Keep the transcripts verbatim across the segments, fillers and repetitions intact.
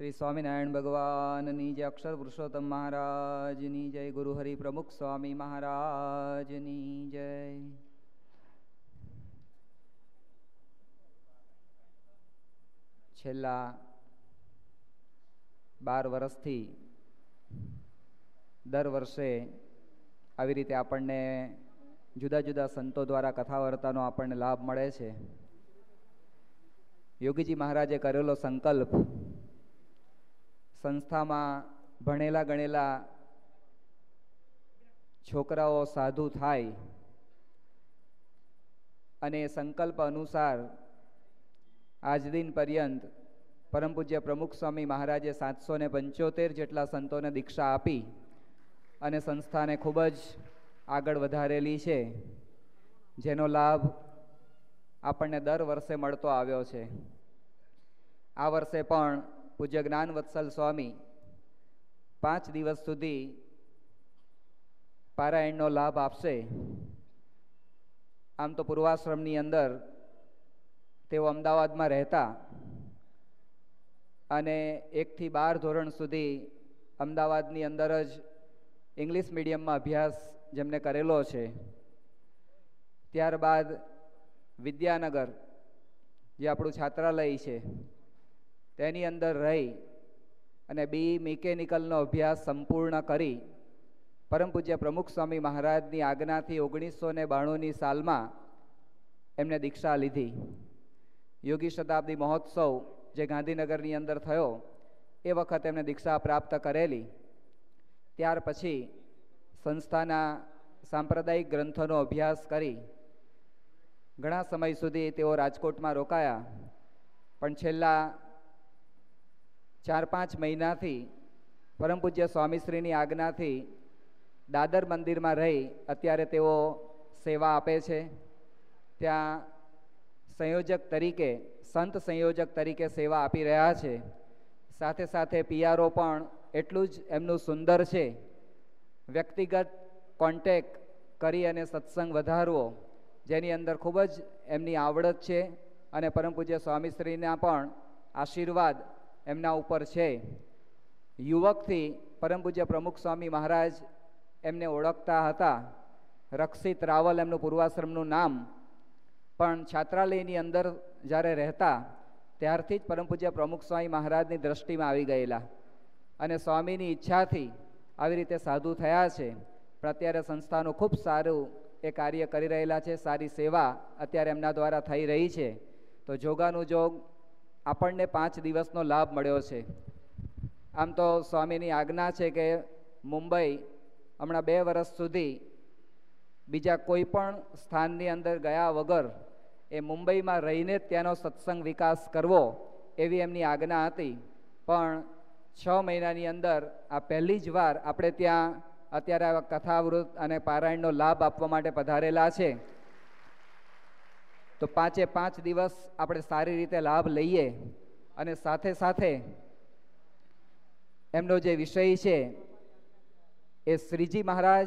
શ્રી સ્વામિનારાયણ ભગવાનની જય, અક્ષર પુરુષોત્તમ મહારાજની જય, ગુરુ હરિ પ્રમુખ સ્વામી મહારાજની જય. છેલ્લા બાર વર્ષથી દર વર્ષે આવી રીતે આપણને જુદા જુદા સંતો દ્વારા કથા વાર્તાનો આપણને લાભ મળે છે. યોગીજી મહારાજે કરેલો સંકલ્પ, સંસ્થામાં ભણેલા ગણેલા છોકરાઓ સાધુ થાય અને સંકલ્પ અનુસાર આજ દિન પર્યંત પરમ પૂજ્ય પ્રમુખ સ્વામી મહારાજે સાતસો ને પંચોતેર જેટલા સંતોને દીક્ષા આપી અને સંસ્થાને ખૂબ જ આગળ વધારેલી છે, જેનો લાભ આપણને દર વર્ષે મળતો આવ્યો છે. આ વર્ષે પણ પૂજ્ય જ્ઞાન વત્સલ સ્વામી પાંચ દિવસ સુધી પારાયણનો લાભ આપશે. આમ તો પૂર્વાશ્રમની અંદર તેઓ અમદાવાદમાં રહેતા અને એકથી બાર ધોરણ સુધી અમદાવાદની અંદર જ ઇંગ્લિશ મીડિયમમાં અભ્યાસ જેમને કરેલો છે. ત્યારબાદ વિદ્યાનગર, જે આપણું છાત્રાલય છે, તેની અંદર રહી અને બી મિકેનિકલનો અભ્યાસ સંપૂર્ણ કરી પરમ પૂજ્ય પ્રમુખ સ્વામી મહારાજની આજ્ઞાથી ઓગણીસો ને બાણુંની સાલમાં એમને દીક્ષા લીધી. યોગી શતાબ્દી મહોત્સવ જે ગાંધીનગરની અંદર થયો એ વખતે એમને દીક્ષા પ્રાપ્ત કરેલી. ત્યાર પછી સંસ્થાના સાંપ્રદાયિક ગ્રંથોનો અભ્યાસ કરી ઘણા સમય સુધી તેઓ રાજકોટમાં રોકાયા, પણ છેલ્લા ચાર પાંચ મહિનાથી પરમ પૂજ્ય સ્વામીશ્રીની આજ્ઞાથી દાદર મંદિરમાં રહી અત્યારે તેઓ સેવા આપે છે. ત્યાં સંયોજક તરીકે, સંત સંયોજક તરીકે સેવા આપી રહ્યા છે. સાથે સાથે પિયારો પણ એટલું જ એમનું સુંદર છે. વ્યક્તિગત કોન્ટેક કરી અને સત્સંગ વધારવો, જેની અંદર ખૂબ જ એમની આવડત છે અને પરમ પૂજ્ય સ્વામીશ્રીના પણ આશીર્વાદ એમના ઉપર છે. યુવકથી પરમ પૂજ્ય પ્રમુખ સ્વામી મહારાજ એમને ઓળખતા હતા. રક્ષિત રાવલ એમનું પૂર્વાશ્રમનું નામ, પણ છાત્રાલયની અંદર જ્યારે રહેતા ત્યારથી જ પરમ પૂજ્ય પ્રમુખ સ્વામી મહારાજની દ્રષ્ટિમાં આવી ગયેલા અને સ્વામીની ઈચ્છાથી આવી રીતે સાધુ થયા છે. પણ અત્યારે સંસ્થાનું ખૂબ સારું એ કાર્ય કરી રહેલા છે. સારી સેવા અત્યારે એમના દ્વારા થઈ રહી છે. તો જોગાનું જોગ આપણને પાંચ દિવસનો લાભ મળ્યો છે. આમ તો સ્વામીની આજ્ઞા છે કે મુંબઈ હમણાં બે વર્ષ સુધી બીજા કોઈ પણ સ્થાનની અંદર ગયા વગર એ મુંબઈમાં રહીને જ ત્યાંનો સત્સંગ વિકાસ કરવો, એવી એમની આજ્ઞા હતી. પણ છ મહિનાની અંદર આ પહેલી જ વાર આપણે ત્યાં અત્યારે કથાવૃત અને પારાયણનો લાભ આપવા માટે પધારેલા છે. તો પાંચે પાંચ દિવસ આપણે સારી રીતે લાભ લઈએ અને સાથે સાથે એમનો જે વિષય છે એ શ્રીજી મહારાજ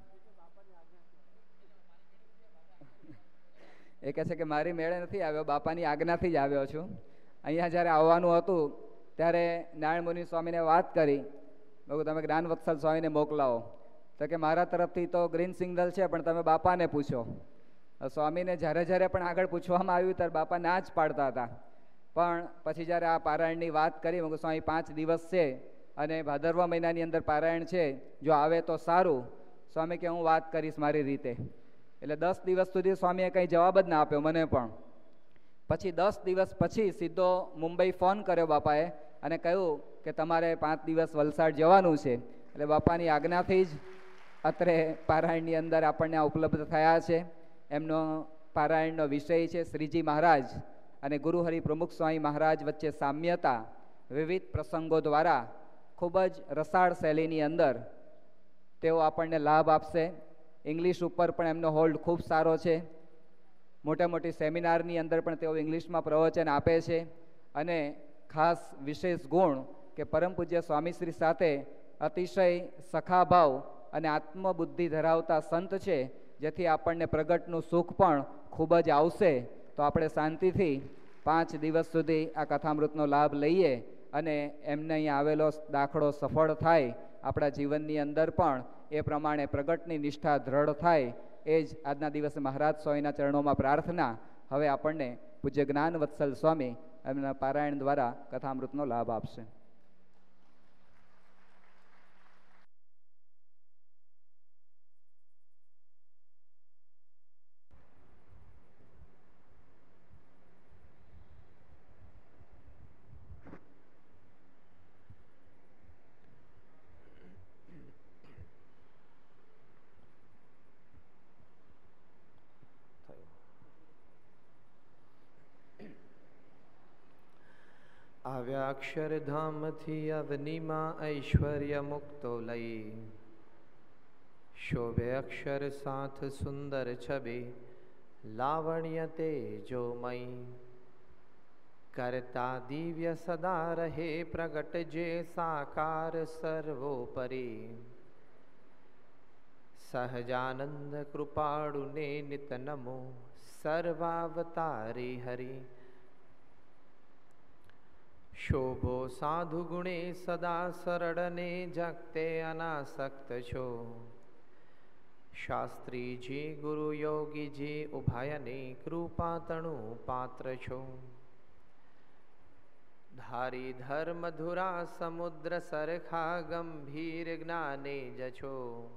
એ કહે છે કે મારી મેળે નથી આવ્યો, બાપાની આજ્ઞાથી જ આવ્યો છું. અહીંયા જ્યારે આવવાનું હતું ત્યારે નારાયણ મુનિ સ્વામીને વાત કરી, બહુ તમે જ્ઞાન વત્સલ સ્વામીને મોકલાવો. તો કે મારા તરફથી તો ગ્રીન સિગ્નલ છે, પણ તમે બાપાને પૂછો. સ્વામીને જ્યારે જ્યારે પણ આગળ પૂછવામાં આવ્યું ત્યારે બાપા ના જ પાડતા હતા. પણ પછી જ્યારે આ પારાયણની વાત કરી, મેં સ્વામી પાંચ દિવસ છે અને ભાદરવા મહિનાની અંદર પારાયણ છે, જો આવે તો સારું. સ્વામી કે હું વાત કરીશ મારી રીતે. એટલે દસ દિવસ સુધી સ્વામીએ કંઈ જવાબ જ ના આપ્યો મને પણ. પછી દસ દિવસ પછી સીધો મુંબઈ ફોન કર્યો બાપાએ અને કહ્યું કે તમારે પાંચ દિવસ વલસાડ જવાનું છે. એટલે બાપાની આજ્ઞાથી જ અત્રે પારાયણની અંદર આપણને આ ઉપલબ્ધ થયા છે. એમનો પારાયણનો વિષય છે શ્રીજી મહારાજ અને ગુરુ હરિ પ્રમુખ સ્વામી મહારાજ વચ્ચે સામ્યતા. વિવિધ પ્રસંગો દ્વારા ખૂબ જ રસાળ શૈલીની અંદર તેઓ આપણને લાભ આપશે. ઇંગ્લિશ ઉપર પણ એમનો હોલ્ડ ખૂબ સારો છે. મોટા મોટી સેમિનારની અંદર પણ તેઓ ઇંગ્લિશમાં પ્રવચન આપે છે. અને ખાસ વિશેષ ગુણ કે પરમ પૂજ્ય સ્વામીશ્રી સાથે અતિશય સખાભાવ અને આત્મબુદ્ધિ ધરાવતા સંત છે, જેથી આપણને પ્રગટનું સુખ પણ ખૂબ જ આવશે. તો આપણે શાંતિથી પાંચ દિવસ સુધી આ કથામૃતનો લાભ લઈએ અને એમને અહીં આવેલો દાખલો સફળ થાય, આપણા જીવનની અંદર પણ એ પ્રમાણે પ્રગટની નિષ્ઠા દ્રઢ થાય, એ જ આજના દિવસે મહારાજ સ્વામીના ચરણોમાં પ્રાર્થના. હવે આપણને પૂજ્ય જ્ઞાન વત્સલ સ્વામી એમના પારાયણ દ્વારા કથામૃતનો લાભ આપશે. આવ્યા અક્ષરધામથી અવનીમાં ઐશ્વર્ય મુક્તો લઈ, શોભે અક્ષર સાથ સુંદર છબી, લાવણ્ય તેજોમય. કરતા દિવ્ય સદા રહે પ્રગટ જે સાકાર સર્વોપરી, સહજાનંદ કૃપાળુને નિત નમો સર્વાવતારી હરિ. શોભો સાધુ ગુણે સદા સરળને જગતે અનાસક્ત છો, શાસ્ત્રીજી ગુરુ યોગીજી ઉભયને કૃપા તણુ પાત્ર છો. ધારી ધર્મ ધુરા સમુદ્ર સરખા ગંભીર જ્ઞાને જછો,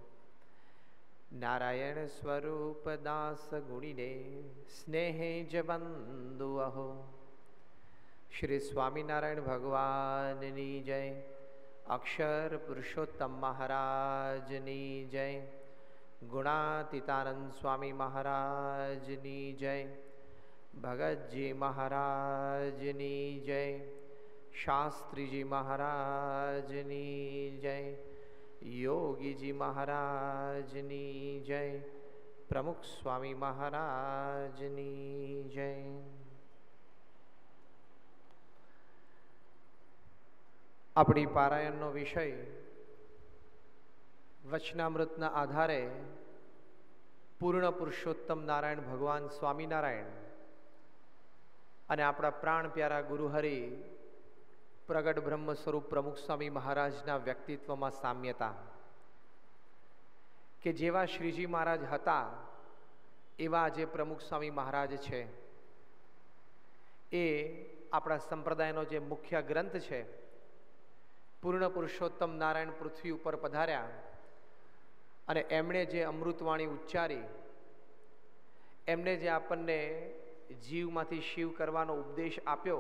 નારાયણ સ્વરૂપ દાસ ગુણીને સ્નેહે જ બંધુ અહો. શ્રી સ્વામિનારાયણ ભગવાનની જય. અક્ષર પુરુષોત્તમ મહારાજની જય. ગુણાતીતાનંદ સ્વામી મહારાજની જય. ભગતજી મહારાજની જય. શાસ્ત્રીજી મહારાજની જય. યોગીજી મહારાજની જય. પ્રમુખ સ્વામી મહારાજની જય. આપણી પારાયણનો વિષય વચનામૃતના આધારે પૂર્ણ પુરુષોત્તમ નારાયણ ભગવાન સ્વામિનારાયણ અને આપણા પ્રાણ પ્યારા ગુરુહરિ પ્રગટ બ્રહ્મ સ્વરૂપ પ્રમુખ સ્વામી મહારાજના વ્યક્તિત્વમાં સામ્યતા, કે જેવા શ્રીજી મહારાજ હતા એવા જે પ્રમુખ સ્વામી મહારાજ છે, એ આપણા સંપ્રદાયનો જે મુખ્ય ગ્રંથ છે, પૂર્ણ પુરુષોત્તમ નારાયણ પૃથ્વી ઉપર પધાર્યા અને એમણે જે અમૃતવાણી ઉચ્ચારી, એમને જે આપણને જીવમાંથી શિવ કરવાનો ઉપદેશ આપ્યો,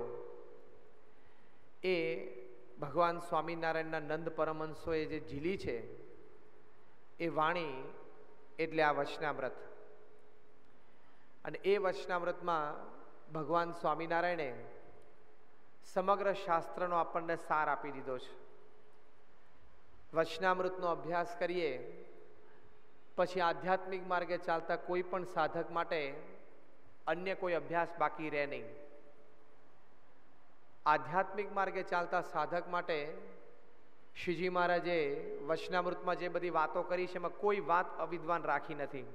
એ ભગવાન સ્વામિનારાયણના નંદ પરમહંસોએ જે ઝીલી છે એ વાણી એટલે આ વચનામૃત. અને એ વચનામૃતમાં ભગવાન સ્વામિનારાયણે સમગ્ર શાસ્ત્રનો આપણને સાર આપી દીધો છે. વચનામૃતનો અભ્યાસ કરીએ પછી આધ્યાત્મિક માર્ગે ચાલતા કોઈ પણ સાધક માટે અન્ય કોઈ અભ્યાસ બાકી રહે નહીં. આધ્યાત્મિક માર્ગે ચાલતા સાધક માટે શ્રીજી મહારાજે વચનામૃતમાં જે બધી વાતો કરી છે એમાં કોઈ વાત અવિદ્વાન રાખી નથી.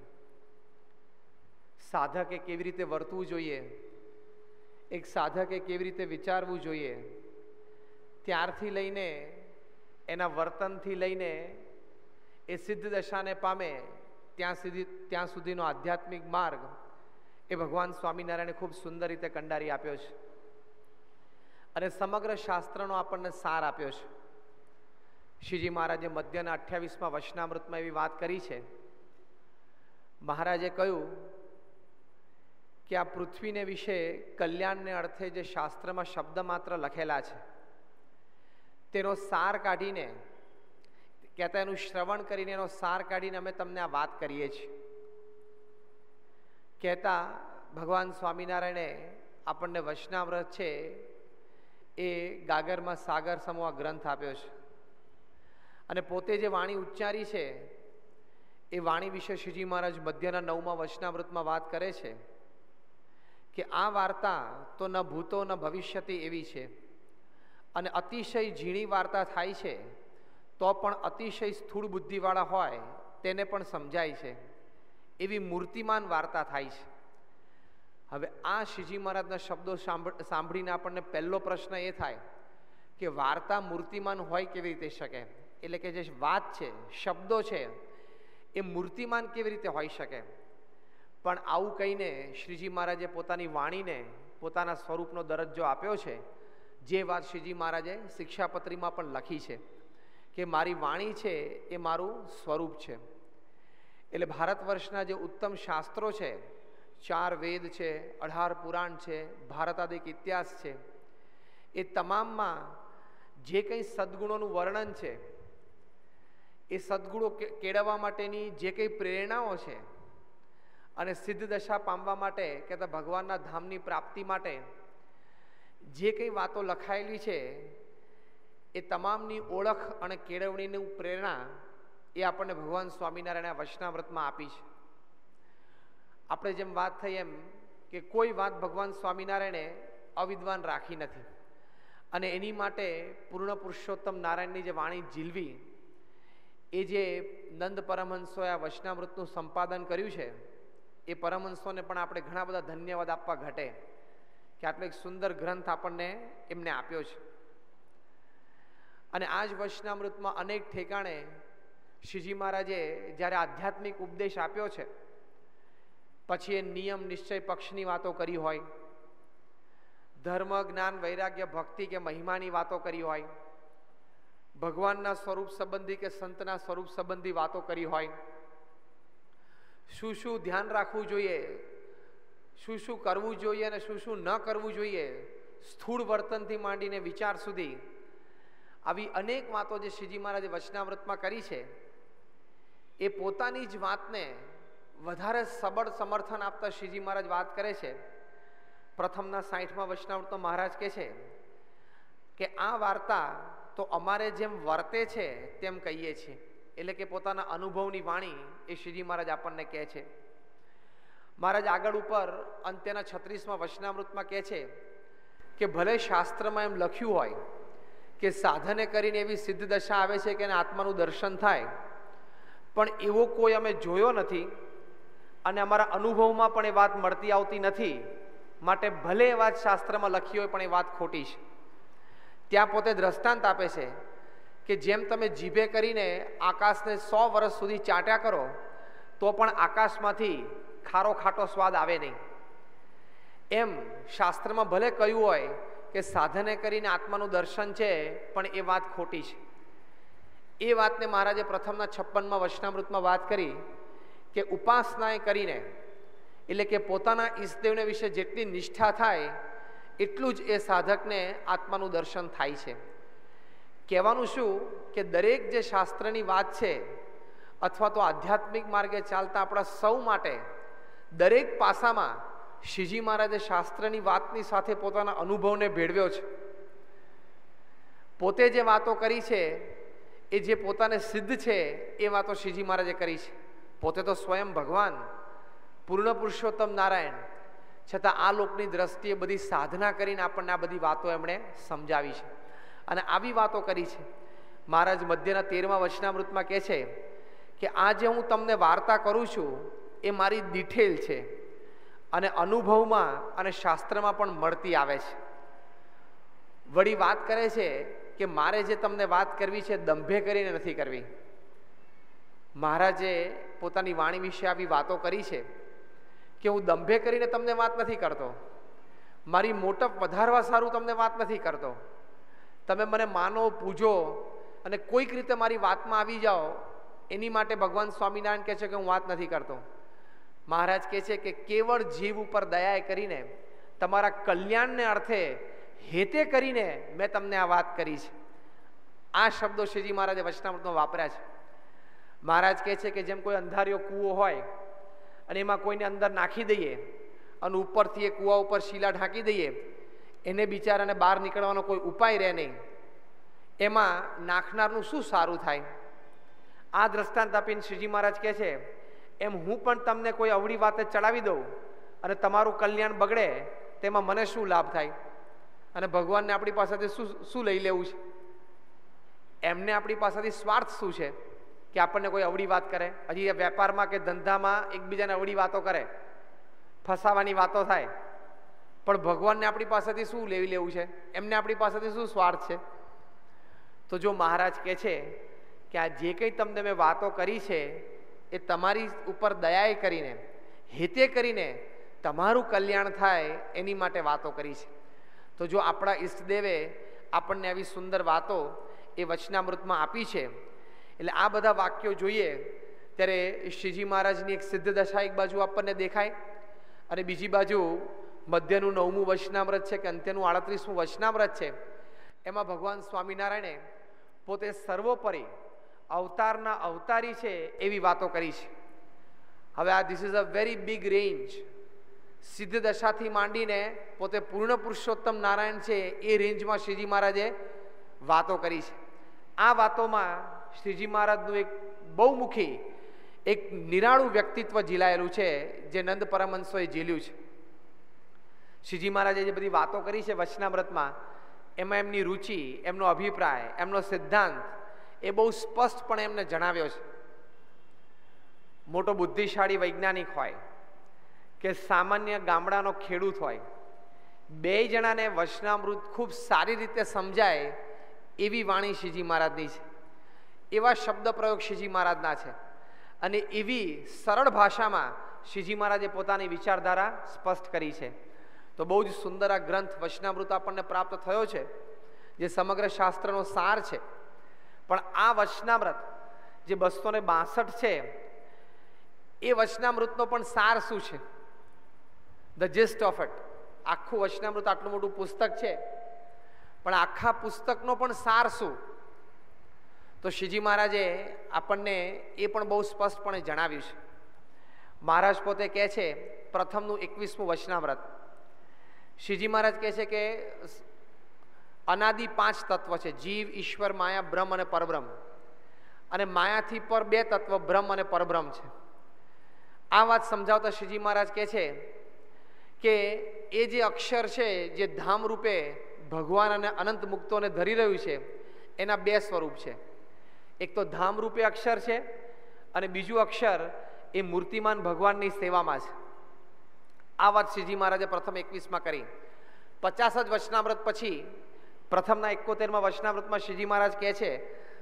સાધકે કેવી રીતે વર્તવું જોઈએ, એક સાધકે કેવી રીતે વિચારવું જોઈએ, ત્યારથી લઈને એના વર્તનથી લઈને એ સિદ્ધ દશાને પામે ત્યાં સુધી ત્યાં સુધીનો આધ્યાત્મિક માર્ગ એ ભગવાન સ્વામિનારાયણે ખૂબ સુંદર રીતે કંડારી આપ્યો છે અને સમગ્ર શાસ્ત્રનો આપણને સાર આપ્યો છે. શ્રીજી મહારાજે મધ્યના અઠ્યાવીસમાં વચનામૃતમાં એવી વાત કરી છે. મહારાજે કહ્યું કે આ પૃથ્વીને વિશે કલ્યાણને અર્થે જે શાસ્ત્રમાં શબ્દ માત્ર લખેલા છે તેનો સાર કાઢીને, કહેતા એનું શ્રવણ કરીને એનો સાર કાઢીને અમે તમને આ વાત કરીએ છીએ. કહેતા ભગવાન સ્વામિનારાયણે આપણને વચનામૃત છે એ ગાગરમાં સાગર સમો આ ગ્રંથ આપ્યો છે અને પોતે જે વાણી ઉચ્ચારી છે એ વાણી વિશે શ્રીજી મહારાજ મધ્યના નવમા વચનામૃતમાં વાત કરે છે કે આ વાર્તા તો ન ભૂતો ન ભવિષ્યતી એવી છે અને અતિશય ઝીણી વાર્તા થાય છે તો પણ અતિશય સ્થૂળ બુદ્ધિવાળા હોય તેને પણ સમજાય છે, એવી મૂર્તિમાન વાર્તા થાય છે. હવે આ શ્રીજી મહારાજના શબ્દો સાંભળીને આપણને પહેલો પ્રશ્ન એ થાય કે વાર્તા મૂર્તિમાન હોય કેવી રીતે શકે, એટલે કે જે વાત છે, શબ્દો છે, એ મૂર્તિમાન કેવી રીતે હોઈ શકે. પણ આવું કહીને શ્રીજી મહારાજે પોતાની વાણીને પોતાના સ્વરૂપનો દરજ્જો આપ્યો છે. જે વાત શ્રીજી મહારાજે શિક્ષાપત્રીમાં પણ લખી છે કે મારી વાણી છે એ મારું સ્વરૂપ છે. એટલે ભારત વર્ષના જે ઉત્તમ શાસ્ત્રો છે, ચાર વેદ છે, અઢાર પુરાણ છે, ભારતાદિક ઇતિહાસ છે, એ તમામમાં જે કંઈ સદ્ગુણોનું વર્ણન છે, એ સદ્ગુણો કેળવવા માટેની જે કંઈ પ્રેરણાઓ છે અને સિદ્ધ દશા પામવા માટે કે ભગવાનના ધામની પ્રાપ્તિ માટે જે કંઈ વાતો લખાયેલી છે, એ તમામની ઓળખ અને કેળવણીની પ્રેરણા એ આપણને ભગવાન સ્વામિનારાયણ વચનામૃતમાં આપી છે. આપણે જેમ વાત થઈ એમ કે કોઈ વાત ભગવાન સ્વામિનારાયણે અવિદ્વાન રાખી નથી, અને એની માટે પૂર્ણ પુરુષોત્તમ નારાયણની જે વાણી ઝીલવી, એ જે નંદ પરમહંસોએ આ વચનામૃતનું સંપાદન કર્યું છે, એ પરમહંસોને પણ આપણે ઘણા બધા ધન્યવાદ આપવા ઘટે કે આટલો એક સુંદર ગ્રંથ આપણને એમને આપ્યો છે. અને આ જ વચનામૃતમાં અનેક ઠેકાણે શ્રીજી મહારાજે જ્યારે આધ્યાત્મિક ઉપદેશ આપ્યો છે, પછી એ નિયમ નિશ્ચય પક્ષની વાતો કરી હોય, ધર્મ જ્ઞાન વૈરાગ્ય ભક્તિ કે મહિમાની વાતો કરી હોય, ભગવાનના સ્વરૂપ સંબંધી કે સંતના સ્વરૂપ સંબંધી વાતો કરી હોય, શું શું ધ્યાન રાખવું જોઈએ, શું શું કરવું જોઈએ અને શું શું ન કરવું જોઈએ, સ્થૂળ વર્તનથી માંડીને વિચાર સુધી આવી અનેક વાતો જે શ્રીજી મહારાજે વચનામૃતમાં કરી છે, એ પોતાની જ વાતને વધારે સબળ સમર્થન આપતા શ્રીજી મહારાજ વાત કરે છે. પ્રથમના સાઠમાં વચનામૃતમાં મહારાજ કહે છે કે આ વાર્તા તો અમારે જેમ વર્તે છે તેમ કહીએ છીએ. એટલે કે પોતાના અનુભવની વાણી એ શ્રીજી મહારાજ આપણને કહે છે. મહારાજ આગળ ઉપર અંત્યના છત્રીસમાં વચનામૃતમાં કહે છે કે ભલે શાસ્ત્રમાં એમ લખ્યું હોય કે સાધને કરીને એવી સિદ્ધ દશા આવે છે કે એને આત્માનું દર્શન થાય, પણ એવો કોઈ અમે જોયો નથી અને અમારા અનુભવમાં પણ એ વાત મળતી આવતી નથી. માટે ભલે એ વાત શાસ્ત્રમાં લખી હોય પણ એ વાત ખોટી છે. ત્યાં પોતે દ્રષ્ટાંત આપે છે કે જેમ તમે જીભે કરીને આકાશને સો વર્ષ સુધી ચાટ્યા કરો તો પણ આકાશમાંથી ખારો ખાટો સ્વાદ આવે નહીં, એમ શાસ્ત્રમાં ભલે કહ્યું હોય કે સાધને કરીને આત્માનું દર્શન છે પણ એ વાત ખોટી છે. એ વાતને મહારાજે પ્રથમના છપ્પનમાં વચનામૃતમાં વાત કરી કે ઉપાસનાએ કરીને, એટલે કે પોતાના ઈષ્ટદેવને વિશે જેટલી નિષ્ઠા થાય એટલું જ એ સાધકને આત્માનું દર્શન થાય છે. કહેવાનું શું કે દરેક જે શાસ્ત્રની વાત છે અથવા તો આધ્યાત્મિક માર્ગે ચાલતા આપણા સૌ માટે દરેક પાસામાં શ્રીજી મહારાજે શાસ્ત્રની વાતની સાથે પોતાના અનુભવને ભેળવ્યો છે. પોતે જે વાતો કરી છે એ જે પોતાને સિદ્ધ છે એ વાતો શ્રીજી મહારાજે કરી છે. પોતે તો સ્વયં ભગવાન પૂર્ણ પુરુષોત્તમ નારાયણ, છતાં આ લોકની દ્રષ્ટિએ બધી સાધના કરીને આપણને આ બધી વાતો એમણે સમજાવી છે અને આવી વાતો કરી છે. મહારાજ મધ્યના તેરમા વચનામૃતમાં કહે છે કે આ જે હું તમને વાર્તા કરું છું એ મારી ડિટેલ છે અને અનુભવમાં અને શાસ્ત્રમાં પણ મળતી આવે છે. વળી વાત કરે છે કે મારે જે તમને વાત કરવી છે દંભે કરીને નથી કરવી. મહારાજે પોતાની વાણી વિશે આવી વાતો કરી છે કે હું દંભે કરીને તમને વાત નથી કરતો, મારી મોટપ વધારવા સારું તમને વાત નથી કરતો. તમે મને માનો, પૂજો અને કોઈક રીતે મારી વાતમાં આવી જાઓ, એની માટે ભગવાન સ્વામિનારાયણ કહે છે કે હું વાત નથી કરતો. મહારાજ કહે છે કે કેવળ જીવ ઉપર દયા કરીને તમારા કલ્યાણને અર્થે હેતે કરીને મેં તમને આ વાત કરી છે. આ શબ્દો શ્રીજી મહારાજે વચનામૃતમાં વાપર્યા છે. મહારાજ કહે છે કે જેમ કોઈ અંધારિયો કૂવો હોય અને એમાં કોઈને અંદર નાખી દઈએ અને ઉપરથી એ કૂવા ઉપર શીલા ઢાંકી દઈએ, એને બિચારાને બહાર નીકળવાનો કોઈ ઉપાય રહે નહીં, એમાં નાખનારનું શું સારું થાય. આ દ્રષ્ટાંત આપીને શ્રીજી મહારાજ કહે છે એમ હું પણ તમને કોઈ અવળી વાતે ચડાવી દઉં અને તમારું કલ્યાણ બગડે તેમાં મને શું લાભ થાય અને ભગવાનને આપણી પાસેથી શું શું લઈ લેવું છે. એમને આપણી પાસેથી સ્વાર્થ શું છે કે આપણને કોઈ અવળી વાત કરે. હજી વેપારમાં કે ધંધામાં એકબીજાને અવળી વાતો કરે, ફસાવાની વાતો થાય, પણ ભગવાનને આપણી પાસેથી શું લેવી લેવું છે, એમને આપણી પાસેથી શું સ્વાર્થ છે. તો જો મહારાજ કહે છે કે આ જે કંઈ તમને મેં વાતો કરી છે એ તમારી ઉપર દયાએ કરીને, હેતે કરીને તમારું કલ્યાણ થાય એની માટે વાતો કરી છે. તો જો આપણા ઈષ્ટદેવે આપણને આવી સુંદર વાતો એ વચનામૃતમાં આપી છે, એટલે આ બધા વાક્યો જોઈએ ત્યારે શ્રીજી મહારાજની એક સિદ્ધ દશા એક બાજુ આપણને દેખાય, અને બીજી બાજુ મધ્યનું નવમું વચનામૃત છે કે અંત્યનું આડત્રીસમું વચનામૃત છે, એમાં ભગવાન સ્વામિનારાયણે પોતે સર્વોપરી અવતારના અવતારી છે એવી વાતો કરી છે. હવે આ this is a very big range. સિદ્ધ દશાથી માંડીને પોતે પૂર્ણ પુરુષોત્તમ નારાયણ છે એ રેન્જમાં શ્રીજી મહારાજે વાતો કરી છે. આ વાતોમાં શ્રીજી મહારાજનું એક બહુમુખી એક નિરાળું વ્યક્તિત્વ ઝીલાયેલું છે જે નંદ પરમહંસોએ ઝીલ્યું છે. શ્રીજી મહારાજે જે બધી વાતો કરી છે વચનામૃતમાં, એમાં એમની રુચિ, એમનો અભિપ્રાય, એમનો સિદ્ધાંત એ બહુ સ્પષ્ટપણે એમને જણાવ્યો છે. મોટો બુદ્ધિશાળી વૈજ્ઞાનિક હોય કે સામાન્ય ગામડાનો ખેડૂત હોય, બે જણાને વચનામૃત ખૂબ સારી રીતે સમજાય એવી વાણી શ્રીજી મહારાજની છે, એવા શબ્દ પ્રયોગ શ્રીજી મહારાજના છે, અને એવી સરળ ભાષામાં શ્રીજી મહારાજે પોતાની વિચારધારા સ્પષ્ટ કરી છે. તો બહુ જ સુંદર આ ગ્રંથ વચનામૃત આપણને પ્રાપ્ત થયો છે, જે સમગ્ર શાસ્ત્રનો સાર છે. પણ આ વચનામૃત જે બસો ને બાસઠ છે એ વચનામૃતનો પણ સાર શું છે? The gist of it. આખું વચનામૃત આટલું મોટું પુસ્તક છે, પણ આખા પુસ્તકનો પણ સાર શું? તો શ્રીજી મહારાજે આપણને એ પણ બહુ સ્પષ્ટપણે જણાવ્યું છે. મહારાજ પોતે કહે છે, પ્રથમનું એકવીસમું વચનામૃત, શ્રીજી મહારાજ કહે છે કે અનાદિ પાંચ તત્વ છે, જીવ, ઈશ્વર, માયા, બ્રહ્મ અને પરબ્રહ્મ. અને માયાથી પર બે તત્વ બ્રહ્મ અને પરબ્રહ્મ છે. આ વાત સમજાવતા શ્રીજી મહારાજ કહે છે કે એ જે અક્ષર છે જે ધામ રૂપે ભગવાન અને અનંત મુક્તોને ધરી રહ્યું છે, એના બે સ્વરૂપ છે. એક તો ધામ રૂપે અક્ષર છે, અને બીજું અક્ષર એ મૂર્તિમાન ભગવાનની સેવામાં છે. આ વાત શ્રીજી મહારાજે પ્રથમ એકવીસમાં કરી. પચાસ જ વચનામૃત પછી પ્રથમના એકોતેરમાં વચનામૃતમાં શ્રીજી મહારાજ કહે છે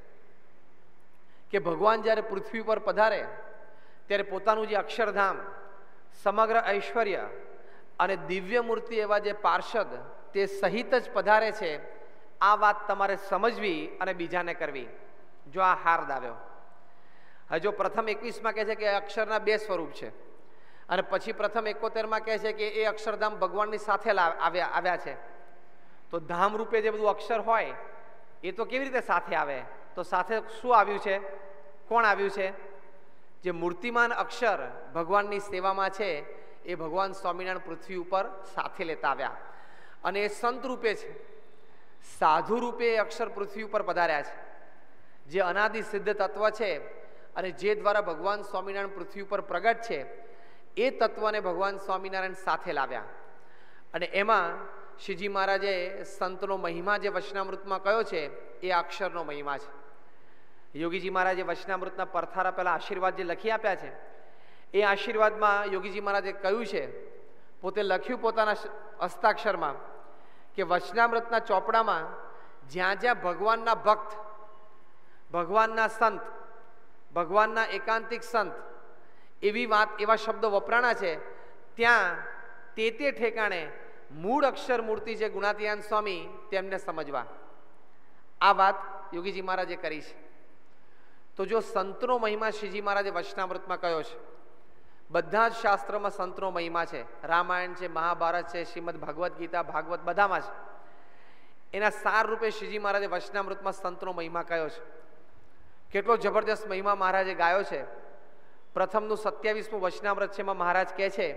કે ભગવાન જ્યારે પૃથ્વી પર પધારે ત્યારે પોતાનું જે અક્ષરધામ, સમગ્ર ઐશ્વર્ય અને દિવ્ય મૂર્તિ એવા જે પાર્ષદ તે સહિત જ પધારે છે. આ વાત તમારે સમજવી અને બીજાને કરવી. જો આ હાર્દ આવ્યો. હવે જો પ્રથમ એકવીસમાં કહે છે કે અક્ષરના બે સ્વરૂપ છે, અને પછી પ્રથમ એકોતેરમાં કહે છે કે એ અક્ષરધામ ભગવાનની સાથે આવ્યા આવ્યા છે, તો ધામ રૂપે જે બધું અક્ષર હોય એ તો કેવી રીતે સાથે આવે? તો સાથે શું આવ્યું છે? કોણ આવ્યું છે? જે મૂર્તિમાન અક્ષર ભગવાનની સેવામાં છે એ ભગવાન સ્વામિનારાયણ પૃથ્વી ઉપર સાથે લેતા આવ્યા, અને એ સંત રૂપે છે, સાધુ રૂપે એ અક્ષર પૃથ્વી ઉપર પધાર્યા છે. જે અનાદિ સિદ્ધ તત્વ છે અને જે દ્વારા ભગવાન સ્વામિનારાયણ પૃથ્વી ઉપર પ્રગટ છે, એ તત્વને ભગવાન સ્વામિનારાયણ સાથે લાવ્યા. અને એમાં શ્રીજી મહારાજે સંતનો મહિમા જે વચનામૃતમાં કયો છે એ અક્ષરનો મહિમા છે. યોગીજી મહારાજે વચનામૃતના પરથારા પહેલા આશીર્વાદ જે લખી આપ્યા છે, એ આશીર્વાદમાં યોગીજી મહારાજે કહ્યું છે, પોતે લખ્યું પોતાના હસ્તાક્ષરમાં, કે વચનામૃતના ચોપડામાં જ્યાં જ્યાં ભગવાનના ભક્ત, ભગવાનના સંત, ભગવાનના એકાંતિક સંત એવી વાત, એવા શબ્દો વપરાણા છે, ત્યાં તે તે ઠેકાણે મૂળ અક્ષર મૂર્તિ છે ગુણાતીયાન સ્વામી તેમને સમજવા. આ વાત યોગીજી મહારાજે કરી છે. તો જો સંતનો મહિમા શ્રીજી મહારાજે વચનામૃતમાં કયો છે, બધા જ શાસ્ત્રોમાં સંતનો મહિમા છે. રામાયણ છે, મહાભારત છે, શ્રીમદ ભગવદ્ ગીતા, ભાગવત બધામાં છે. એના સાર રૂપે શ્રીજી મહારાજે વચનામૃતમાં સંતનો મહિમા કયો છે. કેટલો જબરદસ્ત મહિમા મહારાજે ગાયો છે. પ્રથમનું સત્યાવીસમું વચનામૃત છે, એમાં મહારાજ કહે છે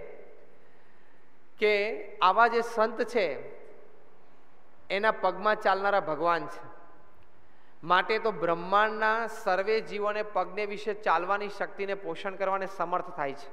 કે આવા જે સંત છે એના પગમાં ચાલનારા ભગવાન છે, માટે તો બ્રહ્માંડના સર્વે જીવોને પગને વિશે ચાલવાની શક્તિને પોષણ કરવાને સમર્થ થાય છે.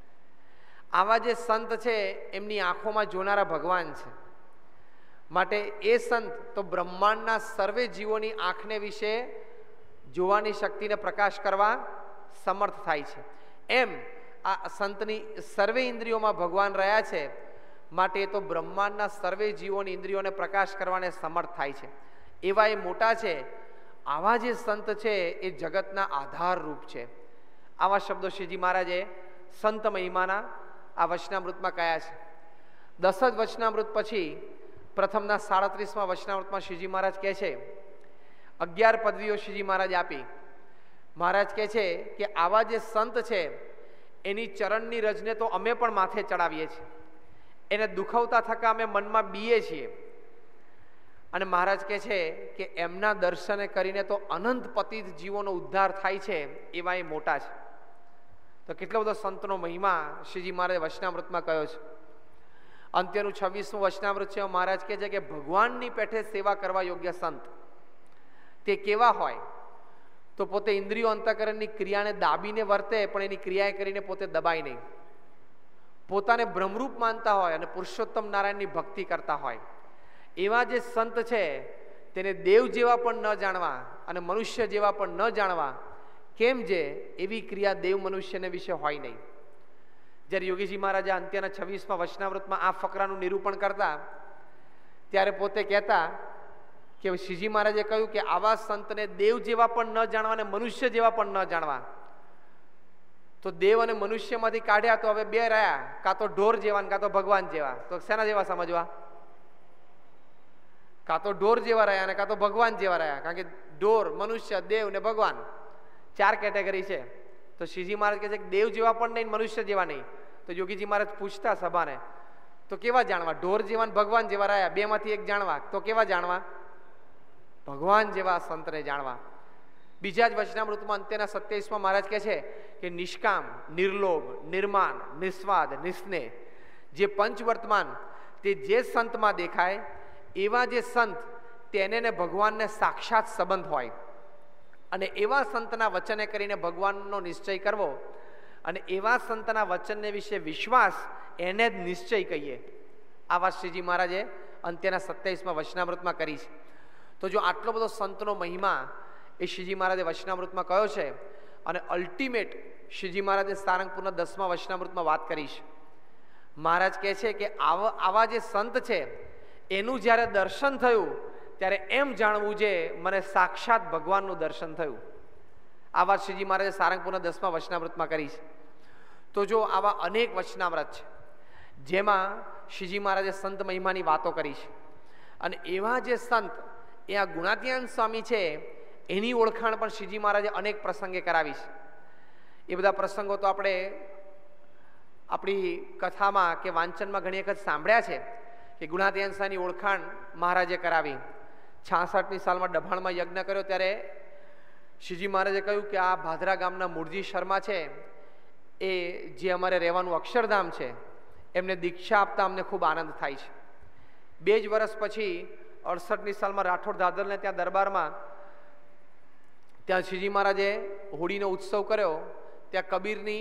આવા જે સંત છે એમની આંખોમાં જોનારા ભગવાન છે, માટે એ સંત તો બ્રહ્માંડના સર્વે જીવોની આંખને વિશે જોવાની શક્તિને પ્રકાશ કરવા સમર્થ થાય છે. એમ આ સંતની સર્વે ઇન્દ્રિયોમાં ભગવાન રહ્યા છે, માટે એ તો બ્રહ્માંડના સર્વે જીવોની ઇન્દ્રિયોને પ્રકાશ કરવાને સમર્થ થાય છે. એવા એ મોટા છે, આવા જે સંત છે એ જગતના આધાર રૂપ છે. આવા શબ્દો શ્રીજી મહારાજે સંત મહિમાના આ વચનામૃતમાં કયા છે. દસ જ વચનામૃત પછી પ્રથમના સાડત્રીસમાં વચનામૃતમાં શ્રીજી મહારાજ કહે છે, અગિયાર પદવીઓ શ્રીજી મહારાજ આપી. મહારાજ કહે છે કે આવા જે સંત છે એની ચરણની રજને તો અમે પણ માથે ચડાવીએ છીએ, એને દુખવતા થકા અમે મનમાં બીએ છીએ. અને મહારાજ કહે છે કે એમના દર્શને કરીને તો અનંત પતિત જીવોનો ઉદ્ધાર થાય છે, એવા એ મોટા છે. તો કેટલો બધો સંતનો મહિમા શ્રીજી મહારાજે વચનામૃતમાં કહ્યો છે. અંત્યનું છવ્વીસમું વચનામૃત છે. મહારાજ કહે છે કે ભગવાનની પેઠે સેવા કરવા યોગ્ય સંત તે કેવા હોય? તો પોતે ઇન્દ્રિયો અંતઃકરણની ક્રિયાને દાબીને વર્તે, પણ એની ક્રિયાએ કરીને પોતે દબાય નહીં. પોતાને બ્રહ્મરૂપ માનતા હોય અને પુરુષોત્તમ નારાયણની ભક્તિ કરતા હોય, એવા જે સંત છે તેને દેવ જેવા પણ ન જાણવા અને મનુષ્ય જેવા પણ ન જાણવા. કેમ? જે એવી ક્રિયા દેવ મનુષ્યને વિશે હોય નહીં. જ્યારે યોગીજી મહારાજે અંત્યના છવ્વીસમાં વચનામૃતમાં આ ફકરાનું નિરૂપણ કરતા ત્યારે પોતે કહેતા કે શ્રીજી મહારાજે કહ્યું કે આવા સંતને દેવ જેવા પણ ન જાણવા અને મનુષ્ય જેવા પણ ન જાણવા. તો દેવ અને મનુષ્યમાંથી કાઢ્યા તો હવે બે રહ્યા, કાં તો ઢોર જેવા કાં તો ભગવાન જેવા. તો શેના જેવા સમજવા? કાં તો ઢોર જેવા રહ્યા અને કાં તો ભગવાન જેવા રહ્યા. કારણ કે ઢોર, મનુષ્ય, દેવ ને ભગવાન ચાર કેટેગરી છે. તો શ્રીજી મહારાજ કહે છે કે દેવ જેવા પણ નહીં, મનુષ્ય જેવા નહીં. તો યોગીજી મહારાજ પૂછતા સભાને, તો કેવા જાણવા? ઢોર જેવા ભગવાન જેવા રહ્યા, બે માંથી એક જાણવા. તો કેવા જાણવા? ભગવાન જેવા સંતને જાણવા. બીજા જ વચનામૃતમાં અંત્યના સત્યાવીસમાં મહારાજ કહે છે કે નિષ્કામ, નિર્લોભ, નિર્માન, નિસ્વાદ, નિસ્નેહ જે પંચવર્તમાન તે જે સંતમાં દેખાય, એવા જે સંત તેને ને ભગવાનને સાક્ષાત સંબંધ હોય. અને એવા સંતના વચને કરીને ભગવાનનો નિશ્ચય કરવો અને એવા સંતના વચનને વિશે વિશ્વાસ, એને જ નિશ્ચય કહીએ. આ વાત શ્રીજી મહારાજે અંત્યના સત્યાવીસમાં વચનામૃતમાં કરી છે. તો જો આટલો બધો સંતનો મહિમા એ શ્રીજી મહારાજે વચનામૃતમાં કહ્યો છે અને અલ્ટિમેટ શ્રીજી મહારાજે સારંગપુરના દસમા વચનામૃતમાં વાત કરી છે. મહારાજ કહે છે કે આવા આવા જે સંત છે એનું જ્યારે દર્શન થયું ત્યારે એમ જાણવું છે મને સાક્ષાત ભગવાનનું દર્શન થયું. આ વાત શ્રીજી મહારાજે સારંગપુરના દસમા વચનામૃતમાં કરી છે. તો જો આવા અનેક વચનામૃત છે જેમાં શ્રીજી મહારાજે સંત મહિમાની વાતો કરી છે. અને એવા જે સંત એ આ ગુણાતીયાન સ્વામી છે એની ઓળખાણ પણ શ્રીજી મહારાજે અનેક પ્રસંગે કરાવી છે. એ બધા પ્રસંગો તો આપણે આપણી કથામાં કે વાંચનમાં ઘણી વખત સાંભળ્યા છે કે ગુણાતીયાન સ્વામીની ઓળખાણ મહારાજે કરાવી. છાસઠની સાલમાં ડભાણમાં યજ્ઞ કર્યો ત્યારે શ્રીજી મહારાજે કહ્યું કે આ ભાદરા ગામના મૂળજી શર્મા છે એ જે અમારે રહેવાનું અક્ષરધામ છે એમને દીક્ષા આપતા અમને ખૂબ આનંદ થાય છે. બે જ વર્ષ પછી અડસઠની સાલમાં રાઠોડ દાદરને ત્યાં દરબારમાં ત્યાં શ્રીજી મહારાજે હોળીનો ઉત્સવ કર્યો. ત્યાં કબીરની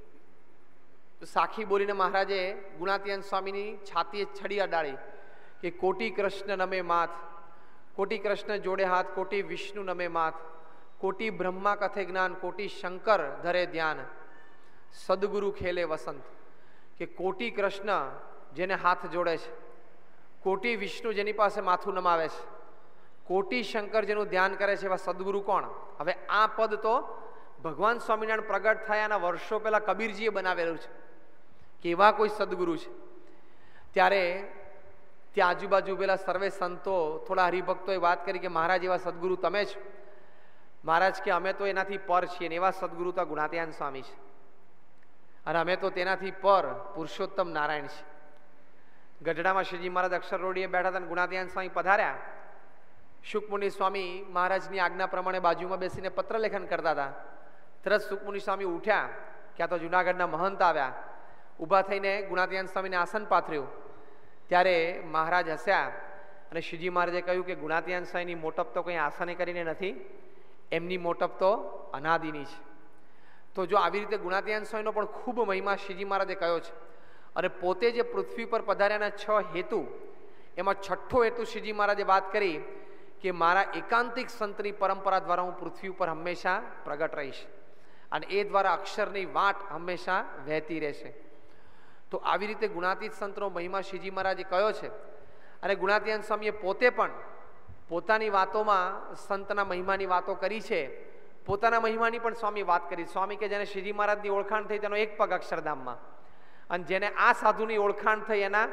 સાખી બોલીને મહારાજે ગુણાતીયાન સ્વામીની છાતીએ છડી અડાડી કે કોટી કૃષ્ણ નમે માથ, કોટી કૃષ્ણ જોડે હાથ, કોટી વિષ્ણુ નમે માથ, કોટી બ્રહ્મા કથે જ્ઞાન, કોટી શંકર ધરે ધ્યાન, સદગુરુ ખેલે વસંત. કે કોટી કૃષ્ણ જેને હાથ જોડે છે, કોટી વિષ્ણુ જેની પાસે માથું નમાવે છે, કોટી શંકર જેનું ધ્યાન કરે છે, એવા સદગુરુ કોણ? હવે આ પદ તો ભગવાન સ્વામિનારાયણ પ્રગટ થયાના વર્ષો પહેલા કબીરજીએ બનાવેલું છે કે એવા કોઈ સદગુરુ છે. ત્યારે ત્યાં આજુબાજુ પેલા સર્વે સંતો, થોડા હરિભક્તોએ વાત કરી કે મહારાજ એવા સદગુરુ તમે જ. મહારાજ કે અમે તો એનાથી પર છીએ ને એવા સદગુરુ તો ગુણાતીયાન સ્વામી છે અને અમે તો તેનાથી પર પુરુષોત્તમ નારાયણ છે. ગઢડામાં શ્રીજી મહારાજ અક્ષર રોડીએ બેઠા હતા અને ગુણાતીયાન સ્વામી પધાર્યા. શુકમુનિ સ્વામી મહારાજની આજ્ઞા પ્રમાણે બાજુમાં બેસીને પત્ર લેખન કરતા હતા. તરત શુકમુનિ સ્વામી ઉઠ્યા કે આ તો જુનાગઢના મહંત આવ્યા. ઊભા થઈને ગુણાતીયાન સ્વામીને આસન પાથર્યું. ત્યારે મહારાજ હસ્યા અને શ્રીજી મહારાજે કહ્યું કે ગુણાતીયાન સ્વામીની મોટપ તો કંઈ આસને કરીને નથી, એમની મોટપ તો અનાદિની છે. તો જો આવી રીતે ગુણાતીયાન સ્વામીનો પણ ખૂબ મહિમા શ્રીજી મહારાજે કહ્યો છે. અને પોતે જે પૃથ્વી પર પધાર્યાના છ હેતુ, એમાં છઠ્ઠો હેતુ શ્રીજી મહારાજે વાત કરી કે મારા એકાંતિક સંતની પરંપરા દ્વારા હું પૃથ્વી ઉપર હંમેશા પ્રગટ રહીશ અને એ દ્વારા અક્ષરની વાટ હંમેશા વહેતી રહેશે. તો આવી રીતે ગુણાતીત સંતનો મહિમા શ્રીજી મહારાજે કહ્યો છે. અને ગુણાતીયાન સ્વામીએ પોતે પણ પોતાની વાતોમાં સંતના મહિમાની વાતો કરી છે, પોતાના મહિમાની પણ સ્વામી વાત કરી. સ્વામી કે જેને શ્રીજી મહારાજની ઓળખાણ થઈ તેનો એક પગ અક્ષરધામમાં, અને જેને આ સાધુની ઓળખાણ થઈ એના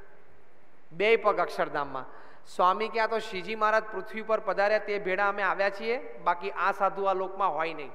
બે પગ અક્ષરધામમાં. સ્વામી કે આ તો શ્રીજી મહારાજ પૃથ્વી પર પધાર્યા તે ભેળા અમે આવ્યા છીએ, બાકી આ સાધુ આ લોકમાં હોય નહીં.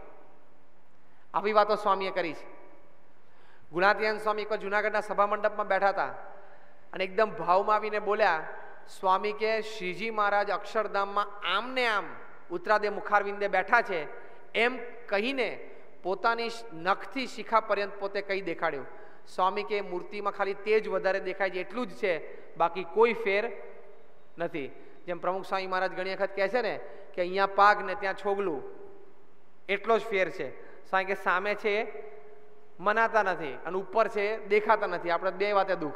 આવી વાતો સ્વામીએ કરી છે. ગુણાતીયન સ્વામી એક જુનાગઢના સભા મંડપમાં બેઠા હતા અને એકદમ ભાવમાં આવીને બોલ્યા, સ્વામી કે શ્રીજી મહારાજ અક્ષરધામમાં આમ ને આમ ઉત્તરાદે મુખારવિંદે બેઠા છે એમ કહીને પોતાની નખથી શિખા પર્યંત પોતે કહી દેખાડ્યું. સ્વામી કે મૂર્તિમાં ખાલી તેજ વધારે દેખાય છે એટલું જ છે, બાકી કોઈ ફેર નથી. જેમ પ્રમુખ સ્વામી મહારાજ ઘણી વખત કહે છે ને કે અહીંયા પાગ ને ત્યાં છોગલું, એટલો જ ફેર છે. સ્વામી કે સામે છે મનાતા નથી અને ઉપર છે દેખાતા નથી. આપણે બે વાતે દુઃખ,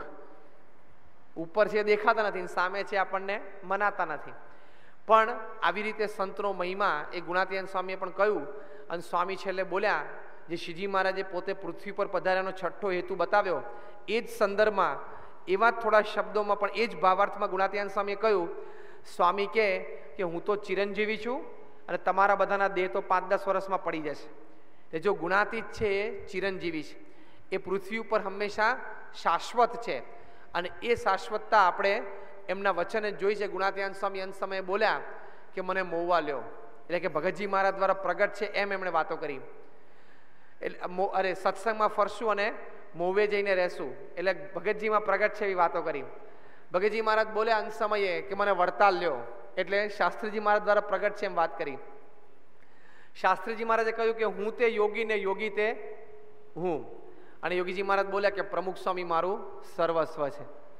ઉપર છે દેખાતા નથી, સામે છે આપણને મનાતા નથી. પણ આવી રીતે સંતનો મહિમા એ ગુણાતીયન સ્વામીએ પણ કહ્યું. અને સ્વામી છેલ્લે બોલ્યા, જે શ્રીજી મહારાજે પોતે પૃથ્વી પર પધાર્યાનો છઠ્ઠો હેતુ બતાવ્યો, એ જ સંદર્ભમાં એવા થોડા શબ્દોમાં પણ એ જ ભાવાર્થમાં ગુણાતીયન સ્વામીએ કહ્યું, સ્વામી કહે કે હું તો ચિરંજીવી છું અને તમારા બધાના દેહ તો પાંચ દસ વર્ષમાં પડી જશે. એ જો ગુણાતીત છે એ ચિરંજીવી છે, એ પૃથ્વી ઉપર હંમેશા શાશ્વત છે. અને એ શાશ્વતતા આપણે એમના વચને જોઈ છે. ગુણાતીયન સ્વામી અંત સમયે બોલ્યા કે મને મોવા લ્યો, એટલે કે ભગતજી મહારાજ દ્વારા પ્રગટ છે એમ એમણે વાતો કરી. એટલે અરે સત્સંગમાં ફરશું અને મોવે જઈને રહેશું, એટલે ભગતજીમાં પ્રગટ છે એવી વાતો કરી. ભગતજી મહારાજ બોલ્યા અંત સમયે કે મને વડતાલ લ્યો, એટલે શાસ્ત્રીજી મહારાજ દ્વારા પ્રગટ છે એમ વાત કરી. શાસ્ત્રીજી મહારાજે કહ્યું કે હું તે યોગી ને યોગી તે હું. અને યોગીજી મહારાજ બોલ્યા કે પ્રમુખ સ્વામી મારું સર્વસ્વ છે.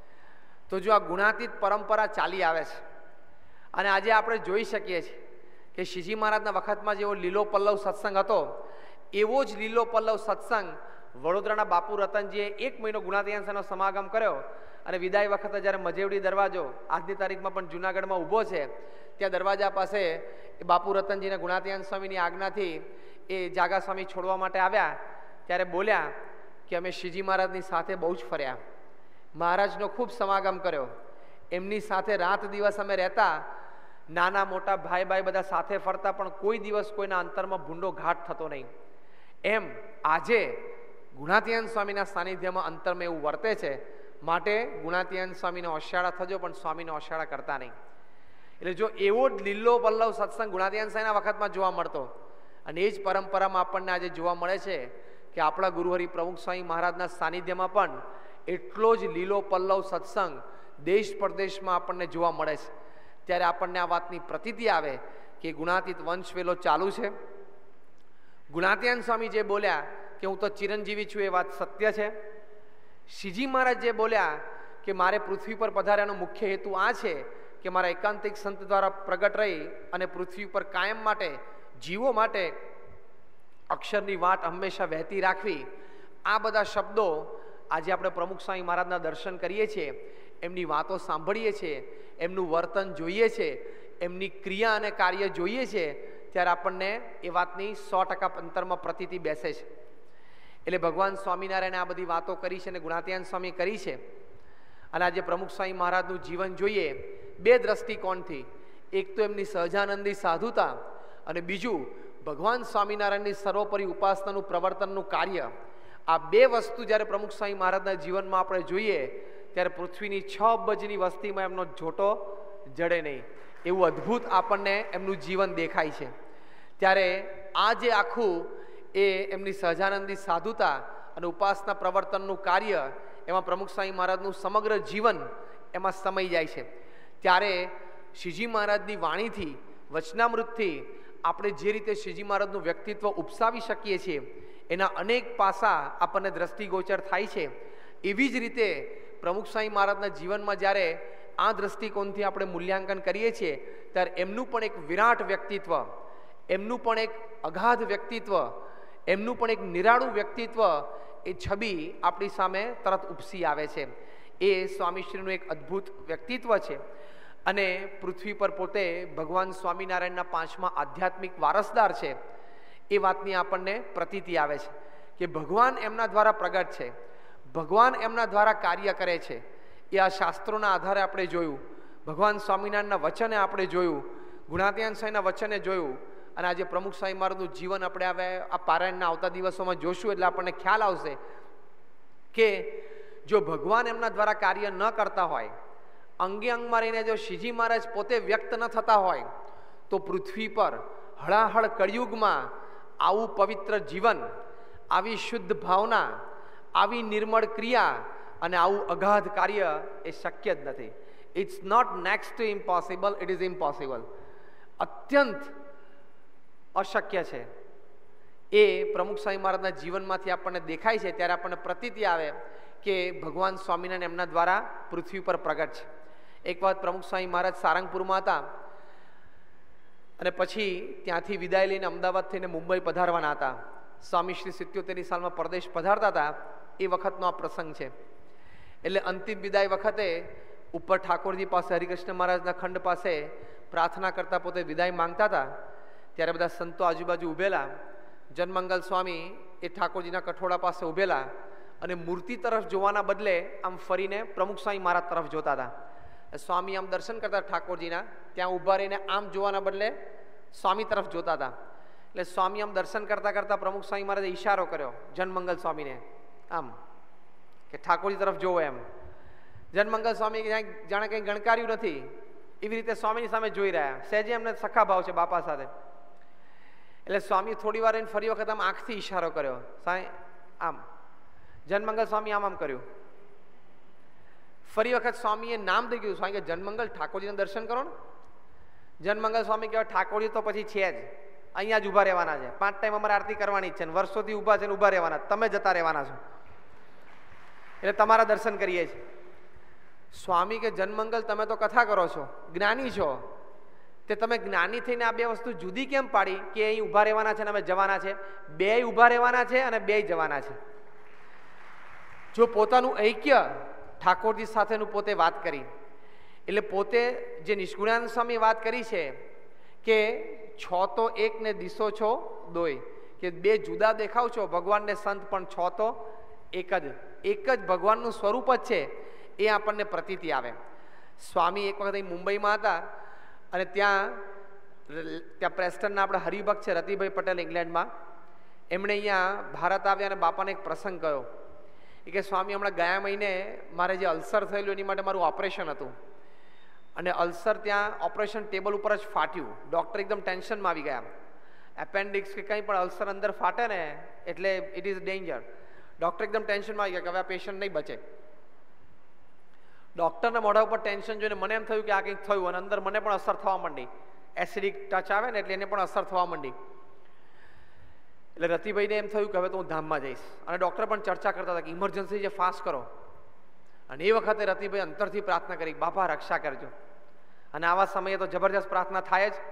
તો જો આ ગુણાતીત પરંપરા ચાલી આવે છે અને આજે આપણે જોઈ શકીએ છીએ કે શ્રીજી મહારાજના વખતમાં જેવો લીલો પલ્લવ સત્સંગ હતો એવો જ લીલો પલ્લવ સત્સંગ વડોદરાના બાપુ રતનજીએ એક મહિનો ગુણાતીયન સ્વામીનો સમાગમ કર્યો. અને વિદાય વખતે જ્યારે મજેવડી દરવાજો આજની તારીખમાં પણ જુનાગઢમાં ઊભો છે, ત્યાં દરવાજા પાસે એ બાપુ રતનજીને ગુણાતીયન સ્વામીની આજ્ઞાથી એ જાગા સ્વામી છોડવા માટે આવ્યા. ત્યારે બોલ્યા કે અમે શ્રીજી મહારાજની સાથે બહુ જ ફર્યા, મહારાજનો ખૂબ સમાગમ કર્યો, એમની સાથે રાત દિવસ અમે રહેતા, નાના મોટા ભાઈ ભાઈ બધા સાથે ફરતા, પણ કોઈ દિવસ કોઈના અંતરમાં ભૂંડો ઘાટ થતો નહીં. એમ આજે ગુણાતીયન સ્વામીના સાનિધ્યમાં અંતરમાં એવું વર્તે છે. માટે ગુણાતીયન સ્વામીનો ઓશાળા થજો, પણ સ્વામીનો ઓશાળા કરતા નહીં. એટલે જો એવો જ લીલો પલ્લવ સત્સંગ ગુણાતીયન સ્વામીના વખતમાં જોવા મળતો અને એ જ પરંપરામાં આપણને આજે જોવા મળે છે કે આપણા ગુરુહરિ પ્રમુખ સ્વામી મહારાજના સાનિધ્યમાં પણ એટલો જ લીલો પલ્લવ સત્સંગ દેશ પરદેશમાં આપણને જોવા મળે છે. ત્યારે આપણને આ વાતની પ્રતીતિ આવે કે ગુણાતીત વંશવેલો ચાલુ છે. ગુણાતીયન સ્વામી જે બોલ્યા કે હું તો ચિરંજીવી છું એ વાત સત્ય છે. શ્રીજી મહારાજ જે બોલ્યા કે મારે પૃથ્વી પર પધાર્યાનો મુખ્ય હેતુ આ છે કે મારા એકાંતિક સંત દ્વારા પ્રગટ રહી અને પૃથ્વી પર કાયમ માટે જીવો માટે અક્ષરની વાટ હંમેશા વહેતી રાખવી. આ બધા શબ્દો આજે આપણે પ્રમુખ સ્વામી મહારાજના દર્શન કરીએ છીએ, એમની વાતો સાંભળીએ છીએ, એમનું વર્તન જોઈએ છે, એમની ક્રિયા અને કાર્ય જોઈએ છે, ત્યારે આપણને એ વાતની સો ટકા અંતરમાં પ્રતીતિ બેસે છે. એટલે ભગવાન સ્વામિનારાયણે આ બધી વાતો કરી છે અને ગુણાતીયન સ્વામી કરી છે. અને આજે પ્રમુખ સ્વામી મહારાજનું જીવન જોઈએ બે દ્રષ્ટિકોણથી, એક તો એમની સહજાનંદી સાધુતા અને બીજું ભગવાન સ્વામિનારાયણની સર્વોપરી ઉપાસનાનું પ્રવર્તનનું કાર્ય. આ બે વસ્તુ જ્યારે પ્રમુખ સ્વામી મહારાજના જીવનમાં આપણે જોઈએ ત્યારે પૃથ્વીની છ અબજની વસ્તીમાં એમનો જોટો જડે નહીં એવું અદ્ભુત આપણને એમનું જીવન દેખાય છે. ત્યારે આ જે આખું એ એમની સહજાનંદી સાધુતા અને ઉપાસના પ્રવર્તનનું કાર્ય, એમાં પ્રમુખ સ્વામી મહારાજનું સમગ્ર જીવન એમાં સમાઈ જાય છે. ત્યારે શ્રીજી મહારાજની વાણીથી, વચનામૃતથી આપણે જે રીતે શ્રીજી મહારાજનું વ્યક્તિત્વ ઉપસાવી શકીએ છીએ એના અનેક પાસા આપણને દ્રષ્ટિગોચર થાય છે. એવી જ રીતે પ્રમુખ સ્વામી મહારાજના જીવનમાં જ્યારે આ દ્રષ્ટિકોણથી આપણે મૂલ્યાંકન કરીએ છીએ ત્યારે એમનું પણ એક વિરાટ વ્યક્તિત્વ, એમનું પણ એક અગાધ વ્યક્તિત્વ, એમનું પણ એક નિરાળું વ્યક્તિત્વ, એ છબી આપણી સામે તરત ઉપસી આવે છે. એ સ્વામીશ્રીનું એક અદ્ભુત વ્યક્તિત્વ છે. અને પૃથ્વી પર પોતે ભગવાન સ્વામિનારાયણના પાંચમા આધ્યાત્મિક વારસદાર છે એ વાતની આપણને પ્રતીતિ આવે છે કે ભગવાન એમના દ્વારા પ્રગટ છે, ભગવાન એમના દ્વારા કાર્ય કરે છે. એ આ શાસ્ત્રોના આધારે આપણે જોયું. ભગવાન સ્વામિનારાયણના વચને આપણે જોયું, ગુણાતીતાનંદ સ્વામીના વચને જોયું, અને આજે પ્રમુખ સ્વામી મહારાજનું જીવન આપણે હવે આ પારાયણના આવતા દિવસોમાં જોશું એટલે આપણને ખ્યાલ આવશે કે જો ભગવાન એમના દ્વારા કાર્ય ન કરતા હોય, અંગે અંગમાં રહીને જો શ્રીજી મહારાજ પોતે વ્યક્ત ન થતા હોય, તો પૃથ્વી પર હળાહળ કળિયુગમાં આવું પવિત્ર જીવન, આવી શુદ્ધ ભાવના, આવી નિર્મળ ક્રિયા અને આવું અગાધ કાર્ય એ શક્ય જ નથી. It's not next to impossible, it is impossible. અત્યંત અશક્ય છે. એ પ્રમુખ સ્વામી મહારાજના જીવનમાંથી આપણને દેખાય છે ત્યારે આપણને પ્રતીતિ આવે કે ભગવાન સ્વામિનારાયણ એમના દ્વારા પૃથ્વી પર પ્રગટ છે. એક વખત પ્રમુખ સ્વામી મહારાજ સારંગપુરમાં હતા અને પછી ત્યાંથી વિદાય લઈને અમદાવાદ થઈને મુંબઈ પધારવાના હતા. સ્વામી શ્રી સિત્યોતેરની સાલમાં પરદેશ પધારતા હતા એ વખતનો આ પ્રસંગ છે. એટલે અંતિમ વિદાય વખતે ઉપર ઠાકોરજી પાસે, હરિકૃષ્ણ મહારાજના ખંડ પાસે પ્રાર્થના કરતા પોતે વિદાય માંગતા હતા. ત્યારે બધા સંતો આજુબાજુ ઉભેલા. જનમંગલ સ્વામી એ ઠાકોરજીના કઠોળા પાસે ઉભેલા અને મૂર્તિ તરફ જોવાના બદલે આમ ફરીને પ્રમુખ સ્વામી મહારાજ તરફ જોતા હતા. સ્વામી આમ દર્શન કરતા ઠાકોરજીના, ત્યાં ઊભા રહીને આમ જોવાના બદલે સ્વામી તરફ જોતા હતા. એટલે સ્વામી આમ દર્શન કરતા કરતા પ્રમુખ સ્વામી મહારાજે ઈશારો કર્યો જનમંગલ સ્વામીને આમ કે ઠાકોરજી તરફ જોવો એમ. જનમંગલ સ્વામી જાણે કંઈ ગણકાર્યું નથી એવી રીતે સ્વામીની સામે જોઈ રહ્યા. સહેજે એમને સખા ભાવ છે બાપા સાથે. એટલે સ્વામી થોડી વાર એને ફરી વખત આમ આંખથી ઈશારો કર્યો, સાંઈ આમ. જનમંગલ સ્વામી આમ આમ કર્યું. ફરી વખત સ્વામીએ નામ થઈ ગયું. સ્વામી કે જનમંગલ ઠાકોરજીના દર્શન કરો ને. જનમંગલ સ્વામી કહેવાય ઠાકોરજી તો પછી છે જ, અહીંયા જ ઊભા રહેવાના છે. પાંચ ટાઈમ અમારે આરતી કરવાની જ છે, વર્ષોથી ઊભા છે ને ઊભા રહેવાના, તમે જતા રહેવાના છો, એટલે તમારા દર્શન કરીએ છીએ. સ્વામી કે જનમંગલ તમે તો કથા કરો છો, જ્ઞાની છો, તે તમે જ્ઞાની થઈને આ બે વસ્તુ જુદી કેમ પાડી કે અહીં ઊભા રહેવાના છે ને અમે જવાના છે? બે ઊભા રહેવાના છે અને બે જવાના છે. જો પોતાનું ઐક્ય ઠાકોરજી સાથેનું પોતે વાત કરી, એટલે પોતે જે નિષ્કુળાનંદ સ્વામી વાત કરી છે કે છો તો એક ને દિશો છો દોય, કે બે જુદા દેખાવ છો ભગવાનને સંત, પણ છો તો એક જ, એક જ ભગવાનનું સ્વરૂપ જ છે, એ આપણને પ્રતીતિ આવે. સ્વામી એક વખત અહીં મુંબઈમાં હતા અને ત્યાં ત્યાં પ્રેસ્ટનના આપણા હરિભક્ત છે રતિભાઈ પટેલ ઇંગ્લેન્ડમાં, એમણે અહીંયા ભારત આવ્યા અને બાપાને એક પ્રસંગ કહ્યો. એ કે સ્વામી હમણાં ગયા મહિને મારે જે અલ્સર થયેલું એની માટે મારું ઓપરેશન હતું અને અલ્સર ત્યાં ઓપરેશન ટેબલ ઉપર જ ફાટ્યું. ડૉક્ટર એકદમ ટેન્શનમાં આવી ગયા. એપેન્ડિક્સ કે કંઈ પણ અલ્સર અંદર ફાટે ને એટલે ઇટ ઇઝ ડેન્જર. ડૉક્ટર એકદમ ટેન્શનમાં આવી ગયા કે હવે આ પેશન્ટ નહીં બચે. ડૉક્ટરના મોઢા ઉપર ટેન્શન જોઈને મને એમ થયું કે આ કંઈક થયું અને અંદર મને પણ અસર થવા માંડી. એસિડિક ટચ આવે ને એટલે એને પણ અસર થવા માંડી. એટલે રતિભાઈને એમ થયું કે હવે તો હું ધામમાં જઈશ, અને ડૉક્ટર પણ ચર્ચા કરતા હતા કે ઇમરજન્સી છે, ફાસ્ટ કરો. અને એ વખતે રતિભાઈ અંતરથી પ્રાર્થના કરી, બાપા રક્ષા કરજો. અને આવા સમયે તો જબરજસ્ત પ્રાર્થના થાય જ.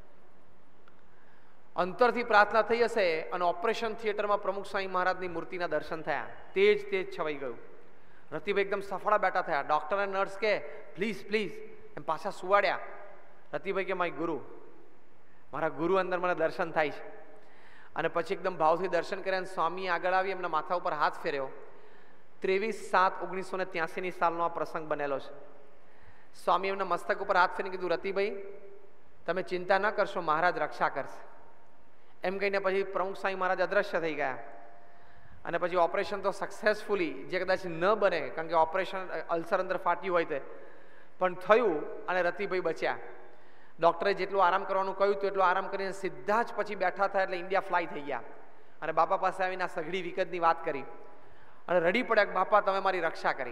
અંતરથી પ્રાર્થના થઈ હશે અને ઓપરેશન થિયેટરમાં પ્રમુખ સ્વામી મહારાજની મૂર્તિના દર્શન થયા. તેજ તેજ છવાઈ ગયું. રતિભાઈ એકદમ સફળા બેઠા થયા. ડૉક્ટર અને નર્સ કે પ્લીઝ પ્લીઝ એમ પાછા સુવાડ્યા. રતિભાઈ કે મારી ગુરુ, મારા ગુરુ અંદર મને દર્શન થાય છે. અને પછી એકદમ ભાવથી દર્શન કર્યા અને સ્વામી આગળ આવી એમના માથા ઉપર હાથ ફેર્યો. ત્રેવીસ સાત ઓગણીસો ને ત્યાસીની સાલનો આ પ્રસંગ બનેલો છે. સ્વામી એમના મસ્તક ઉપર હાથ ફેરીને કીધું, રતિભાઈ તમે ચિંતા ન કરશો, મહારાજ રક્ષા કરશે. એમ કહીને પછી પ્રમુખ સ્વામી મહારાજ અદ્રશ્ય થઈ ગયા. અને પછી ઓપરેશન તો સક્સેસફુલી, જે કદાચ ન બને કારણ કે ઓપરેશન અલ્સર અંદર ફાટ્યું હોય તે પણ થયું અને રતિભાઈ બચ્યા. ડૉક્ટરે જેટલું આરામ કરવાનું કહ્યું હતું એટલું આરામ કરીને સીધા જ પછી બેઠા થયા એટલે ઇન્ડિયા ફ્લાય થઈ ગયા. અને બાપા પાસે આવીને આ સઘળી વિગતની વાત કરી અને રડી પડ્યા કે બાપા તમે મારી રક્ષા કરી.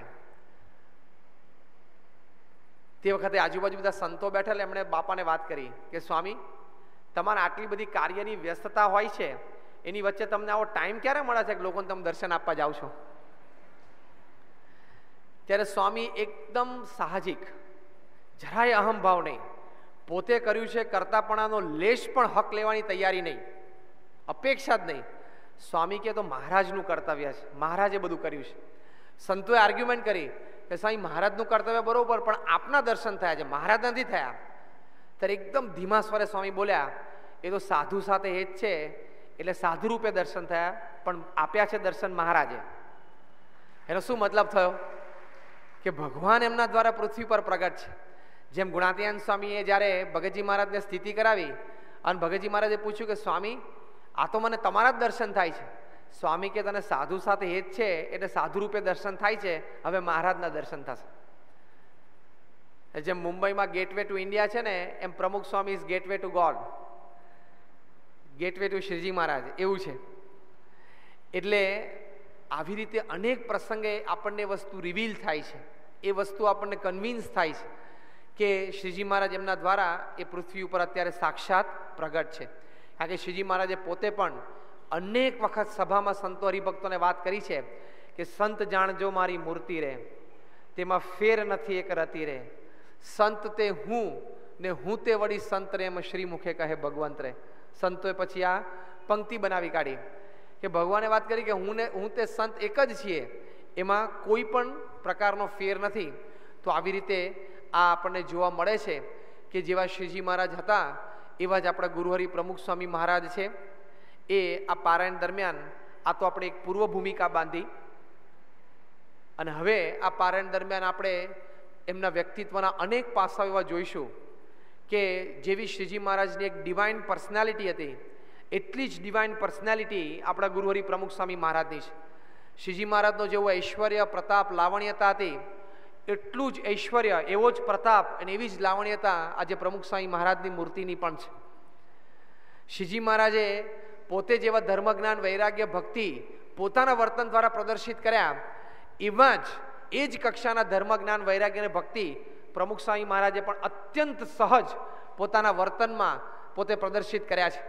તે વખતે આજુબાજુ બધા સંતો બેઠેલા, એમણે બાપાને વાત કરી કે સ્વામી તમારે આટલી બધી કાર્યની વ્યસ્તતા હોય છે, એની વચ્ચે તમને આવો ટાઈમ ક્યારે મળે છે કે લોકોને તમે દર્શન આપવા જાઓ છો? ત્યારે સ્વામી એકદમ સાહજિક, જરાય અહંભાવ નહીં, પોતે કર્યું છે કરતાપણાનો લેશ પણ હક લેવાની તૈયારી નહીં, અપેક્ષા જ નહીં. સ્વામી કહે તો મહારાજનું કર્તવ્ય છે, મહારાજે બધું કર્યું છે. સંતોએ આર્ગ્યુમેન્ટ કરી કે સ્વામી મહારાજનું કર્તવ્ય બરોબર, પણ આપના દર્શન થયા છે, મહારાજ નથી થયા. ત્યારે એકદમ ધીમા સ્વરે સ્વામી બોલ્યા, એ તો સાધુ સાથે એ જ છે, એટલે સાધુ રૂપે દર્શન થયા, પણ આપ્યા છે દર્શન મહારાજે. એનો શું મતલબ થયો? કે ભગવાન એમના દ્વારા પૃથ્વી પર પ્રગટ છે. જેમ ગુણાતીયાન સ્વામીએ જ્યારે ભગતજી મહારાજને સ્થિતિ કરાવી અને ભગતજી મહારાજે પૂછ્યું કે સ્વામી, આ તો મને તમારા જ દર્શન થાય છે. સ્વામી કે તને સાધુ સાથે હેત છે એટલે સાધુ રૂપે દર્શન થાય છે, હવે મહારાજના દર્શન થશે. જેમ મુંબઈમાં ગેટવે ટુ ઇન્ડિયા છે ને, એમ Pramukh Swami is gateway to God, gateway to Shriji Maharaj, એવું છે. એટલે આવી રીતે અનેક પ્રસંગે આપણને વસ્તુ રિવીલ થાય છે, એ વસ્તુ આપણને કન્વિન્સ થાય છે કે શ્રીજી મહારાજ એમના દ્વારા એ પૃથ્વી ઉપર અત્યારે સાક્ષાત પ્રગટ છે. કારણ કે શ્રીજી મહારાજે પોતે પણ અનેક વખત સભામાં સંતો હરિભક્તોને વાત કરી છે કે સંત જાણજો મારી મૂર્તિ રે, તેમાં ફેર નથી એક રતી રે, સંત તે હું ને હું તે વળી સંત રે, એમ શ્રી મુખે કહે ભગવંત રે. સંતોએ પછી આ પંક્તિ બનાવી કાઢી કે ભગવાને વાત કરી કે હું ને હું તે સંત એક જ છીએ, એમાં કોઈ પણ પ્રકારનો ફેર નથી. તો આવી રીતે આ આપણને જોવા મળે છે કે જેવા શ્રીજી મહારાજ હતા એવા જ આપણા ગુરુહરિ પ્રમુખ સ્વામી મહારાજ છે. એ આ પારાયણ દરમિયાન આ તો આપણે એક પૂર્વ ભૂમિકા બાંધી, અને હવે આ પારાયણ દરમિયાન આપણે એમના વ્યક્તિત્વના અનેક પાસાઓ એવા જોઈશું કે જેવી શ્રીજી મહારાજની એક ડિવાઇન પર્સનાલિટી હતી, એટલી જ ડિવાઇન પર્સનાલિટી આપણા ગુરુહરિ પ્રમુખ સ્વામી મહારાજની છે. શ્રીજી મહારાજનો જેવો ઐશ્વર્ય, પ્રતાપ, લાવણ્યતા હતી, એટલું જ ઐશ્વર્ય, એવો જ પ્રતાપ અને એવી જ લાવણ્યતા આજે પ્રમુખ સ્વામી મહારાજની મૂર્તિની પણ છે. શ્રીજી મહારાજે પોતે જેવા ધર્મ, જ્ઞાન, વૈરાગ્ય, ભક્તિ પોતાના વર્તન દ્વારા પ્રદર્શિત કર્યા, એવા જ એ જ કક્ષાના ધર્મ, જ્ઞાન, વૈરાગ્ય અને ભક્તિ પ્રમુખ સ્વામી મહારાજે પણ અત્યંત સહજ પોતાના વર્તનમાં પોતે પ્રદર્શિત કર્યા છે.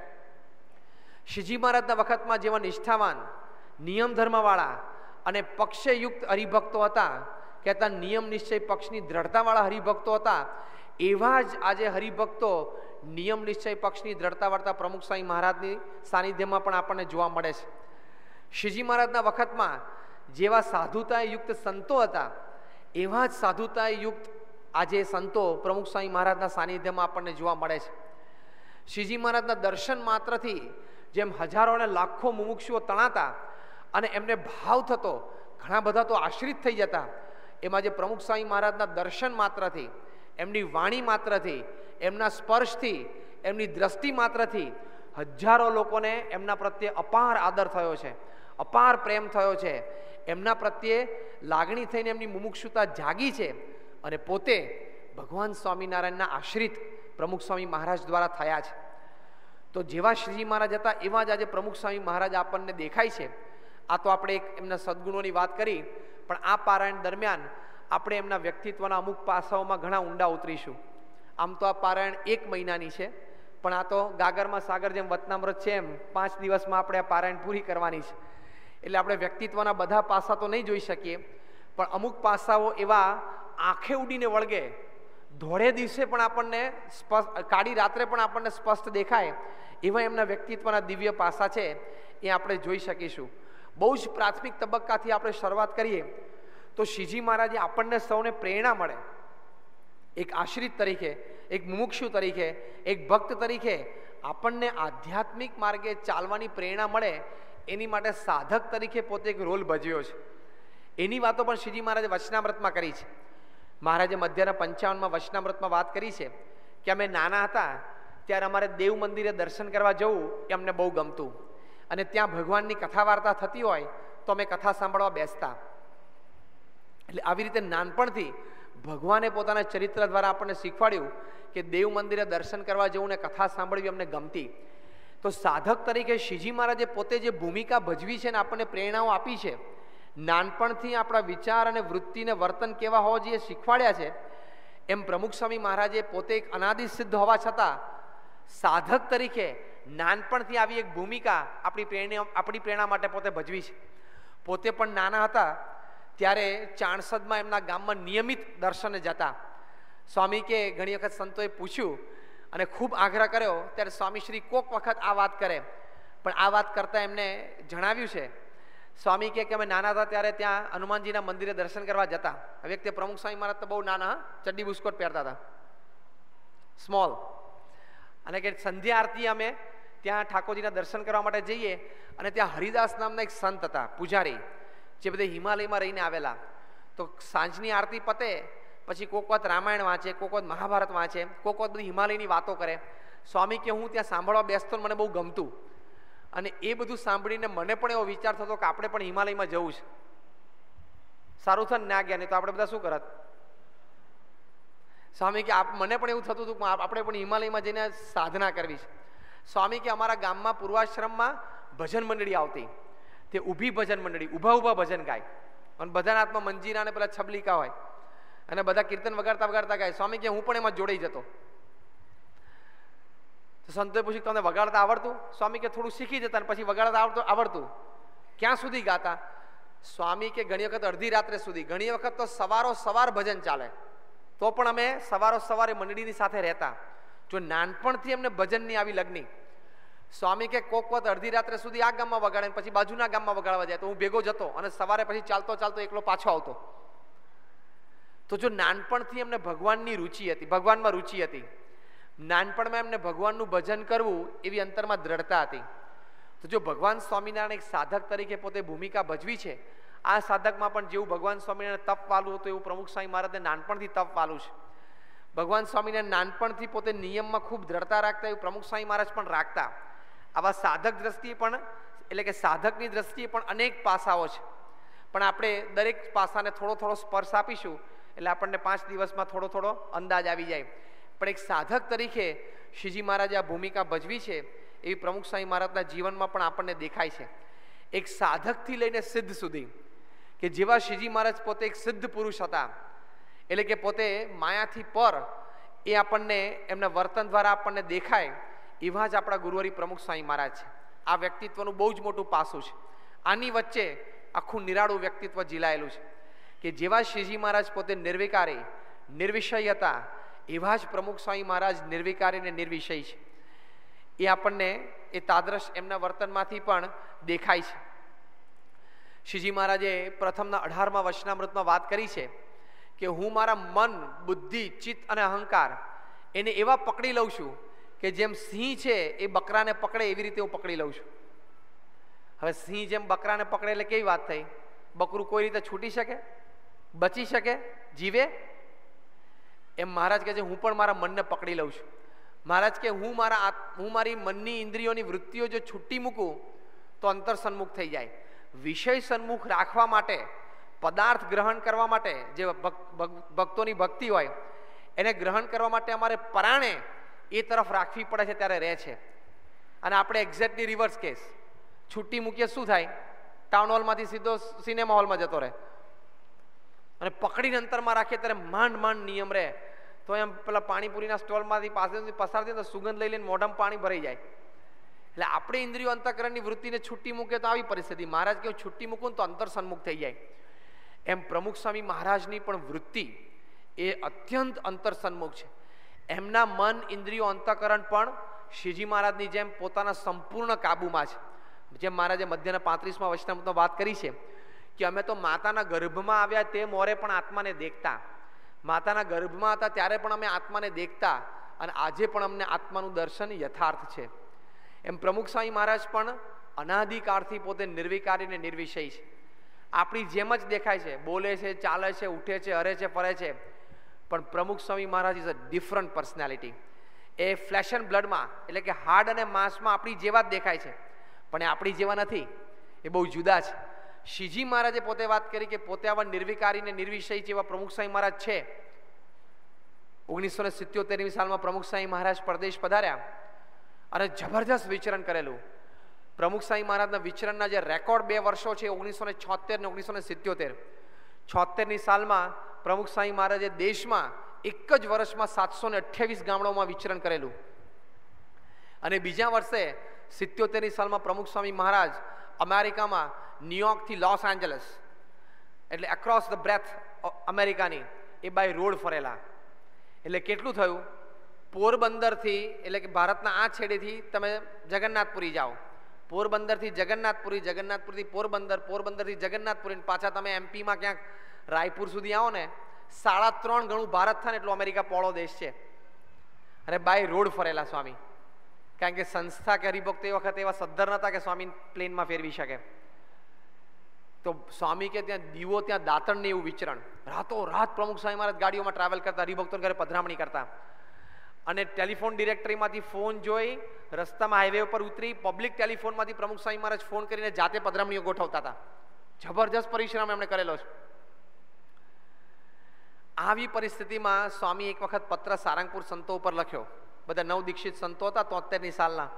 શ્રીજી મહારાજના વખતમાં જેવા નિષ્ઠાવાન, નિયમ ધર્મવાળા અને પક્ષયુક્ત હરિભક્તો હતા, કહેતા નિયમ નિશ્ચય પક્ષની દ્રઢતાવાળા હરિભક્તો હતા, એવા જ આજે હરિભક્તો નિયમ નિશ્ચય પક્ષની દ્રઢતા વાળતા પ્રમુખ સ્વામી મહારાજની સાનિધ્યમાં પણ આપણને જોવા મળે છે. શ્રીજી મહારાજના વખતમાં જેવા સાધુતાએ યુક્ત સંતો હતા, એવા જ સાધુતાએ યુક્ત આજે સંતો પ્રમુખ સ્વામી મહારાજના સાનિધ્યમાં આપણને જોવા મળે છે. શ્રીજી મહારાજના દર્શન માત્રથી જેમ હજારો અને લાખો મુમુક્ષુઓ તણાતા અને એમને ભાવ થતો, ઘણા બધા તો આશ્રિત થઈ જતા, એમાં જે પ્રમુખ સ્વામી મહારાજના દર્શન માત્રથી, એમની વાણી માત્રથી, એમના સ્પર્શથી, એમની દ્રષ્ટિ માત્રથી હજારો લોકોને એમના પ્રત્યે અપાર આદર થયો છે, અપાર પ્રેમ થયો છે, એમના પ્રત્યે લાગણી થઈને એમની મુમુક્ષુતા જાગી છે, અને પોતે ભગવાન સ્વામિનારાયણના આશ્રિત પ્રમુખ સ્વામી મહારાજ દ્વારા થયા છે. તો જેવા શ્રીજી મહારાજ હતા એવા જ આજે પ્રમુખ સ્વામી મહારાજ આપણને દેખાય છે. આ તો આપણે એક એમના સદગુણોની વાત કરી, પણ આ પારાયણ દરમિયાન આપણે એમના વ્યક્તિત્વના અમુક પાસાઓમાં ઘણા ઊંડા ઉતરીશું. આમ તો આ પારાયણ એક મહિનાની છે, પણ આ તો ગાગરમાં સાગર જેમ વતનામૃત છે એમ પાંચ દિવસમાં આપણે આ પારાયણ પૂરી કરવાની છે. એટલે આપણે વ્યક્તિત્વના બધા પાસા તો નહીં જોઈ શકીએ, પણ અમુક પાસાઓ એવા આંખે ઉડીને વળગે, ધોળે દિવસે પણ આપણને સ્પષ્ટ, કાળી રાત્રે પણ આપણને સ્પષ્ટ દેખાય એવા એમના વ્યક્તિત્વના દિવ્ય પાસા છે, એ આપણે જોઈ શકીશું. બહુ જ પ્રાથમિક તબક્કાથી આપણે શરૂઆત કરીએ તો શ્રીજી મહારાજે આપણને સૌને પ્રેરણા મળે, એક આશ્રિત તરીકે, એક મુમુક્ષુ તરીકે, એક ભક્ત તરીકે આપણને આધ્યાત્મિક માર્ગે ચાલવાની પ્રેરણા મળે, એની માટે સાધક તરીકે પોતે એક રોલ ભજવ્યો છે. એની વાતો પણ શ્રીજી મહારાજે વચનામૃતમાં કરી છે. મહારાજે મધ્યના પંચાવનમાં વચનામૃતમાં વાત કરી છે કે અમે નાના હતા ત્યારે અમારે દેવ મંદિરે દર્શન કરવા જવું એ અમને બહુ ગમતું, અને ત્યાં ભગવાનની કથા વાર્તા થતી હોય તો અમે કથા સાંભળવા બેસતા. એટલે આવી રીતે નાનપણથી ભગવાને પોતાના ચરિત્ર દ્વારા આપણને શીખવાડ્યું કે દેવ મંદિરે દર્શન કરવા જવું ને કથા સાંભળવી અમને ગમતી. તો સાધક તરીકે શ્રીજી મહારાજે પોતે જે ભૂમિકા ભજવી છે ને આપણને પ્રેરણાઓ આપી છે, નાનપણથી આપણા વિચાર અને વૃત્તિને વર્તન કેવા હોવા જોઈએ શીખવાડ્યા છે, એમ પ્રમુખ સ્વામી મહારાજે પોતે એક અનાદિ સિદ્ધ હોવા છતાં સાધક તરીકે નાનપણથી આવી એક ભૂમિકા આપણી પ્રેરણા આપણી પ્રેરણા માટે પોતે ભજવી છે. પોતે પણ નાના હતા ત્યારે ચાણસદમાં એમના ગામમાં નિયમિત દર્શને જતા. સ્વામી કે ઘણી વખત સંતોએ પૂછ્યું અને ખૂબ આગ્રહ કર્યો ત્યારે સ્વામીશ્રી કોક વખત આ વાત કરે, પણ આ વાત કરતાં એમને જણાવ્યું છે, સ્વામી કે અમે નાના હતા ત્યારે ત્યાં હનુમાનજીના મંદિરે દર્શન કરવા જતા. હવે તે પ્રમુખ સ્વામી મહારાજ તો બહુ નાના, ચડ્ડી બુસ્કોટ પહેરતા હતા, સ્મોલ, અને કે સંધ્યા આરતી અમે ત્યાં ઠાકોરજીના દર્શન કરવા માટે જઈએ, અને ત્યાં હરિદાસ નામના એક સંત હતા, પૂજારી, જે બધે હિમાલયમાં રહીને આવેલા. તો સાંજની આરતી પતે પછી કોક વખત રામાયણ વાંચે, કોક વખત મહાભારત વાંચે, કોક વખત બધી હિમાલયની વાતો કરે. સ્વામી કે હું ત્યાં સાંભળવા બેસતો મને બહુ ગમતું, અને એ બધું સાંભળીને મને પણ એવો વિચાર થતો કે આપણે પણ હિમાલયમાં જવું છે. સારું થને ના ગયા, નહીં તો આપણે બધા શું કરત? સ્વામી કે મને પણ એવું થતું હતું કે આપણે પણ હિમાલયમાં જઈને સાધના કરવી છે. સ્વામી કે અમારા ગામમાં પૂર્વાશ્રમમાં ભજન મંડળી આવતી, તે ઊભી ભજન મંડળી, ઊભા ઊભા ભજન ગાય, અને બધાના હાથમાં મંજીરા અને પેલા છબલિકા હોય, અને બધા કીર્તન વગાડતા વગાડતા ગાય. સ્વામી કે હું પણ એમાં જોડાઈ જતો. સંતોએ પૂછ્યું તમને વગાડતા આવડતું? સ્વામી કે થોડું શીખી જતા, પછી વગાડતા આવડતું આવડતું ક્યાં સુધી ગાતા? સ્વામી કે ઘણી વખત અડધી રાત્રે સુધી, ઘણી વખત તો સવારો સવાર ભજન ચાલે, તો પણ અમે સવારો સવારે મંડળીની સાથે રહેતા. જો નાનપણથી અમને ભજનની આવી લગ્ની. સ્વામી કે કોક વખત અડધી રાત્રે સુધી આ ગામમાં વગાડે, પછી બાજુના ગામમાં વગાડવા જાય, તો હું ભેગો જતો, અને સવારે પછી ચાલતો ચાલતો એકલો પાછો આવતો. તો જો નાનપણથી અમને ભગવાનની રુચિ હતી, ભગવાનમાં રુચિ હતી, નાનપણમાં એમને ભગવાનનું ભજન કરવું એવી અંતરમાં દ્રઢતા હતી. તો જો ભગવાન સ્વામિનારાયણ એક સાધક તરીકે પોતે ભૂમિકા ભજવી છે, આ સાધકમાં પણ જેવું ભગવાન સ્વામિનારાયણ તપ વાલું હતું એવું પ્રમુખ સ્વામી મહારાજને નાનપણથી તપ વાલું છે. ભગવાન સ્વામિનારાયણ નાનપણથી પોતે નિયમમાં ખૂબ દ્રઢતા રાખતા એવું પ્રમુખ સ્વામી મહારાજ પણ રાખતા. આવા સાધક દ્રષ્ટિએ પણ, એટલે કે સાધકની દ્રષ્ટિએ પણ અનેક પાસાઓ છે, પણ આપણે દરેક પાસાને થોડો થોડો સ્પર્શ આપીશું એટલે આપણને પાંચ દિવસમાં થોડો થોડો અંદાજ આવી જાય. પણ એક સાધક તરીકે શ્રીજી મહારાજે આ ભૂમિકા ભજવી છે એવી પ્રમુખ સ્વામી મહારાજના જીવનમાં પણ આપણને દેખાય છે. એક સાધકથી લઈને સિદ્ધ સુધી, કે જેવા શ્રીજી મહારાજ પોતે એક સિદ્ધ પુરુષ હતા, એટલે કે પોતે માયાથી પર, એ આપણને એમના વર્તન દ્વારા આપણને દેખાય, એવા જ આપણા ગુરુવરી પ્રમુખ સ્વામી મહારાજ છે. આ વ્યક્તિત્વનું બહુ જ મોટું પાસું છે. આની વચ્ચે આખું નિરાળું વ્યક્તિત્વ ઝીલાયેલું છે, કે જેવા શ્રીજી મહારાજ પોતે નિર્વિકારી નિર્વિષય હતા, એવા જ પ્રમુખ સ્વામી મહારાજ નિર્વિકારી અને નિર્વિષય છે. એ આપણને એ તાદ્રશ એમના વર્તનમાંથી પણ દેખાય છે. શ્રીજી મહારાજે પ્રથમના અઢારમા વચનામૃતમાં વાત કરી છે કે હું મારા મન, બુદ્ધિ, ચિત્ત અને અહંકાર એને એવા પકડી લઉં છું કે જેમ સિંહ છે એ બકરાને પકડે એવી રીતે હું પકડી લઉં છું. હવે સિંહ જેમ બકરાને પકડે એટલે કેવી વાત થઈ? બકરું કોઈ રીતે છૂટી શકે, બચી શકે, જીવે? એમ મહારાજ કહે છે હું પણ મારા મનને પકડી લઉં છું. મહારાજ કે હું મારા હું મારી મનની ઇન્દ્રિયોની વૃત્તિઓ જો છૂટી મૂકું તો અંતર સન્મુખ થઈ જાય. વિષય સન્મુખ રાખવા માટે, પદાર્થ ગ્રહણ કરવા માટે, જે ભક્તોની ભક્તિ હોય એને ગ્રહણ કરવા માટે અમારે પરાણે એ તરફ રાખવી પડે છે, ત્યારે રહે છે. અને આપણે એક્ઝેક્ટલી રિવર્સ કેસ, છૂટી મૂકીએ શું થાય? ટાઉન હોલમાંથી સીધો સિનેમા હોલમાં જતો રહે, અને પકડીને અંતરમાં રાખીએ ત્યારે માંડ માંડ નિયમ રહે. તો એમ પેલા પાણીપુરીના સ્ટોલમાંથી પાસેથી પસાર થઈને સુગંધ લઈ લઈને મોઢામાં પાણી ભરાઈ જાય. એટલે આપણે ઇન્દ્રિયો અંતઃકરણની વૃત્તિને છૂટી મૂકે તો આવી પરિસ્થિતિ. મહારાજ કે છૂટી મૂકું તો અંતર સન્મુખ થઈ જાય. એમ પ્રમુખ સ્વામી મહારાજની પણ વૃત્તિ એ અત્યંત અંતર સન્મુખ છે. એમના મન, ઇન્દ્રિયો, અંતઃકરણ પણ શ્રીજી મહારાજની જેમ પોતાના સંપૂર્ણ કાબુમાં છે. જેમ મહારાજે મધ્યના પાંત્રીસમાં વચનામૃતમાં વાત કરી છે કે અમે તો માતાના ગર્ભમાં આવ્યા તે મોરે પણ આત્માને દેખતા. માતાના ગર્ભમાં હતા ત્યારે પણ અમે આત્માને દેખતા, અને આજે પણ અમને આત્માનું દર્શન યથાર્થ છે. એમ પ્રમુખ સ્વામી મહારાજ પણ અનાદિકાળથી પોતે નિર્વિકારી અને નિર્વિષય છે. આપણી જેમ જ દેખાય છે, બોલે છે, ચાલે છે, ઉઠે છે, હરે છે, ફરે છે, પણ Pramukh Swami Maharaj is a different personality. એ ફ્લેશ એન્ડ બ્લડમાં, એટલે કે હાર્ડ અને માંસમાં આપણી જેવા જ દેખાય છે, પણ એ આપણી જેવા નથી, એ બહુ જુદા છે. શ્રીજી મહારાજે પોતે વાત કરી કે પોતે આવા નિર્વિકારી ને નિર્વિષય જેવા પ્રમુખ સ્વામી મહારાજ છે. ઓગણીસો ને સિત્યોતેરમી સાલમાં પ્રમુખ સ્વામી મહારાજ પરદેશ પધાર્યા અને જબરજસ્ત વિચરણ કરેલું. પ્રમુખ સ્વામી મહારાજના વિચરણના જે રેકોર્ડ બે વર્ષો છે, ઓગણીસો ને છોતેર ને ઓગણીસો ને સિત્યોતેર. છોતેરની સાલમાં પ્રમુખ સ્વામી મહારાજે દેશમાં એક જ વર્ષમાં સાતસો ને અઠ્યાવીસ ગામડાઓમાં વિચરણ કરેલું. અને બીજા વર્ષે સિત્યોતેરની સાલમાં પ્રમુખ સ્વામી મહારાજ અમેરિકામાં ન્યુયોર્કથી લોસ એન્જલસ, એટલે અક્રોસ ધ બ્રેથ અમેરિકાની એ બાય રોડ ફરેલા. એટલે કેટલું થયું? પોરબંદરથી, એટલે કે ભારતના આ છેડેથી તમે જગન્નાથપુરી જાઓ, પોરબંદરથી જગન્નાથપુરી, જગન્નાથપુરથી પોરબંદર, પોરબંદરથી જગન્નાથપુરી, પાછા તમે એમપીમાં ક્યાંક રાયપુર સુધી આવો ને, સાડા ત્રણ ગણું ભારત થાય ને એટલો અમેરિકા પોળો દેશ છે. અને બાય રોડ ફરેલા સ્વામી, કારણ કે સંસ્થા કે હરિભક્તો એ વખતે એવા સદ્ધર નતા કે સ્વામી પ્લેનમાં ફેરવી શકે. તો તો સ્વામી કે ત્યાં દીવો, ત્યાં દાંતણ ને એવું વિચરણ, રાતો રાત પ્રમુખ સ્વામી મહારાજ ગાડીઓમાં ટ્રાવેલ કરતા, હરિભક્તોને ઘરે પધરામણી કરતા, અને ટેલિફોન ડિરેક્ટરીમાંથી ફોન જોઈ રસ્તામાં હાઈવે ઉપર ઉતરી પબ્લિક ટેલિફોનમાંથી પ્રમુખ સ્વામી મહારાજ ફોન કરીને જાતે પધરામણીઓ ગોઠવતા હતા. જબરજસ્ત પરિશ્રમ એમણે કરેલો છે. આવી પરિસ્થિતિમાં સ્વામી એક વખત પત્ર સારંગપુર સંતો ઉપર લખ્યો. બધા નવ દીક્ષિત સંતો હતા તોતેરની સાલના.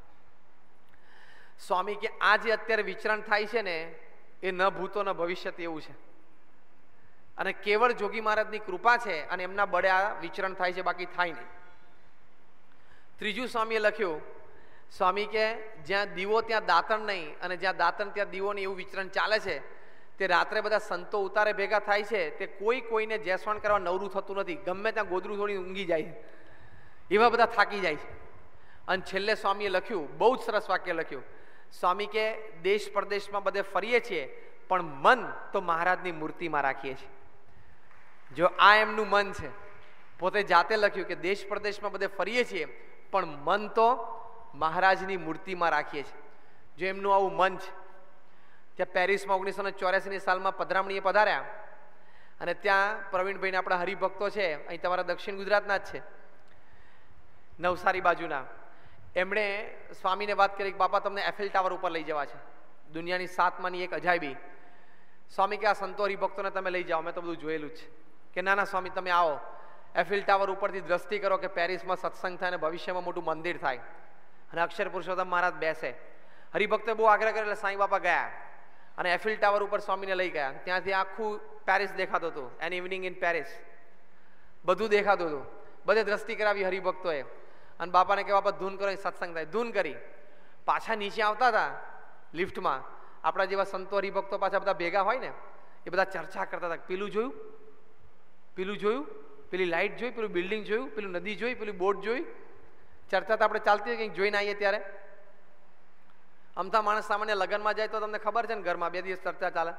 સ્વામી કે આ જે અત્યારે વિચરણ થાય છે ને એ ન ભૂતો ન ભવિષ્ય એવું છે, અને કેવળ જોગી મહારાજની કૃપા છે અને એમના બળે આ વિચરણ થાય છે, બાકી થાય નહીં. ત્રીજું સ્વામીએ લખ્યું, સ્વામી કે જ્યાં દીવો ત્યાં દાંતણ નહીં, અને જ્યાં દાંતણ ત્યાં દીવો નહીં, એવું વિચરણ ચાલે છે. તે રાત્રે બધા સંતો ઉતારે ભેગા થાય છે, તે કોઈ કોઈને જેસવણ કરવા નવરું થતું નથી. ગમે ત્યાં ગોદરું થોડી ઊંઘી જાય છે, એવા બધા થાકી જાય છે. અને છેલ્લે સ્વામીએ લખ્યું, બહુ જ સરસ વાક્ય લખ્યું. સ્વામી કે દેશ પરદેશમાં બધે ફરીએ છીએ પણ મન તો મહારાજની મૂર્તિમાં રાખીએ છીએ. જો આ એમનું મન છે, પોતે જાતે લખ્યું કે દેશ પરદેશમાં બધે ફરીએ છીએ પણ મન તો મહારાજની મૂર્તિમાં રાખીએ છીએ. જો એમનું આવું મન છે. ત્યાં પેરિસમાં ઓગણીસો ને ચોર્યાસીની સાલમાં પધરામણીએ પધાર્યા, અને ત્યાં પ્રવીણભાઈને આપણા હરિભક્તો છે, અહીં તમારા દક્ષિણ ગુજરાતના જ છે, નવસારી બાજુના. એમણે સ્વામીને વાત કરી કે બાપા તમને એફિલ ટાવર ઉપર લઈ જવા છે, દુનિયાની સાતમાની એક અજાયબી. સ્વામી કે આ સંતો હરિભક્તોને તમે લઈ જાઓ, મેં તો બધું જોયેલું છે. કે ના ના સ્વામી તમે આવો, એફિલ ટાવર ઉપરથી દ્રષ્ટિ કરો કે પેરિસમાં સત્સંગ થાય અને ભવિષ્યમાં મોટું મંદિર થાય અને અક્ષર પુરુષોત્તમ મહારાજ બેસે. હરિભક્તોએ બહુ આગ્રહ કર્યો એટલે સાંઈ બાપા ગયા અને એફિલ ટાવર ઉપર સ્વામીને લઈ ગયા. ત્યાંથી આખું પેરિસ દેખાતું હતું, એન ઇવનિંગ ઇન પેરિસ, બધું દેખાતું હતું. બધે દ્રષ્ટિ કરાવી હરિભક્તોએ, અને બાપાને કે બાપા ધૂન કરો, સત્સંગ થાય. ધૂન કરી પાછા નીચે આવતા હતા લિફ્ટમાં. આપણા જેવા સંતો હરિભક્તો પાછા બધા ભેગા હોય ને, એ બધા ચર્ચા કરતા હતા. પેલું જોયું, પેલું જોયું, પેલી લાઇટ જોઈ, પેલું બિલ્ડિંગ જોયું, પેલું નદી જોઈ, પેલું બોટ જોઈ. ચર્ચા તો આપણે ચાલતી હોય કંઈક જોઈને આવીએ ત્યારે. અમથા માણસ સામાન્ય લગ્નમાં જાય તો તમને ખબર છે ને, ઘરમાં બે દિવસ ચર્ચા ચાલે,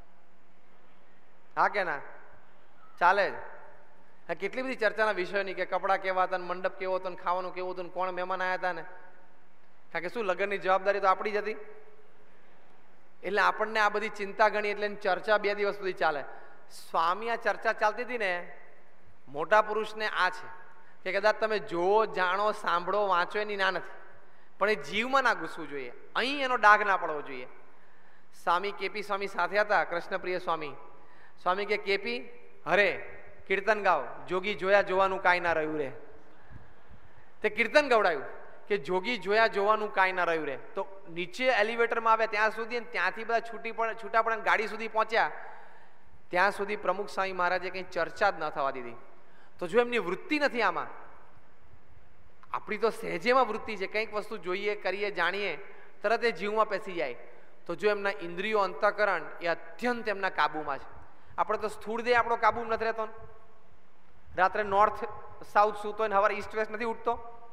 હા કે ના ચાલે જ. કેટલી બધી ચર્ચાના વિષયોની, કે કપડાં કેવા હતા, મંડપ કેવો હતો, ખાવાનું કેવું હતું, કોણ મહેમાન આવ્યા હતા ને. કારણ કે શું લગ્નની જવાબદારી તો આપણી જ હતી, એટલે આપણને આ બધી ચિંતા ગણી, એટલે ચર્ચા બે દિવસ સુધી ચાલે. સ્વામી આ ચર્ચા ચાલતી હતી ને, મોટા પુરુષને આ છે કે કદાચ તમે જોવો, જાણો, સાંભળો, વાંચો એની ના નથી, પણ એ જીવમાં ના ઘૂસવું જોઈએ, અહીં એનો ડાઘ ના પડવો જોઈએ. સ્વામી કેપી સ્વામી સાથે હતા, કૃષ્ણપ્રિય સ્વામી. સ્વામી કે કેપી હરે કીર્તન ગાવ, જોગી જોયા જોવાનું કાંઈ ના રહ્યું રે. તે કીર્તન ગવડાયું કે જોગી જોયા જોવાનું કાંઈ ના રહ્યું રે. તો નીચે એલિવેટરમાં આવ્યા ત્યાં સુધી, ત્યાંથી બધા છૂટી પણ છૂટા પણ ગાડી સુધી પહોંચ્યા, ત્યાં સુધી પ્રમુખ સ્વામી મહારાજે કંઈ ચર્ચા જ ન થવા દીધી. તો જો એમની વૃત્તિ નથી આમાં, આપણી તો સહેજેમાં વૃત્તિ છે, કંઈક વસ્તુ જોઈએ, કરીએ, જાણીએ, તરત એ જીવમાં પેસી જાય. તો જો એમના ઇન્દ્રિયો, અંતઃકરણ એ અત્યંત એમના કાબુમાં છે. આપણે તો સ્થૂળ દેહ આપણો કાબુમાં નથી રહેતો. રાત્રે નોર્થ સાઉથ સૂતો હોય ને સવારે ઈસ્ટ વેસ્ટ નથી ઉઠતો.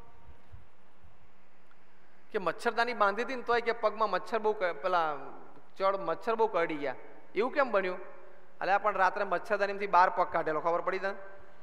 કે મચ્છરદાની બાંધી હતી ને તોય કે પગમાં મચ્છર બહુ પેલા ચડ મચ્છર બહુ કરડી ગયા. એવું કેમ બન્યું? અલ્યા પણ રાત્રે મચ્છરદાનીમાંથી બાર પગ કાઢેલો, ખબર પડી તને?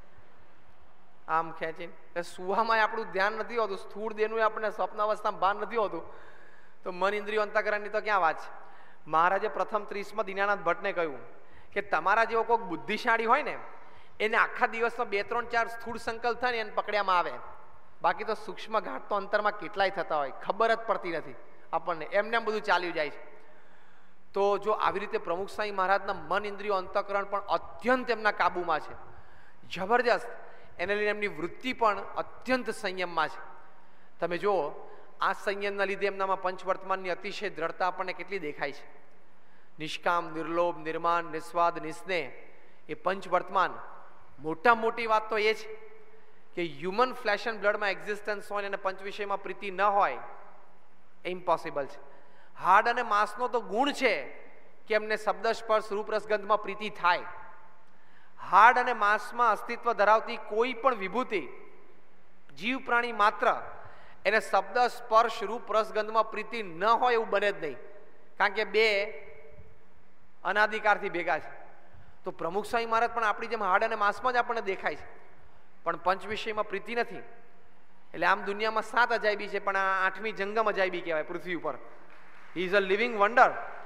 આમ ખેંચીને. એટલે સુવામાં આપણું ધ્યાન નથી હોતું, સ્થૂળ દેહનું આપણને સ્વપ્ન અવસ્થામાં ભાન નથી હોતું, તો મન ઇન્દ્રિયો અંતઃકરણની તો ક્યાં વાત છે. મહારાજે પ્રથમ ત્રીસમાં દીનાનાથ ભટ્ટને કહ્યું કે તમારા જેવો કોઈક બુદ્ધિશાળી હોય ને, એને આખા દિવસમાં બે ત્રણ ચાર સ્થૂળ સંકલ્પ થાય ને એને પકડ્યામાં આવે, બાકી તો સૂક્ષ્મ ઘાટ તો અંતરમાં કેટલાય થતા હોય, ખબર જ પડતી નથી આપણને, એમને એમ બધું ચાલ્યું જાય છે. તો જો આવી રીતે પ્રમુખ સ્વામી મહારાજના મન ઇન્દ્રિયો અંતઃકરણ પણ અત્યંત એમના કાબુમાં છે, જબરજસ્ત. એને લઈને એમની વૃત્તિ પણ અત્યંત સંયમમાં છે. તમે જુઓ, આ સંયમના લીધે એમનામાં પંચવર્તમાનની અતિશય દ્રઢતા આપણને કેટલી દેખાય છે. નિષ્કામ, નિર્લોભ, નિર્માન, નિસ્વાદ, નિસ્નેહ, એ પંચવર્તમાન. મોટા મોટી વાત તો એ છે કે હ્યુમન ફ્લેશ એન્ડ બ્લડમાં એક્ઝિસ્ટન્સ હોય અને પંચ વિષયમાં પ્રીતિ ન હોય, એ ઇમ્પોસિબલ છે. હાડ અને માંસનો તો ગુણ છે કે એમને શબ્દ, સ્પર્શ, રૂપ, રસગંધમાં પ્રીતિ થાય. હાડ અને માંસમાં અસ્તિત્વ ધરાવતી કોઈ પણ વિભૂતિ, જીવ પ્રાણી માત્ર, એને શબ્દ, સ્પર્શ, રૂપ, રસગંધમાં પ્રીતિ ન હોય એવું બને જ નહીં, કારણ કે બે અનાદિકાળથી ભેગા છે. તો પ્રમુખ સ્વામી મહારાજ પણ આપણી જેમ હાડ અને માંસમાં જ આપણને દેખાય છે, પણ પંચ વિષયમાં પ્રીતિ નથી. એટલે આમ દુનિયામાં સાત અજાયબી છે, પણ આ આઠમી જંગમ અજાયબી કહેવાય પૃથ્વી ઉપર. He is a living wonder.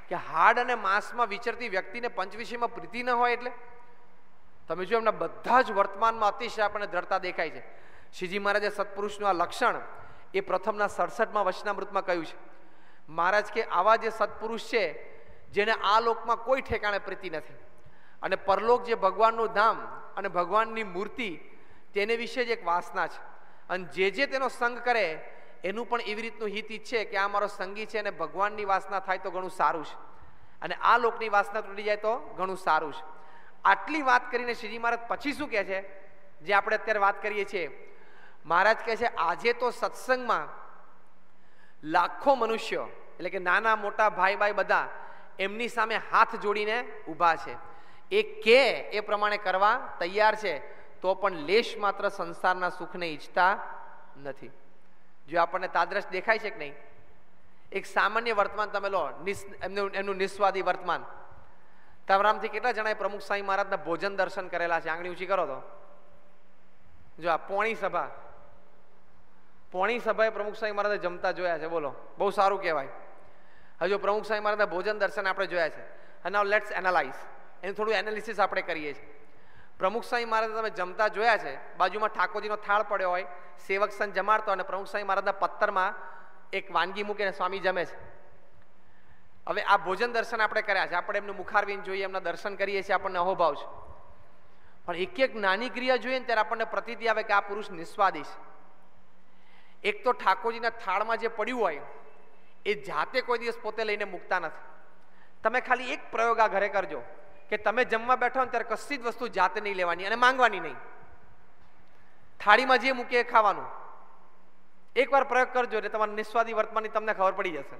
કે હાડ અને માંસમાં વિચરતી વ્યક્તિને પંચવિષયમાં પ્રીતિ ન હોય એટલે તમે જો એમના બધા જ વર્તમાનમાં અતિશય આપણને દ્રઢતા દેખાય છે. શ્રીજી મહારાજે સત્પુરુષનું આ લક્ષણ એ પ્રથમના સડસઠમાં વચનામૃતમાં કહ્યું છે. મહારાજ કે આવા જે સત્પુરુષ છે જેને આ લોકમાં કોઈ ઠેકાણે પ્રીતિ નથી અને પરલોક જે ભગવાનનું ધામ અને ભગવાનની મૂર્તિ તેને વિશે જ એક વાસના છે અને જે જે તેનો સંગ કરે એનું પણ એવી રીતનું હિત ઈચ્છે કે આ મારો સંગી છે અને ભગવાનની વાસના થાય તો ઘણું સારું છે અને આ લોકની વાસના તૂટી જાય તો ઘણું સારું છે. આટલી વાત કરીને શ્રીજી મહારાજ પછી શું કહે છે જે આપણે અત્યારે વાત કરીએ છીએ? મહારાજ કહે છે આજે તો સત્સંગમાં લાખો મનુષ્યો એટલે કે નાના મોટા ભાઈ ભાઈ બધા એમની સામે હાથ જોડીને ઊભા છે. એ કે એ પ્રમાણે કરવા તૈયાર છે તો પણ લેશ માત્ર સંસારના સુખને ઈચ્છતા નથી. જો આપણને તાદ્રશ દેખાય છે કે નહીં? એક સામાન્ય વર્તમાન તમે લો, એમનું એમનું નિસ્વાદી વર્તમાન. તાવરામથી કેટલા જણાએ પ્રમુખ સ્વામી મહારાજના ભોજન દર્શન કરેલા છે? આંગળી ઊંચી કરો તો. જો આ પોણી સભા પોણી સભાએ પ્રમુખ સ્વામી મહારાજે જમતા જોયા છે. બોલો, બહુ સારું કહેવાય. હજુ પ્રમુખ સ્વામી મહારાજના ભોજન દર્શન આપણે જોયા છે. અને નાઉ લેટ્સ એનાલાઇઝ, એનું થોડું એનાલિસિસ આપણે કરીએ છીએ. પ્રમુખ સ્વામી મહારાજ તમે જમતા જોયા છે, બાજુમાં ઠાકોરજીનો થાળ પડ્યો હોય, સેવક સંત જમાડતો અને પ્રમુખ સ્વામી મહારાજના પત્તરમાં એક વાનગી મૂકીને સ્વામી જમે છે. હવે આ ભોજન દર્શન આપણે કર્યા છે, આપણે એમનું મુખારવિંદ જોઈએ, એમના દર્શન કરીએ છીએ, આપણને અહોભાવ છે. પણ એક એક નાની ક્રિયા જોઈએ ને ત્યારે આપણને પ્રતીતિ આવે કે આ પુરુષ નિસ્વાદી છે. એક તો ઠાકોરજીના થાળમાં જે પડ્યું હોય એ જાતે કોઈ દિવસ પોતે લઈને મૂકતા નથી. તમે ખાલી એક પ્રયોગ આ ઘરે કરજો કે તમે જમવા બેઠો ને ત્યારે કશી જ વસ્તુ જાતે નહીં લેવાની અને માંગવાની નહીં. થાળીમાં જે મૂકે એ ખાવાનું. એકવાર પ્રયોગ કરજો એટલે તમારા નિસ્વાદી વર્તમાનની તમને ખબર પડી જશે.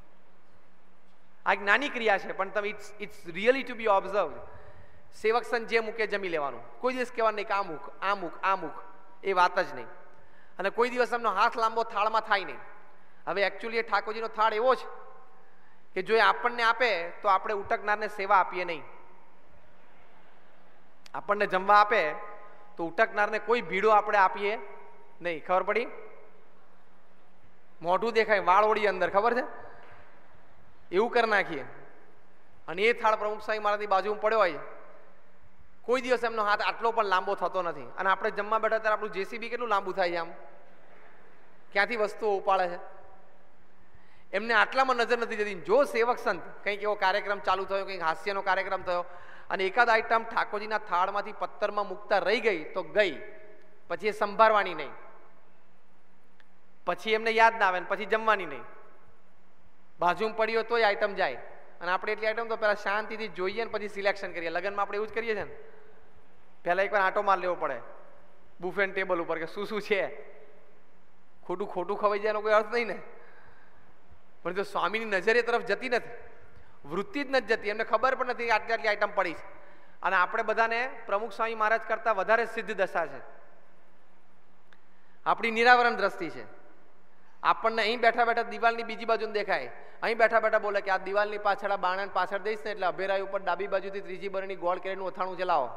આ એક નાની ક્રિયા છે પણ તમે it's it's really to be observe. સેવક સંત જે મૂકે જમી લેવાનું. કોઈ દિવસ કહેવાનું નહીં કે આ મૂક આ મૂક આ મૂક, એ વાત જ નહીં. અને કોઈ દિવસ એમનો હાથ લાંબો થાળમાં થાય નહીં. હવે એકચ્યુઅલી એ ઠાકોરજીનો થાળ એવો છે કે જો એ આપણને આપે તો આપણે ઉટકનારને સેવા આપીએ નહીં. આપણને જમવા આપે તો ઉટકનારને કોઈ ભીડો આપણે આપીએ નહીં. ખબર પડી? મોઢું દેખાય, વાળ ઓળી અંદર, ખબર છે? એવું કરી નાખીએ. અને એ થાળ પ્રમુખ સ્વામી મહારાજની બાજુમાં પડ્યો હોય, કોઈ દિવસ એમનો હાથ આટલો પણ લાંબો થતો નથી. અને આપણે જમવા બેઠા ત્યારે આપણું જેસીબી કેટલું લાંબુ થાય છે, આમ ક્યાંથી વસ્તુઓ ઉપાડે છે. એમને આટલામાં નજર નથી જતી. જો સેવક સંત કંઈક એવો કાર્યક્રમ ચાલુ થયો, કંઈક હાસ્યનો કાર્યક્રમ થયો અને એકાદ આઈટમ ઠાકોરજીના થાળમાંથી પત્તરમાં મૂકતા રહી ગઈ તો ગઈ, પછી એ સંભાળવાની નહીં, પછી એમને યાદ ના આવે, પછી જમવાની નહીં. બાજુમાં પડી હોય તોય આઈટમ જાય. અને આપણે એટલી આઈટમ તો પહેલા શાંતિથી જોઈએ ને પછી સિલેક્શન કરીએ. લગ્નમાં આપણે એવું જ કરીએ છીએ ને, પહેલા એકવાર આંટો માર લેવો પડે બુફેન ટેબલ ઉપર કે શું શું છે. ખોટું ખોટું ખવાઈ જાય એનો કોઈ અર્થ નહીં ને. પણ જો સ્વામીની નજર એ તરફ જતી નથી, વૃત્તિ જ નથી જતી, એમને ખબર પણ નથી કે આટલી આટલી આઈટમ પડી છે. અને આપણે બધાને પ્રમુખ સ્વામી મહારાજ કરતા વધારે સિદ્ધ દશા છે. આપણી નિરાવરણ દ્રષ્ટિ છે. આપણને અહીં બેઠા બેઠા દિવાલની બીજી બાજુ દેખાય, અહીં બેઠા બેઠા બોલે કે આ દિવાલની પાછળ આ બાણન પાછળ દઈશ ને એટલે અભેરાઈ ઉપર ડાબી બાજુથી ત્રીજી બરણી ગોળ કેરીનું ઓથાણું ચલાવો.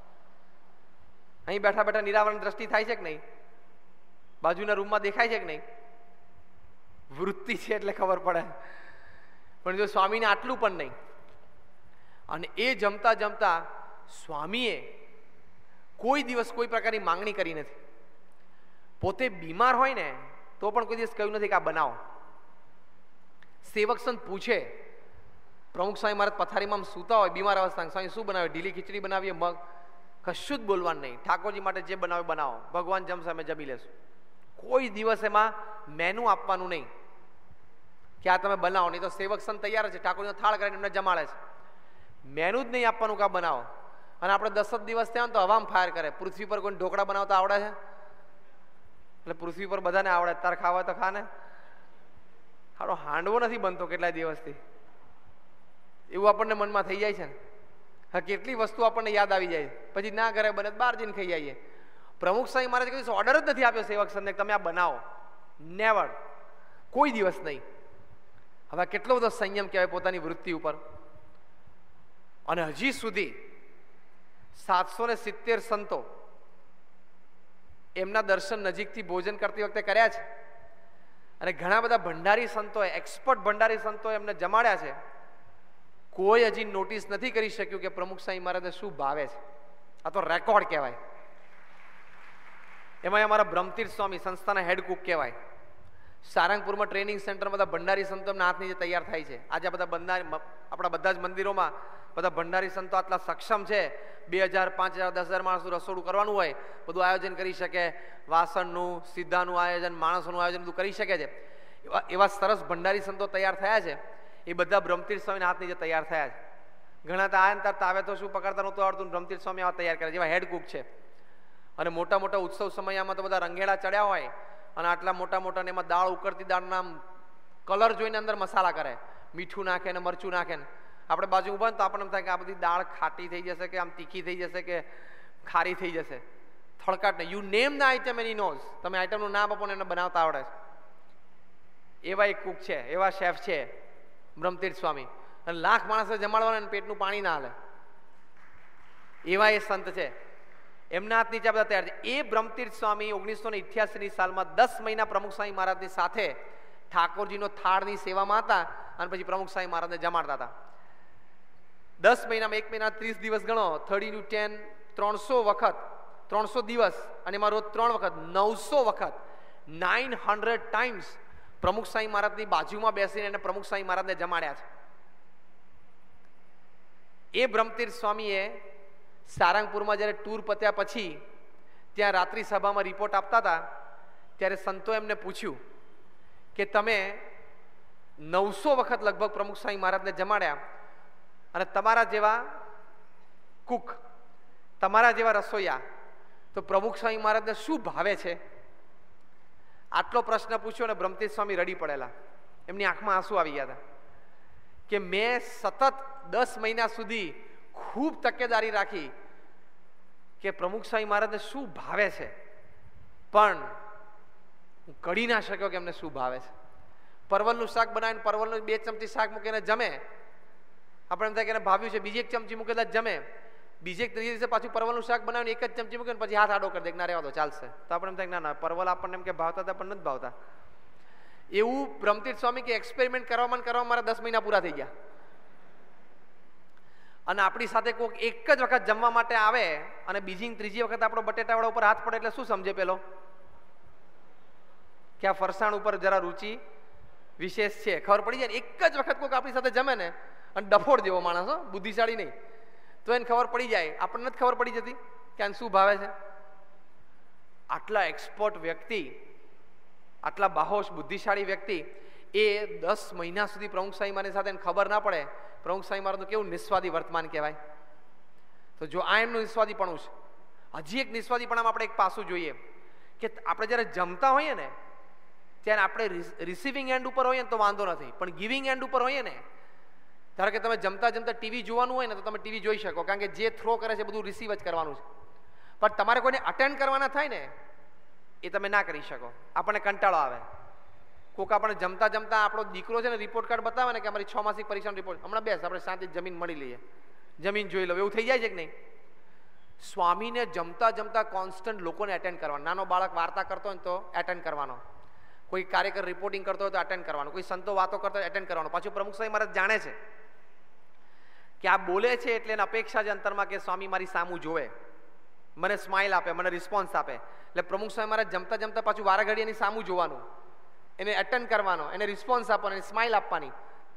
અહીં બેઠા બેઠા નિરાવરણ દ્રષ્ટિ થાય છે કે નહીં? બાજુના રૂમમાં દેખાય છે કે નહીં? વૃત્તિ છે એટલે ખબર પડે. પણ જો સ્વામીને આટલું પણ નહીં. અને એ જમતા જમતા સ્વામીએ કોઈ દિવસ કોઈ પ્રકારની માંગણી કરી નથી. પોતે બીમાર હોય ને તો પણ કોઈ દિવસ કહ્યું નથી કે આ બનાવો. સેવક સંત પૂછે, પ્રમુખ સ્વામી મહારાજ પથારીમાં સૂતા હોય બીમાર અવસ્થામાં, સ્વામી શું બનાવે? ઢીલી ખીચડી બનાવીએ, મગ, કશું જ બોલવાનું નહીં. ઠાકોરજી માટે જે બનાવે બનાવો, ભગવાન જમશે અમે જમી લેશું. કોઈ દિવસ એમાં મેનુ આપવાનું નહીં કે આ તમે બનાવો, નહીં તો સેવક સંત તૈયાર છે, ઠાકોરજીનો થાળ કરીને એમને જમાડે છે. મેનુ જ નહીં આપવાનું કે આ બનાવો. અને આપણે દસ જ દિવસ થયા ને તો હવામાં ફાયર કરે. પૃથ્વી પર કોઈ ઢોકળા બનાવતા આવડે છે? એટલે પૃથ્વી પર બધાને આવડે, તાર ખાવા તો ખાને. હારો હાંડવો નથી બનતો કેટલાય દિવસથી, એવું આપણને મનમાં થઈ જાય છે ને. હા, કેટલી વસ્તુ આપણને યાદ આવી જાય, પછી ના ઘરે બને બહાર જઈને ખાઈ જઈએ. પ્રમુખ સ્વામી મહારાજ કઈ ઓર્ડર જ નથી આપ્યો સેવક સંતને તમે આ બનાવો. નેવર, કોઈ દિવસ નહીં. હવે કેટલો બધો સંયમ કહેવાય પોતાની વૃત્તિ ઉપર. અને હજી સુધી સાતસો ને સિત્તેર સંતો એમના દર્શન નજીકથી ભોજન કરતી વખતે કર્યા છે. અને ઘણા બધા ભંડારી સંતોએ, એક્સપર્ટ ભંડારી સંતોએ એમને જમાડ્યા છે. કોઈ હજી નોટિસ નથી કરી શક્યું કે પ્રમુખ સ્વામી મહારાજને શું ભાવે છે. આ તો રેકોર્ડ કહેવાય. એમાં અમારા બ્રહ્મતીર્થ સ્વામી સંસ્થાના હેડ કુક કહેવાય. સારંગપુરમાં ટ્રેનિંગ સેન્ટરમાં બધા ભંડારી સંતોના હાથ નીચે તૈયાર થાય છે. આજે આ બધા ભંડારી આપણા બધા જ મંદિરોમાં બધા ભંડારી સંતો આટલા સક્ષમ છે. બે હજાર પાંચ હજાર દસ હજાર માણસનું રસોડું કરવાનું હોય, બધું આયોજન કરી શકે. વાસણનું, સીધાનું આયોજન, માણસોનું આયોજન બધું કરી શકે છે. એવા એવા સરસ ભંડારી સંતો તૈયાર થયા છે. એ બધા બ્રહ્મતીર્થ સ્વામીના હાથ નીચે તૈયાર થયા છે. ઘણા તો આ તાર તાવે તો શું પકડતા નહોતું આવડતું, બ્રહ્મતીર્થ સ્વામી આવા તૈયાર કરે, જેવા હેડ કુક છે. અને મોટા મોટા ઉત્સવ સમયમાં તો બધા રંગેડા ચડ્યા હોય અને આટલા મોટા મોટા ને એમાં દાળ, ઉકળતી દાળના કલર જોઈને અંદર મસાલા કરે, મીઠું નાખે ને મરચું નાખે ને આપણે બાજુ ઉભા તો આપણને એમ થાય કે આ બધી દાળ ખાટી થઈ જશે કે આમ તીખી થઈ જશે કે ખારી થઈ જશે. થળકાટ ને you name the item he knows, તમે આઈટમનું નામ આપો ને એને બનાવતા આવડે છે. એવા એક કુક છે, એવા શેફ છે બ્રહ્મતીર્થ સ્વામી. અને લાખ માણસો જમાડવાના પેટનું પાણી ના હાલે એવા એ સંત છે. એમના હાથ નીચે બધા તૈયાર છે. એ બ્રહ્મતીર્થ સ્વામી ઓગણીસો ને ઇઠ્યાસી ની સાલમાં દસ મહિના પ્રમુખ સ્વામી મહારાજની સાથે ઠાકોરજીનો થાળની સેવામાં હતા અને પછી પ્રમુખ સ્વામી મહારાજને જમાડતા હતા. દસ મહિનામાં એક મહિના ત્રીસ દિવસ ગણો, થર્ટી ઇન્ટુ ટેન ત્રણસો વખત, ત્રણસો દિવસ, અને એમાં રોજ ત્રણ વખત નવસો વખત નાઇન હંડ્રેડ ટાઈમ્સ પ્રમુખ સ્વામી મહારાજની બાજુમાં બેસીને એને પ્રમુખ સ્વામી મહારાજને જમાડ્યા છે. એ બ્રહ્મતીર્થ સ્વામીએ સારંગપુરમાં જ્યારે ટૂર પત્યા પછી ત્યાં રાત્રિ સભામાં રિપોર્ટ આપતા હતા ત્યારે સંતો એમને પૂછ્યું કે તમે નવસો વખત લગભગ પ્રમુખ સ્વામી મહારાજને જમાડ્યા અને તમારા જેવા કુક, તમારા જેવા રસોઈયા, તો પ્રમુખ સ્વામી મહારાજને શું ભાવે છે? આટલો પ્રશ્ન પૂછ્યો અને બ્રહ્મતીર્થ સ્વામી રડી પડેલા. એમની આંખમાં આંસુ આવી ગયા હતા કે મેં સતત દસ મહિના સુધી ખૂબ તકેદારી રાખી કે પ્રમુખ સ્વામી મહારાજને શું ભાવે છે, પણ હું કઢી ના શક્યો કે એમને શું ભાવે છે. પરવલનું શાક બનાવીને પરવલનું બે ચમચી શાક મૂકીને જમે, આપણે એમ થાય કે એને ભાવ્યું છે, બીજી એક ચમચી મૂકેલા જમે, બીજે એક ત્રીજે દિવસે પાછું પરવલનું શાક બનાવીને એક જ ચમચી મૂકે પછી હાથ આડો કરી દે, ના રહેવા દો ચાલશે. તો આપણે એમ થાય ના ના પરવલ આપણને એમ કે ભાવતા હતા પણ નથી ભાવતા. એવું બ્રહ્મતીર્થ સ્વામી કે એક્સપેરિમેન્ટ કરવામાં કરવામાં મારા દસ મહિના પૂરા થઈ ગયા. અને આપણી સાથે કોઈક એક જ વખત જમવા માટે આવે અને બીજી ત્રીજી વખત આપણો બટેટાવાળા ઉપર હાથ પડે એટલે શું સમજે પેલો કે આ ફરસાણ ઉપર જરા રુચિ વિશેષ છે, ખબર પડી જાય. એક જ વખત કોઈક આપણી સાથે જમે ને, અને ડફોડ જેવો માણસ હો, બુદ્ધિશાળી નહીં, તો એને ખબર પડી જાય. આપણને નથી ખબર પડી જતી કે આને શું ભાવે છે. આટલા એક્સપર્ટ વ્યક્તિ, આટલા બાહોશ બુદ્ધિશાળી વ્યક્તિ એ દસ મહિના સુધી પ્રમુખ સ્વામી મારી સાથે ખબર ના પડે. પ્રમુખ સ્વામી મારું તો કેવું નિસ્વાદી વર્તમાન કહેવાય. તો જો આ એમનું નિસ્વાદીપણું છે. હજી એક નિસ્વાદીપણામાં આપણે એક પાસું જોઈએ કે આપણે જ્યારે જમતા હોઈએ ને ત્યારે આપણે રિસીવિંગ એન્ડ ઉપર હોઈએ ને તો વાંધો નથી, પણ ગિવિંગ એન્ડ ઉપર હોઈએ ને, ધારો કે તમે જમતા જમતા ટીવી જોવાનું હોય ને તો તમે ટીવી જોઈ શકો, કારણ કે જે થ્રો કરે છે બધું રિસીવ જ કરવાનું છે. પણ તમારે કોઈને અટેન્ડ કરવાના થાય ને એ તમે ના કરી શકો, આપણને કંટાળો આવે. કોક આપણે જમતા જમતા આપણો દીકરો છે ને રિપોર્ટ કાર્ડ બતાવે ને કે અમારી છ માસિક પરીક્ષાનો રિપોર્ટ, હમણાં બેસ આપણે શાંતિ જમીન મળી લઈએ, જમીન જોઈ લો, એવું થઈ જાય છે કે નહીં? સ્વામીને જમતા જમતા કોન્સ્ટન્ટ લોકોને એટેન્ડ કરવાનો. નાનો બાળક વાર્તા કરતો હોય તો એટેન્ડ કરવાનો, કોઈ કાર્યકર રિપોર્ટિંગ કરતો હોય તો એટેન્ડ કરવાનો, કોઈ સંતો વાતો કરતો હોય એટેન્ડ કરવાનો. પાછું પ્રમુખ સ્વામી મહારાજ જાણે છે કે આ બોલે છે એટલે એને અપેક્ષા છે અંતરમાં કે સ્વામી મારી સામું જોવે, મને સ્માઇલ આપે, મને રિસ્પોન્સ આપે. એટલે પ્રમુખ સ્વામી મહારાજ જમતા જમતા પાછું વારા ઘડી એની સામું જોવાનું, એને એટેન્ડ કરવાનો, એને રિસ્પોન્સ આપવાનો, એને સ્માઇલ આપવાની.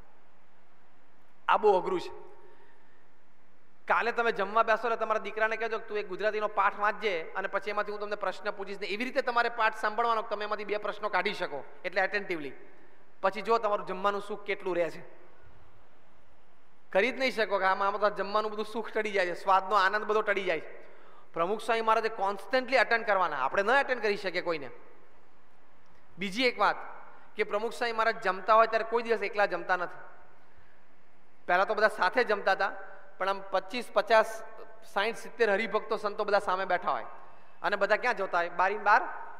આ બહુ અઘરું છે. કાલે તમે જમવા બેસો એટલે તમારા દીકરાને કહેજો કે તું એક ગુજરાતીનો પાઠ વાંચજે અને પછી એમાંથી હું તમને પ્રશ્ન પૂછીશ ને એવી રીતે તમારે પાઠ સાંભળવાનો કે તમે એમાંથી બે પ્રશ્નો કાઢી શકો, એટલે એટેન્ટિવલી. પછી જો તમારું જમવાનું સુખ કેટલું રહે છે. કરી જ નહીં શકો કે આમાં આમાં જમવાનું બધું સુખ ટળી જાય છે, સ્વાદનો આનંદ બધો ટળી જાય છે. પ્રમુખ સ્વામી મહારાજે કોન્સ્ટન્ટલી અટેન્ડ કરવાના, આપણે ન એટેન્ડ કરી શકીએ કોઈને. બીજી એક વાત કે પ્રમુખ સ્વામી મહારાજ જમતા હોય ત્યારે કોઈ દિવસ એકલા જમતા નથી. પહેલા તો બધા સાથે જમતા હતા, પણ આમ પચીસ પચાસ સાઠ સિત્તેર હરિભક્તો સંતો બધા સામે બેઠા હોય અને બધા ક્યાં જોતા હોય? બારી બાર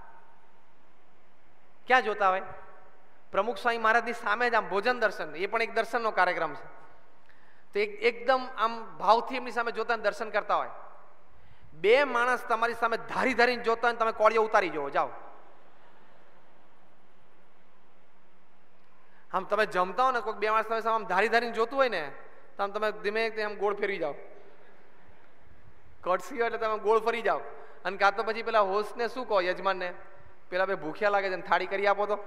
ક્યાં જોતા હોય? પ્રમુખ સ્વામી મહારાજની સામે જ આમ ભોજન દર્શન, એ પણ એક દર્શનનો કાર્યક્રમ છે. તો એક એકદમ આમ ભાવથી એમની સામે જોતા દર્શન કરતા હોય. બે માણસ તમારી સામે ધારી ધારીને જોતા હોય, તમે કોળીઓ ઉતારી જુઓ, જાઓ. આમ તમે જમતા હો ને, કોઈ બે માણસ તમે સામે ધારી ધારીને જોતું હોય ને તો આમ તમે ધીમે આમ ગોળ ફેરવી જાઓ, કટસી હોય એટલે તમે ગોળ ફરી જાઓ, અને કાં તો પછી પેલા હોસ્ટને શું કહો, યજમાનને, પેલા બે ભૂખ્યા લાગે છે થાળી કરી આપો. તો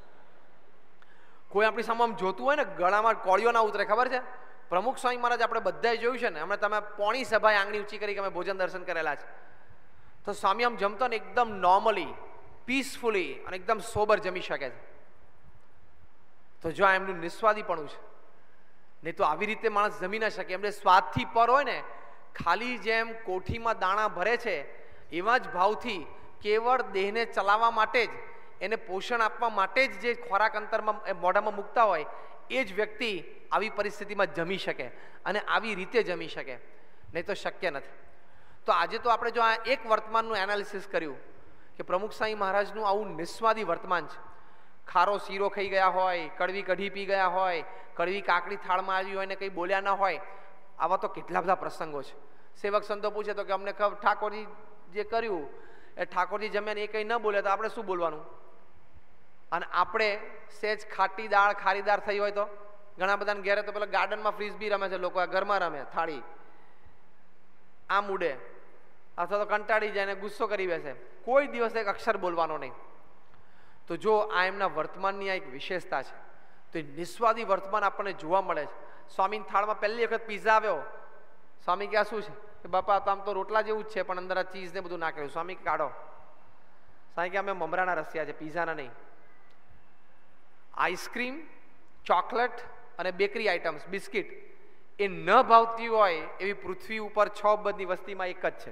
કોઈ આપણી સામે આમ જોતું હોય ને ગળામાં કોળીઓ ના ઉતરે, ખબર છે? પ્રમુખ સ્વામી મહારાજ આપણે બધાએ જોયું છે ને, હમણાં તમે પોણી સભાએ આંગળી ઊંચી કરી કે અમે ભોજન દર્શન કરેલા છે, તો સ્વામી આમ જમતો ને એકદમ નોર્મલી, પીસફુલી અને એકદમ સોબર જમી શકે છે. તો જો આ એમનું નિસ્વાદીપણું છે. નહીં તો આવી રીતે માણસ જમી ના શકે. એમને સ્વાદથી પર હોય ને, ખાલી જેમ કોઠીમાં દાણા ભરે છે એવા જ ભાવથી કેવળ દેહને ચલાવવા માટે જ, એને પોષણ આપવા માટે જ જે ખોરાક અંતરમાં મોઢામાં મૂકતા હોય, એ જ વ્યક્તિ આવી પરિસ્થિતિમાં જમી શકે અને આવી રીતે જમી શકે. નહીં તો શક્ય નથી. તો આજે તો આપણે જો આ એક વર્તમાનનું એનાલિસિસ કર્યું કે પ્રમુખ સ્વામી મહારાજનું આવું નિસ્વાદી વર્તમાન છે. ખારો શીરો ખાઈ ગયા હોય, કડવી કઢી પી ગયા હોય, કડવી કાકડી થાળમાં આવી હોય ને કંઈ બોલ્યા ના હોય, આવા તો કેટલા બધા પ્રસંગો છે. સેવક સંતો પૂછે તો કે અમને ઠાકોરજી જે કર્યું એ ઠાકોરજી જમ્યા ને એ કંઈ ન બોલ્યા તો આપણે શું બોલવાનું? અને આપણે સેજ ખાટી દાળ ખારીદાર થઈ હોય તો ઘણા બધાને ઘેરે તો પેલા ગાર્ડનમાં ફ્રીઝ બી રમે છે લોકો, ઘરમાં રમે થાળી આમ ઉડે, અથવા તો કંટાળી જાય ને ગુસ્સો કરી બેસે, કોઈ દિવસ એક અક્ષર બોલવાનો નહીં. તો જો આ એમના વર્તમાનની આ એક વિશેષતા છે. તો એ નિસ્વાદી વર્તમાન આપણને જોવા મળે છે. સ્વામીની થાળમાં પહેલી વખત પીઝા આવ્યો, સ્વામી કે આ શું છે? કે બાપા તો આમ તો રોટલા જેવું જ છે પણ અંદર આ ચીઝ ને બધું નાખેલું. સ્વામી કાઢો. સ્વામી કે અમે મમરાના રસિયા છે, પીઝાના નહીં. આઈસ્ક્રીમ, ચોકલેટ અને બેકરી આઇટમ્સ, બિસ્કિટ એ ન ભાવતી હોય એવી પૃથ્વી ઉપર છ અબજની વસ્તીમાં એક જ છે.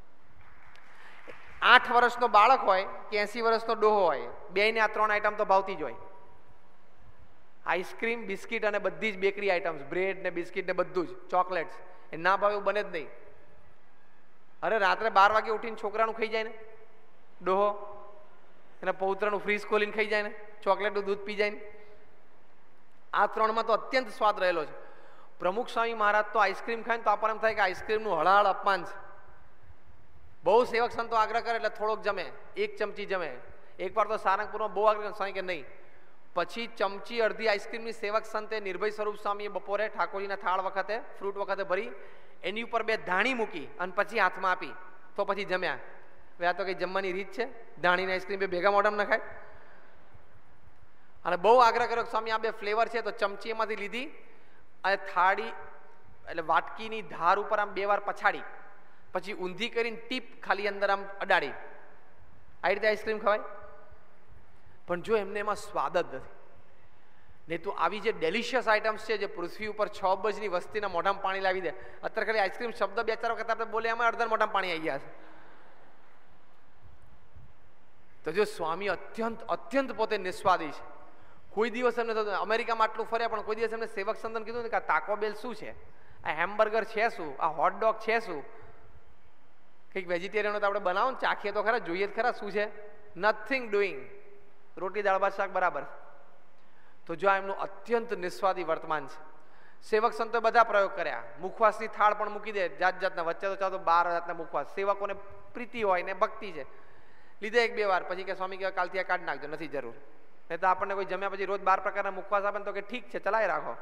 આઠ વર્ષનો બાળક હોય કે એસી વર્ષનો ડોહો હોય, બે ને આ ત્રણ આઈટમ તો ભાવતી જ હોય. આઈસ્ક્રીમ, બિસ્કિટ અને બધી જ બેકરી આઇટમ્સ, બ્રેડ ને બિસ્કિટ ને બધું જ, ચોકલેટ્સ એ ના ભાવે એવું બને જ નહીં. અરે રાત્રે બાર વાગે ઉઠીને છોકરાનું ખાઈ જાય ને ડોહો, એના પૌત્રનું ફ્રીઝ ખોલીને ખાઈ જાય ને, ચોકલેટનું દૂધ પી જાય ને. આ ત્રણમાં તો અત્યંત સ્વાદ રહેલો છે. પ્રમુખ સ્વામી મહારાજ તો આઈસ્ક્રીમ ખાય ને તો આપણને એમ થાય કે આઈસ્ક્રીમનું હળહળ અપમાન છે. બહુ સેવક સંતો આગ્રહ કરે એટલે થોડોક જમે, એક ચમચી જમે. એકવાર તો સારંગપુરમાં બહુ આગ્રહ સ્વામી કે નહીં, પછી ચમચી અડધી આઈસ્ક્રીમની સેવક સંતે નિર્ભય સ્વરૂપ સ્વામીએ બપોરે ઠાકોરજીના થાળ વખતે ફ્રૂટ વખતે ભરી એની ઉપર બે ધાણી મૂકી અને પછી હાથમાં આપી, તો પછી જમ્યા. હવે આ તો કઈ જમવાની રીત છે? ધાણીની આઈસ્ક્રીમ બે ભેગા મોઢામાં નખાય? અને બહુ આગ્રહ કર્યો સ્વામી આ બે ફ્લેવર છે, તો ચમચી એમાંથી લીધી અને થાળી એટલે વાટકીની ધાર ઉપર આમ બે વાર પછાડી, પછી ઊંધી કરીને ટીપ ખાલી અંદર આમ અડાડી. આવી રીતે આઈસ્ક્રીમ ખવાય? પણ જો એમને એમાં સ્વાદ જ નથી. નહીં તો આવી જે ડેલિશિયસ આઇટમ્સ છે જે પૃથ્વી ઉપર છ અબજની વસ્તીના મોઢામાં પાણી લાવી દે. અત્યારે ખાલી આઈસ્ક્રીમ શબ્દ બે ચાર વખત આપણે બોલે એમાં અડધા મોઢામાં પાણી આવી ગયા છે. તો જો સ્વામી અત્યંત અત્યંત પોતે નિસ્વાદી છે. કોઈ દિવસ એમને થતું અમેરિકામાં આટલું ફર્યા પણ કોઈ દિવસ એમને સેવક સંતન કીધું ને કે આ તાકો બેલ શું છે, આ હેમબર્ગર છે શું, આ હોટડોગ છે શું, કંઈક વેજીટેરિયન તો આપણે બનાવો ને ચાખીએ તો ખરા, જોઈએ જ ખરા શું છે. નથિંગ ડુઈંગ, રોટી દાળ ભાત શાક બરાબર. તો જો આ એમનું અત્યંત નિસ્વાદી વર્તમાન છે. સેવક સંતોએ બધા પ્રયોગ કર્યા, મુખવાસની થાળ પણ મૂકી દે જાત જાતના, વચ્ચે તો ચાલો બાર જાતના મુખવાસ, સેવકોને પ્રીતિ હોય ને ભક્તિ છે, લીધે એક બે વાર, પછી કે સ્વામી કહેવાય કાલથી આ કાઢી નાખજો, નથી જરૂર. નહીં તો આપણને કોઈ જમ્યા પછી રોજ બાર પ્રકારના મુખવાસ આપે તો કે ઠીક છે ચલાવી રાખો.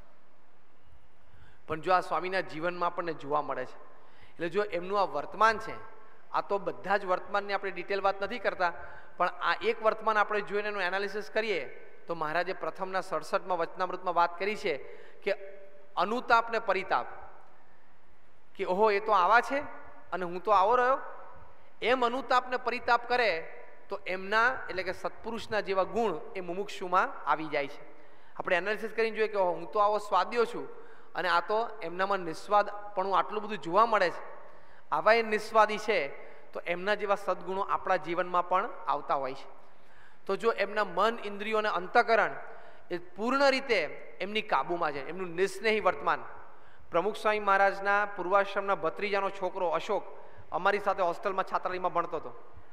પણ જો આ સ્વામીના જીવનમાં આપણને જોવા મળે છે. એટલે જો એમનું આ વર્તમાન છે, આ તો બધા જ વર્તમાનની આપણે ડિટેલ વાત નથી કરતા, પણ આ એક વર્તમાન આપણે જોઈને એનું એનાલિસિસ કરીએ તો મહારાજે પ્રથમના સડસઠમાં વચનામૃતમાં વાત કરી છે કે અનુતાપ ને પરિતાપ, કે ઓહો એ તો આવા છે અને હું તો આવો રહ્યો. એમ અનુતાપ ને પરિતાપ કરે તો એમના એટલે કે સત્પુરુષના જેવા ગુણ એ મુમુક્ષુમાં આવી જાય છે. આપણે એનાલિસિસ કરીને જોઈએ કે ઓહો હું તો આવો સ્વાદ્યો છું અને આ તો એમનામાં નિસ્વાદ પણ આટલું બધું જોવા મળે છે. આવા એ નિસ્વાદી છે તો એમના જેવા સદગુણો આપણા જીવનમાં પણ આવતા હોય છે. તો જો એમના મન, ઇન્દ્રિયો અને અંતઃકરણ એ પૂર્ણ રીતે એમની કાબુમાં છે, એમનું નિસ્નેહી વર્તમાન. પ્રમુખ સ્વામી મહારાજના પૂર્વાશ્રમના ભત્રીજાનો છોકરો અશોક અમારી સાથે હોસ્ટેલમાં છાત્રાલયમાં ભણતો હતો.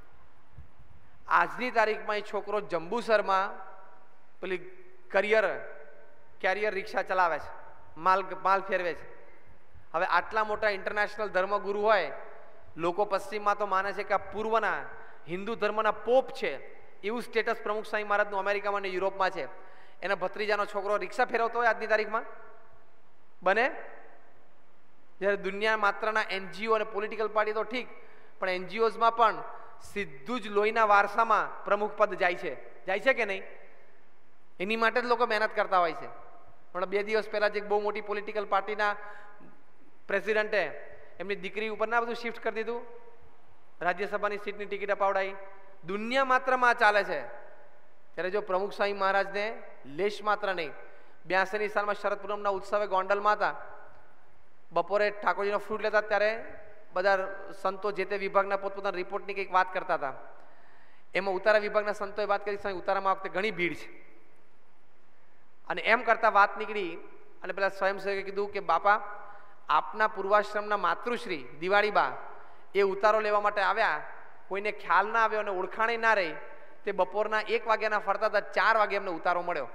આજની તારીખમાં એ છોકરો જંબુસરમાં પેલી કરિયર કેરિયર રિક્ષા ચલાવે છે, માલ માલ ફેરવે છે. હવે આટલા મોટા ઇન્ટરનેશનલ ધર્મગુરુ હોય, લોકો પશ્ચિમમાં તો માને છે કે આ પૂર્વના હિન્દુ ધર્મના પોપ છે, એવું સ્ટેટસ પ્રમુખ સ્વામી મહારાજનું અમેરિકામાં અને યુરોપમાં છે. એના ભત્રીજાનો છોકરો રિક્ષા ફેરવતો હોય આજની તારીખમાં, બને? જ્યારે દુનિયા માત્રના એનજીઓ અને પોલિટિકલ પાર્ટી તો ઠીક, પણ એનજીઓઝમાં પણ સીધું જ લોહીના વારસામાં પ્રમુખ પદ જાય છે, જાય છે કે નહીં? એની માટે જ લોકો મહેનત કરતા હોય છે. પણ બે દિવસ પહેલા જ એક બહુ મોટી પોલિટિકલ પાર્ટીના પ્રેસિડેન્ટે એમની દીકરી ઉપર ના બધું શિફ્ટ કરી દીધું, રાજ્યસભાની સીટની ટિકિટ અપાવડાવી. દુનિયા માત્રમાં ચાલે છે. ત્યારે જો પ્રમુખ સ્વામી મહારાજને લેશ માત્ર નહીં, બ્યાસીની સાલમાં શરદ પૂનમના ઉત્સવે ગોંડલમાં હતા, બપોરે ઠાકોરજીનો ફ્રૂટ લેતા ત્યારે બધા સંતો જે તે વિભાગના પોતપોતાના રિપોર્ટની કંઈક વાત કરતા હતા. એમાં ઉતારા વિભાગના સંતોએ વાત કરી, સ્વામી ઉતારામાં આ વખતે ઘણી ભીડ છે. અને એમ કરતા વાત નીકળી અને પેલા સ્વયંસેવકે કીધું કે બાપા, આપના પૂર્વાશ્રમના માતૃશ્રી દિવાળીબા એ ઉતારો લેવા માટે આવ્યા, કોઈને ખ્યાલ ના આવ્યો અને ઓળખાણે ના રહી, તે બપોરના એક વાગ્યાના ફરતા હતા, ચાર વાગે એમને ઉતારો મળ્યો.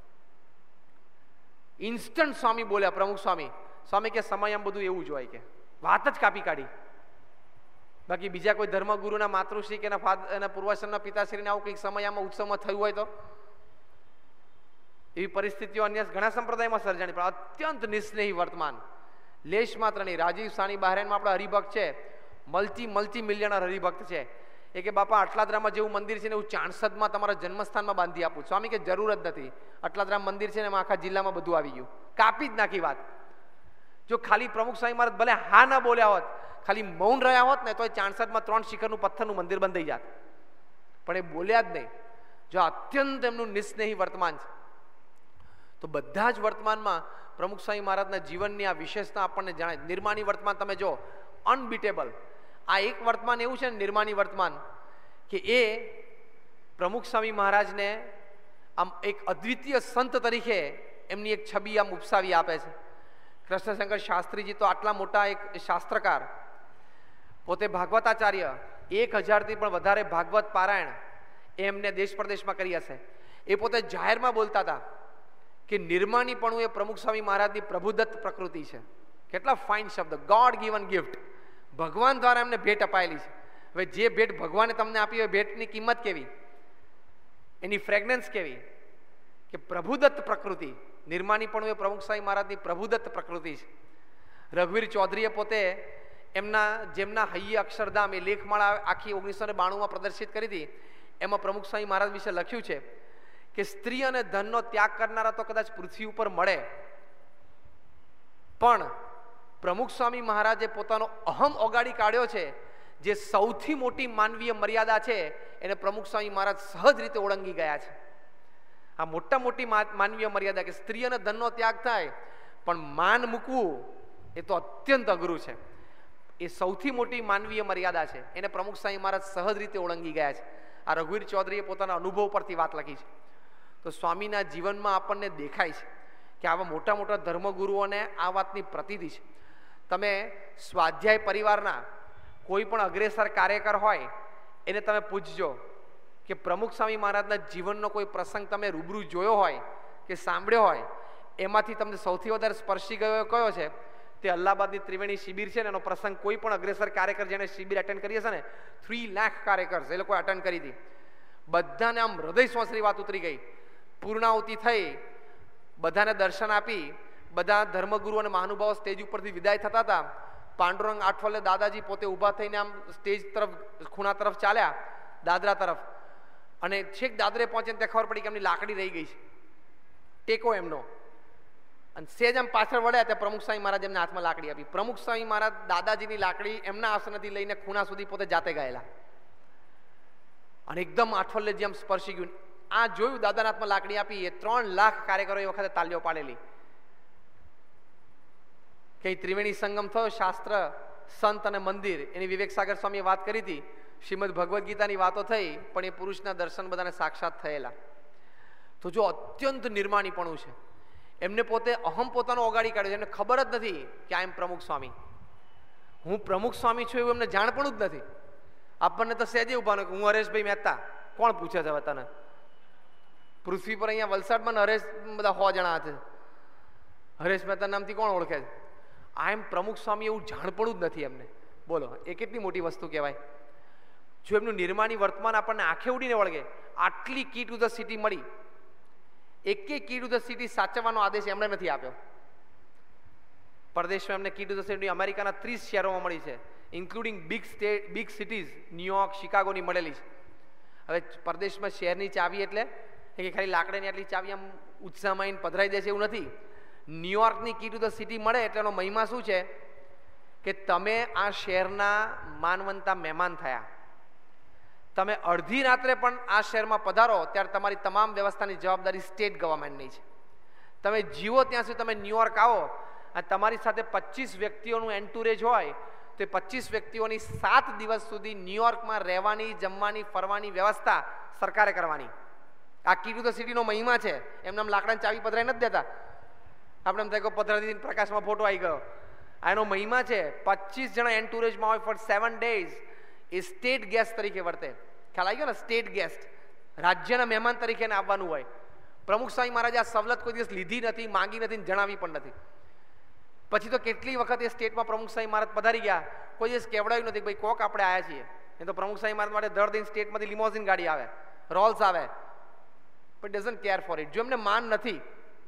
ઇન્સ્ટન્ટ સ્વામી બોલ્યા, પ્રમુખ સ્વામી સ્વામી કે સમય એમ બધું એવું જ હોય, કે વાત જ કાપી કાઢી. બાકી બીજા કોઈ ધર્મગુરુના માતૃશ્રી કે એના ફાધર એના પૂર્વાશ્રમના પિતાશ્રીને આવું કંઈક સમયમાં ઉત્સવમાં થયું હોય તો એવી પરિસ્થિતિઓ અન્ય ઘણા સંપ્રદાયમાં સર્જાણી. પણ અત્યંત નિસ્નેહી વર્તમાન, લેશ માત્ર નહીં. રાજીવ સાની બહારેનમાં આપણા હરિભક્ત છે, મલ્ટી મલ્ટી મિલિયનર હરિભક્ત છે. એ કે બાપા અટલાદરામાં જેવું મંદિર છે ને એવું ચાણસદમાં તમારા જન્મસ્થાનમાં બાંધી આપું. સ્વામી કે જરૂર જ નથી, અટલાદરા મંદિર છે ને એમાં આખા જિલ્લામાં બધું આવી ગયું, કાપી જ નાખી વાત. જો ખાલી પ્રમુખ સ્વામી મહારાજ ભલે હા ના બોલ્યા હોત, ખાલી મૌન રહ્યા હોત ને, તો એ ચાણસદમાં ત્રણ શિખરનું પથ્થરનું મંદિર બંધાઈ જાત. પણ એ બોલ્યા જ નહીં. જો અત્યંત એમનું નિસ્નેહી વર્તમાન છે. તો બધા જ વર્તમાનમાં પ્રમુખ સ્વામી મહારાજના જીવનની આ વિશેષતા આપણને જણાય. નિર્માણી વર્તમાન તમે જો, અનબીટેબલ. આ એક વર્તમાન એવું છે ને નિર્માણી વર્તમાન, કે એ પ્રમુખ સ્વામી મહારાજને આમ એક અદ્વિતીય સંત તરીકે એમની એક છબી આમ ઉપસાવી આપે છે. કૃષ્ણશંકર શાસ્ત્રીજી તો આટલા મોટા એક શાસ્ત્રકાર, પોતે ભાગવતાચાર્ય, એક હજારથી પણ વધારે ભાગવત પારાયણ એ એમને દેશ પ્રદેશમાં કરી હશે. એ પોતે જાહેરમાં બોલતા હતા કે નિર્માણીપણું એ પ્રમુખ સ્વામી મહારાજની પ્રભુદત્ત પ્રકૃતિ છે. કેટલા ફાઇન શબ્દ, ગોડ ગિવન ગિફ્ટ, ભગવાન દ્વારા એમને ભેટ અપાયેલી છે. હવે જે ભેટ ભગવાને તમને આપી હોય, ભેટની કિંમત કેવી, એની ફ્રેગ્રન્સ કેવી, કે પ્રભુદત્ત પ્રકૃતિ. નિર્માણીપણું એ પ્રમુખ સ્વામી મહારાજની પ્રભુદત્ત પ્રકૃતિ છે. રઘુવીર ચૌધરીએ પોતે એમના જેમના હૈયે અક્ષરધામ એ લેખમાળા આખી ઓગણીસો ને બાણુંમાં પ્રદર્શિત કરી હતી. એમાં પ્રમુખ સ્વામી મહારાજ વિશે લખ્યું છે કે સ્ત્રી અને ધનનો ત્યાગ કરનારા તો કદાચ પૃથ્વી ઉપર મળે, પણ પ્રમુખ સ્વામી મહારાજે પોતાનો અહમ ઓગાળી કાઢ્યો છે. જે સૌથી મોટી માનવીય મર્યાદા છે એને પ્રમુખ સ્વામી મહારાજ સહજ રીતે ઓળંગી ગયા છે. આ મોટા મોટી માનવીય મર્યાદા કે સ્ત્રી અને ધનનો ત્યાગ થાય, પણ માન મૂકવું એ તો અત્યંત અઘરું છે. એ સૌથી મોટી માનવીય મર્યાદા છે, એને પ્રમુખ સ્વામી મહારાજ સહજ રીતે ઓળંગી ગયા છે. આ રઘુવીર ચૌધરીએ પોતાના અનુભવ પરથી વાત લખી છે. તો સ્વામીના જીવનમાં આપણને દેખાય છે કે આવા મોટા મોટા ધર્મગુરુઓને આ વાતની પ્રતીતિ છે. તમે સ્વાધ્યાય પરિવારના કોઈ પણ અગ્રેસર કાર્યકર હોય એને તમે પૂછજો કે પ્રમુખ સ્વામી મહારાજના જીવનનો કોઈ પ્રસંગ તમે રૂબરૂ જોયો હોય કે સાંભળ્યો હોય, એમાંથી તમને સૌથી વધારે સ્પર્શી ગયો કયો છે? તે અલ્હાબાદની ત્રિવેણી શિબિર છે ને, એનો પ્રસંગ કોઈ પણ અગ્રેસર કાર્યકર જેને શિબિર અટેન્ડ કરી હશે ને, થ્રી લાખ કાર્યકર્સ એ લોકો અટેન્ડ કરી હતી. બધાને આમ હૃદય સ્વસરી વાત ઉતરી ગઈ. પૂર્ણાહુતિ થઈ, બધાને દર્શન આપી, બધા ધર્મગુરુ અને મહાનુભાવો સ્ટેજ ઉપરથી વિદાય થતા હતા. પાંડુરંગ આઠવલે દાદાજી પોતે ઊભા થઈને આમ સ્ટેજ તરફ ખૂણા તરફ ચાલ્યા, દાદરા તરફ, અને છેક દાદરે પહોંચે ત્યાં ખબર પડી કે એમની લાકડી રહી ગઈ છે, ટેકો એમનો. અને સેજ આમ પાછળ વળ્યા ત્યાં પ્રમુખ સ્વામી મહારાજ એમને હાથમાં લાકડી આપી. પ્રમુખ સ્વામી મહારાજ દાદાજીની લાકડી એમના આસનથી લઈને ખૂણા સુધી પોતે જાતે ગયેલા, અને એકદમ આઠવલે જેમ સ્પર્શી ગયું. આ જોયું, દાદાના હાથમાં લાકડી આપી. એ ત્રણ લાખ કાર્યકરો એ વખતે તાલીઓ પાડેલી. કઈ ત્રિવેણી સંગમ થયો, શાસ્ત્ર, સંત અને મંદિર, એની વિવેક સાગર સ્વામીએ વાત કરી હતી. શ્રીમદ ભગવદ્ ગીતાની વાતો થઈ, પણ એ પુરુષના દર્શન બધાને સાક્ષાત થયેલા. તો જો અત્યંત નિર્માણીપણું છે. એમને પોતે અહમ પોતાનો ઓગાળી કાઢ્યો છે. એમને ખબર જ નથી કે આ એમ પ્રમુખ સ્વામી, હું પ્રમુખ સ્વામી છું એવું એમને જાણપણું જ નથી. આપણને તો સહેજે ઉભા કે હું હરેશભાઈ મહેતા, કોણ પૂછે છે હવે તને? પૃથ્વી પર અહીંયા વલસાડમાં હરેશ બધા સો જણા છે, હરેશ મહેતા નામથી કોણ ઓળખે છે? આ એમ પ્રમુખ સ્વામી એવું જાણપણું જ નથી એમને. બોલો, એ કેટલી મોટી વસ્તુ કહેવાય. જો એમનું નિર્માણી વર્તમાન આપણને આંખે ઉડીને વળગે. આટલી કી ટુ ધ સિટી મળી, એકે કી ટુ ધ સિટી સાચવવાનો આદેશ એમણે નથી આપ્યો. પરદેશમાં એમને કીધું તો સિટી અમેરિકાના ત્રીસ શહેરોમાં મળી છે, including big state big cities New York, શિકાગોની મળેલી છે. હવે પરદેશમાં શહેરની ચાવી એટલે કે ખાલી લાકડાની આટલી ચાવી આમ ઉત્સાહમાં આવીને પધરાઈ દેશે એવું નથી. ન્યુયોર્કની કી ટુ ધ સિટી મળે એટલે એનો મહિમા શું છે કે તમે આ શહેરના માનવંતા મહેમાન થયા. તમે અડધી રાત્રે પણ આ શહેરમાં પધારો ત્યારે તમારી તમામ વ્યવસ્થાની જવાબદારી સ્ટેટ ગવર્મેન્ટની છે. તમે જીવો ત્યાં સુધી તમે ન્યુયોર્ક આવો અને તમારી સાથે પચીસ વ્યક્તિઓનું એન્ટુરેજ હોય તો એ પચીસ વ્યક્તિઓની સાત દિવસ સુધી ન્યુયોર્કમાં રહેવાની, જમવાની, ફરવાની વ્યવસ્થા સરકારે કરવાની. આ કી ટુ ધ સિટીનો મહિમા છે. એમને આમ લાકડાની ચાવી પધરાઈ નથી દેતા. આપણે એમ થાય કે પધરાવી પ્રકાશમાં ફોટો આવી ગયો. આ એનો મહિમા છે. પચીસ જણા એન્ટુરેજમાં હોય for seven days a state guest તરીકે વર્તે. ખ્યાલ આવી ગયો ને? સ્ટેટ ગેસ્ટ, રાજ્યના મહેમાન તરીકે આવવાનું હોય. પ્રમુખ સ્વામી મહારાજે આ સવલત કોઈ દિવસ લીધી નથી, માંગી નથી, જણાવી પણ નથી. પછી તો કેટલી વખત એ સ્ટેટમાં પ્રમુખ સ્વામી મહારાજ પધારી ગયા, કોઈ દિવસ કહેવડાવ્યું નથી ભાઈ કોક આપણે આવ્યા છીએ. એ તો પ્રમુખ સ્વામી મહારાજ માટે દર દિન સ્ટેટમાંથી લિમોઝિન ગાડી આવે, રોલ્સ આવે, but doesn't care for it. જો એમને માન નથી,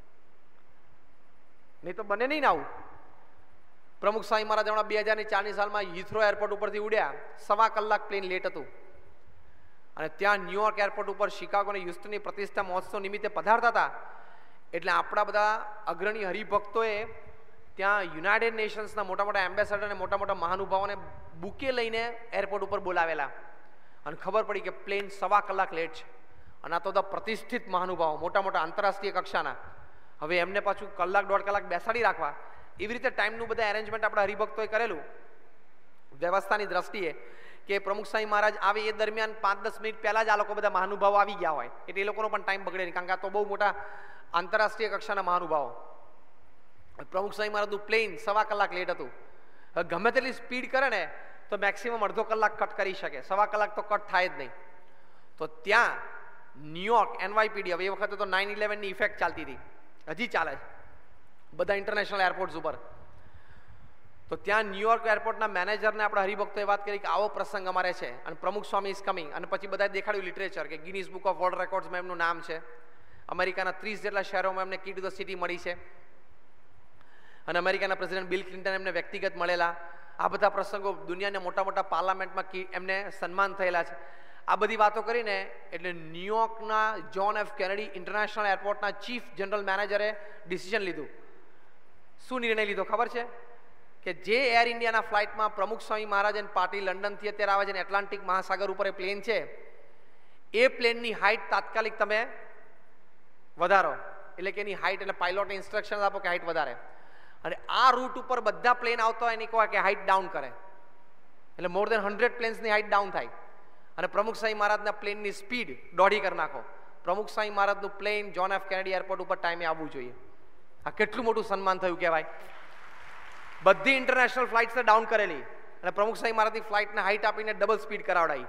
નહીં તો બને નહીં ને આવું. પ્રમુખ સ્વામી મહારાજ હમણાં બે હજારની ચારની સાલમાં હિથ્રો એરપોર્ટ ઉપરથી ઉડ્યા, સવા કલાક પ્લેન લેટ હતું અને ત્યાં ન્યુયોર્ક એરપોર્ટ ઉપર શિકાગો અને હ્યુસ્ટનની પ્રતિષ્ઠા મહોત્સવ નિમિત્તે પધારતા હતા. એટલે આપણા બધા અગ્રણી હરિભક્તોએ ત્યાં યુનાઇટેડ નેશન્સના મોટા મોટા એમ્બેસેડર અને મોટા મોટા મહાનુભાવોને બુકે લઈને એરપોર્ટ ઉપર બોલાવેલા અને ખબર પડી કે પ્લેન સવા કલાક લેટ છે. અને આ તો બધા પ્રતિષ્ઠિત મહાનુભાવો, મોટા મોટા આંતરરાષ્ટ્રીય કક્ષાના. હવે એમને પાછું કલાક દોઢ કલાક બેસાડી રાખવા, એવી રીતે ટાઈમનું બધા એરેન્જમેન્ટ આપણા હરિભક્તોએ કરેલું વ્યવસ્થાની દ્રષ્ટિએ કે પ્રમુખ સ્વામી મહારાજ આવે એ દરમિયાન પાંચ દસ મિનિટ પહેલા જ આ લોકો બધા મહાનુભાવો આવી ગયા હોય એટલે એ લોકોનો પણ ટાઈમ બગડે નહીં, કારણ કે આ તો બહુ મોટા આંતરરાષ્ટ્રીય કક્ષાના મહાનુભાવો. પ્રમુખ સ્વામી મહારાજનું પ્લેન સવા કલાક લેટ હતું. ગમે તેટલી સ્પીડ કરે ને તો મેક્સિમમ અડધો કલાક કટ કરી શકે, સવા કલાક તો કટ થાય જ નહીં. તો ત્યાં ન્યુયોર્ક એનવાયપીડી, હવે એ વખતે તો નાઇન ઇલેવનની ઇફેક્ટ ચાલતી હતી, હજી ચાલે છે બધા ઇન્ટરનેશનલ એરપોર્ટ્સ ઉપર. તો ત્યાં ન્યુયોર્ક એરપોર્ટના મેનેજરને આપણા હરિભક્તોએ વાત કરી કે આવો પ્રસંગ અમારે છે અને પ્રમુખ સ્વામી ઇઝ કમિંગ. અને પછી બધાએ દેખાડ્યું લિટરેચર કે ગિનીઝ બુક ઓફ વર્લ્ડ રેકોર્ડ્સમાં એમનું નામ છે. અમેરિકાના ત્રીસ જેટલા શહેરોમાં એમને કી ટુ ધ સિટી મળી છે અને અમેરિકાના પ્રેસિડેન્ટ બિલ ક્લિન્ટન એમને વ્યક્તિગત મળેલા. આ બધા પ્રસંગો દુનિયાના મોટા મોટા પાર્લામેન્ટમાં એમને સન્માન થયેલા છે. આ બધી વાતો કરીને એટલે ન્યુયોર્કના જ્હોન એફ કેનેડી ઇન્ટરનેશનલ એરપોર્ટના ચીફ જનરલ મેનેજરે ડિસિઝન લીધું. શું નિર્ણય લીધો ખબર છે? કે જે એર ઇન્ડિયાના ફ્લાઇટમાં પ્રમુખ સ્વામી મહારાજ અને પાર્ટી લંડનથી અત્યારે આવે છે અને એટલાન્ટિક મહાસાગર ઉપર એ પ્લેન છે, એ પ્લેનની હાઇટ તાત્કાલિક તમે વધારો. એટલે કે એની હાઇટ એટલે પાયલોટને ઇન્સ્ટ્રક્શન આપો કે હાઇટ વધારે. અને આ રૂટ ઉપર બધા પ્લેન આવતા હોય એની કહો કે હાઇટ ડાઉન કરે. એટલે મોર દેન હંડ્રેડ પ્લેન્સની હાઇટ ડાઉન થાય અને પ્રમુખ સ્વામી મહારાજના પ્લેનની સ્પીડ દોઢી કરી નાખો. પ્રમુખ સ્વામી મહારાજનું plane John F Kennedy airport ઉપર ટાઈમે આવવું જોઈએ. આ કેટલું મોટું સન્માન થયું કહેવાય. બધી ઇન્ટરનેશનલ ફ્લાઇટ્સને ડાઉન કરેલી અને પ્રમુખ સ્વામી મહારાજની ફ્લાઇટને હાઇટ આપીને ડબલ સ્પીડ કરાવડાવી.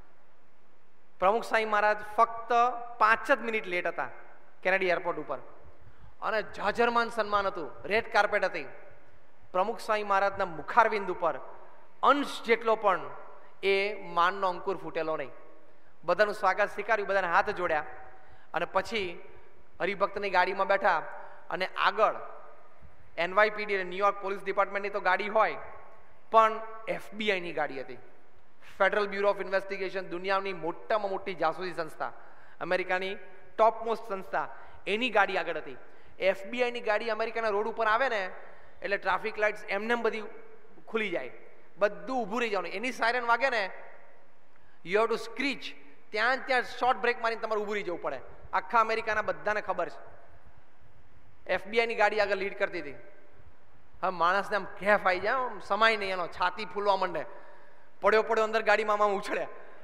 પ્રમુખ સ્વામી મહારાજ ફક્ત પાંચ જ મિનિટ લેટ હતા કેનેડી એરપોર્ટ ઉપર અને જાજરમાન સન્માન હતું, રેડ કાર્પેટ હતી. પ્રમુખ સ્વામી મહારાજના મુખારવિંદ ઉપર અંશ જેટલો પણ એ માનનો અંકુર ફૂટેલો નહીં. બધાનું સ્વાગત સ્વીકાર્યું, બધાને હાથ જોડ્યા અને પછી હરિભક્તની ગાડીમાં બેઠા અને આગળ એનવાયપીડી અને ન્યુયોર્ક પોલીસ ડિપાર્ટમેન્ટની તો ગાડી હોય પણ એફબીઆઈની ગાડી હતી. ફેડરલ બ્યુરો ઓફ ઇન્વેસ્ટિગેશન, દુનિયાની મોટામાં મોટી જાસૂસી સંસ્થા, અમેરિકાની ટોપ મોસ્ટ સંસ્થા, એની ગાડી આગળ હતી. એફબીઆઈની ગાડી અમેરિકાના રોડ ઉપર આવે ને એટલે ટ્રાફિક લાઇટ્સ એમને બધી ખુલી જાય, બધું ઊભું રહી જવાનું. એની સાયરન વાગે ને યુ હેવ ટુ સ્ક્રીચ, ત્યાં ત્યાં શોર્ટ બ્રેક મારીને તમારે ઊભું રહી જવું પડે. આખા અમેરિકાના બધાને ખબર છે. એફબીઆઈની ગાડી આગળ લીડ કરતી હતી. હવે માણસને આમ કેફ આવી જાય, આમ સમાય નહીં, એનો છાતી ફૂલવા માંડે, પડ્યો પડ્યો અંદર ગાડીમાં આમ ઉછળે.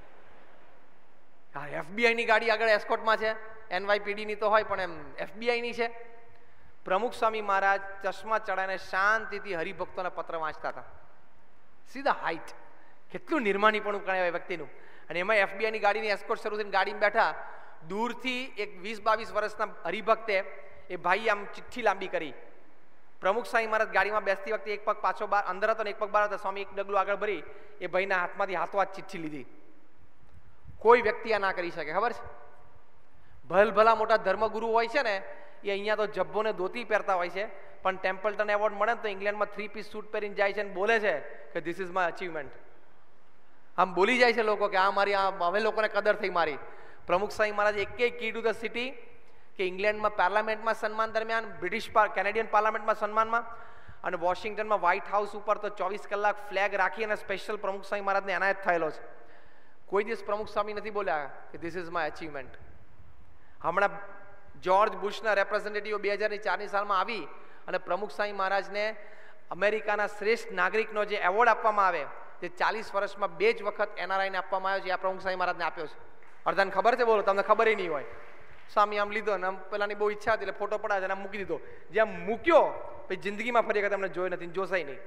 હા, એફબીઆઈની ગાડી આગળ એસ્કોર્ટમાં છે, એનવાયપીડીની તો હોય પણ એમ એફબીઆઈની છે. પ્રમુખ સ્વામી મહારાજ ચશ્મા ચડાવીને શાંતિથી હરિભક્તોના પત્ર વાંચતા હતા. સીધા હાઈટ, કેટલું નિર્માણીપણું કહેવાય વ્યક્તિનું. અને એમાં એફબીઆઈની ગાડીની એસ્કોર્ટ શરૂ થઈને ગાડીમાં બેઠા, દૂરથી એક વીસ બાવીસ વર્ષના હરિભક્તે એ ભાઈ આમ ચિઠ્ઠી લાંબી કરી. પ્રમુખ સ્વામી મહારાજ ગાડીમાં બેસતી વખતે એક પગ પાછો બહાર અંદર હતો ને એક પગ બહાર હતો. સ્વામી એક ડગલું આગળ ભરી એ ભાઈના હાથમાંથી હાથો હાથ ચિઠ્ઠી લીધી. કોઈ વ્યક્તિ આ ના કરી શકે, ખબર છે? ભલ ભલા મોટા ધર્મગુરુ હોય છે ને એ અહીંયા તો જબ્બો ને ધોતી પહેરતા હોય છે, પણ ટેમ્પલ્ટન એવોર્ડ મળે તો ઇંગ્લેન્ડમાં થ્રી પીસ સૂટ પહેરીને જાય છે અને બોલે છે કે ધીસ ઇઝ માય અચીવમેન્ટ. આમ બોલી જાય છે લોકો કે આ મારી આ હવે લોકોને કદર થઈ મારી. પ્રમુખ સ્વામી મહારાજ એક કી ટુ ધ સિટી કે ઇંગ્લેન્ડમાં પાર્લામેન્ટમાં સન્માન દરમિયાન, બ્રિટિશ કેનેડિયન પાર્લામેન્ટમાં સન્માનમાં, અને વોશિંગ્ટનમાં વ્હાઇટ હાઉસ ઉપર તો ચોવીસ કલાક ફ્લેગ રાખી અને સ્પેશિયલ પ્રમુખ સ્વામી મહારાજને એનાયત થયેલો છે. કોઈ દિવસ પ્રમુખ સ્વામી નથી બોલ્યા કે ધીસ ઇઝ માય અચીવમેન્ટ. હમણાં જ્યોર્જ બુશના રેપ્રેઝેન્ટેટિવ બે હજાર ચારની સાલમાં આવી અને પ્રમુખ સ્વામી મહારાજને અમેરિકાના શ્રેષ્ઠ નાગરિકનો જે એવોર્ડ આપવામાં આવે તે ચાલીસ વર્ષમાં બે જ વખત એનઆરઆઈને આપવામાં આવ્યો છે. આ પ્રમુખ સ્વામી મહારાજને આપ્યો છે. અડધાને ખબર છે, બોલો, તમને ખબર નહીં હોય. સ્વામી આમ લીધો ને આમ પેલાની બહુ ઈચ્છા હતી એટલે ફોટો પડાવે આમ મૂકી દીધો. જ્યાં મૂક્યો પછી જિંદગીમાં ફરી વખત એમને જોઈ નથી, જોસાય નહીં.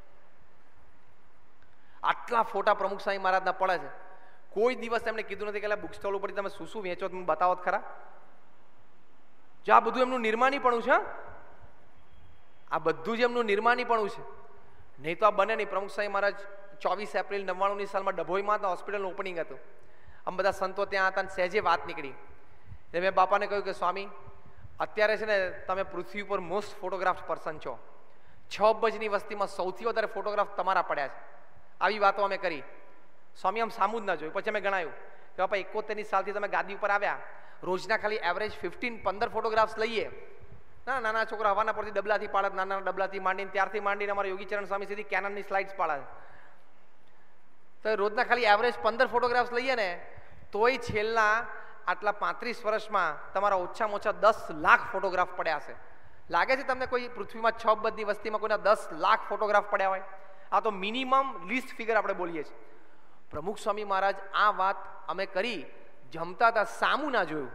આટલા ફોટા પ્રમુખ સ્વામી મહારાજના પડે છે. કોઈ દિવસ એમને કીધું નથી કે બુક સ્ટોલ ઉપર તમે શું શું વેચો, તમે બતાવો ખરા. જો આ બધું એમનું નિર્માણીપણું છે, આ બધું જ એમનું નિર્માણીપણું છે. નહીં તો આ બને નહીં. પ્રમુખ સ્વામી મહારાજ ચોવીસ એપ્રિલ નવ્વાણુંની સાલમાં ડભોઈમાં હતા, હોસ્પિટલનું ઓપનિંગ હતું. આમ બધા સંતો ત્યાં હતા અને સહેજે વાત નીકળી. એટલે મેં બાપાને કહ્યું કે સ્વામી, અત્યારે છે ને તમે પૃથ્વી ઉપર મોસ્ટ ફોટોગ્રાફ પર્સન છો. છ અબજની વસ્તીમાં સૌથી વધારે ફોટોગ્રાફ તમારા પડ્યા છે. આવી વાતો અમે કરી. સ્વામી આમ સામું જ ના જોયું. પછી અમે ગણાયું કે બાપા એકોતેરની સાલથી તમે ગાદી ઉપર આવ્યા, રોજના ખાલી એવરેજ ફિફ્ટીન પંદર ફોટોગ્રાફ્સ લઈએ. ના નાના છોકરા હવાના પરથી ડબલાથી પાડે, નાના નાના ડબલાથી માંડીને ત્યારથી માંડીને અમારા યોગીચરણ સ્વામી સીધી કેનનની સ્લાઇડ્સ પાડે. તો રોજના ખાલી એવરેજ પંદર ફોટોગ્રાફ્સ લઈએ ને તોય છેલ્લા આટલા પાંત્રીસ વર્ષમાં તમારા ઓછામાં ઓછા દસ લાખ ફોટોગ્રાફ પડ્યા છે. લાગે છે તમને કોઈ પૃથ્વીમાં છ અબજની વસ્તીમાં કોઈના દસ લાખ ફોટોગ્રાફ પડ્યા હોય? આ તો મિનિમમ લિસ્ટ ફિગર આપણે બોલીએ છીએ. પ્રમુખ સ્વામી મહારાજ આ વાત અમે કરી, જમતા હતા, સામું ના જોયું.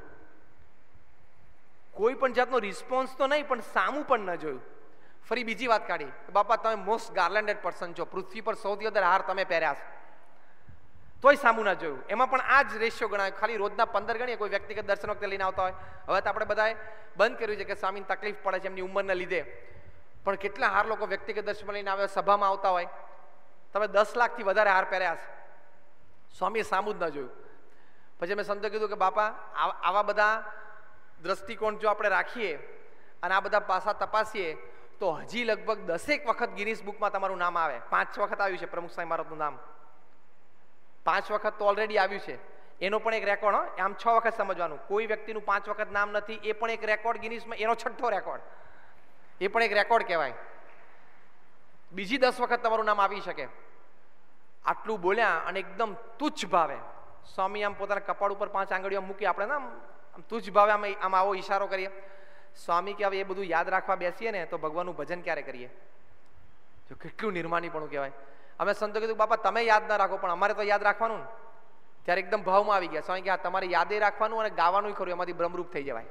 કોઈ પણ જાતનો રિસ્પોન્સ તો નહીં, પણ સામું પણ ન જોયું. ફરી બીજી વાત કાઢી, બાપા તમે મોસ્ટ ગાર્લેન્ડેડ પર્સન છો, પૃથ્વી પર સૌથી વધારે હાર તમે પહેર્યા છે. તોય સામું ના જોયું. એમાં પણ આ જ રેશિયો ગણાય. ખાલી રોજના પંદર ગણીએ. કોઈ વ્યક્તિગત દર્શન વખતે લઈને આવતા હોય. હવે તો આપણે બધાએ બંધ કર્યું છે કે સ્વામીને તકલીફ પડે છે એમની ઉંમરના લીધે, પણ કેટલા હાર લોકો વ્યક્તિગત દર્શન લઈને આવે, સભામાં આવતા હોય. તમે દસ લાખથી વધારે હાર પહેર્યા છે. સ્વામીએ સામું જ ના જોયું. પછી મેં સંતો કીધું કે બાપા આવા બધા દ્રષ્ટિકોણ જો આપણે રાખીએ અને આ બધા પાસા તપાસીએ તો હજી લગભગ દસેક વખત ગિનિસ બુકમાં તમારું નામ આવે. પાંચ વખત આવ્યું છે પ્રમુખ સ્વામી મહારાજનું નામ. પાંચ વખત તો ઓલરેડી આવ્યું છે. એનો પણ એક રેકોર્ડ. હો, આમ છ વખત સમજવાનું. કોઈ વ્યક્તિનું પાંચ વખત નામ નથી, એ પણ એક રેકોર્ડ ગિનિસમાં, એનો છઠ્ઠો રેકોર્ડ. એ પણ એક રેકોર્ડ કહેવાય. બીજી દસ વખત તમારું નામ આવી શકે. આટલું બોલ્યા અને એકદમ તુચ્છ ભાવે સ્વામી આમ પોતાના કપાળ ઉપર પાંચ આંગળીઓ મૂકી, આપણે ને આમ તુચ્છ ભાવે આમ આમ આવો ઈશારો કરીએ. સ્વામી કે હવે એ બધું યાદ રાખવા બેસીએ ને તો ભગવાનનું ભજન ક્યારે કરીએ? જો કેટલું નિર્માણીપણું કહેવાય. અમે સંતો કીધું બાપા તમે યાદ ના રાખો, પણ અમારે તો યાદ રાખવાનું. ત્યારે એકદમ ભાવમાં આવી ગયા. સ્વામી કે હા તમારે યાદે રાખવાનું અને ગાવાનું ખરું, એમાંથી બ્રહ્મરૂપ થઈ જવાય.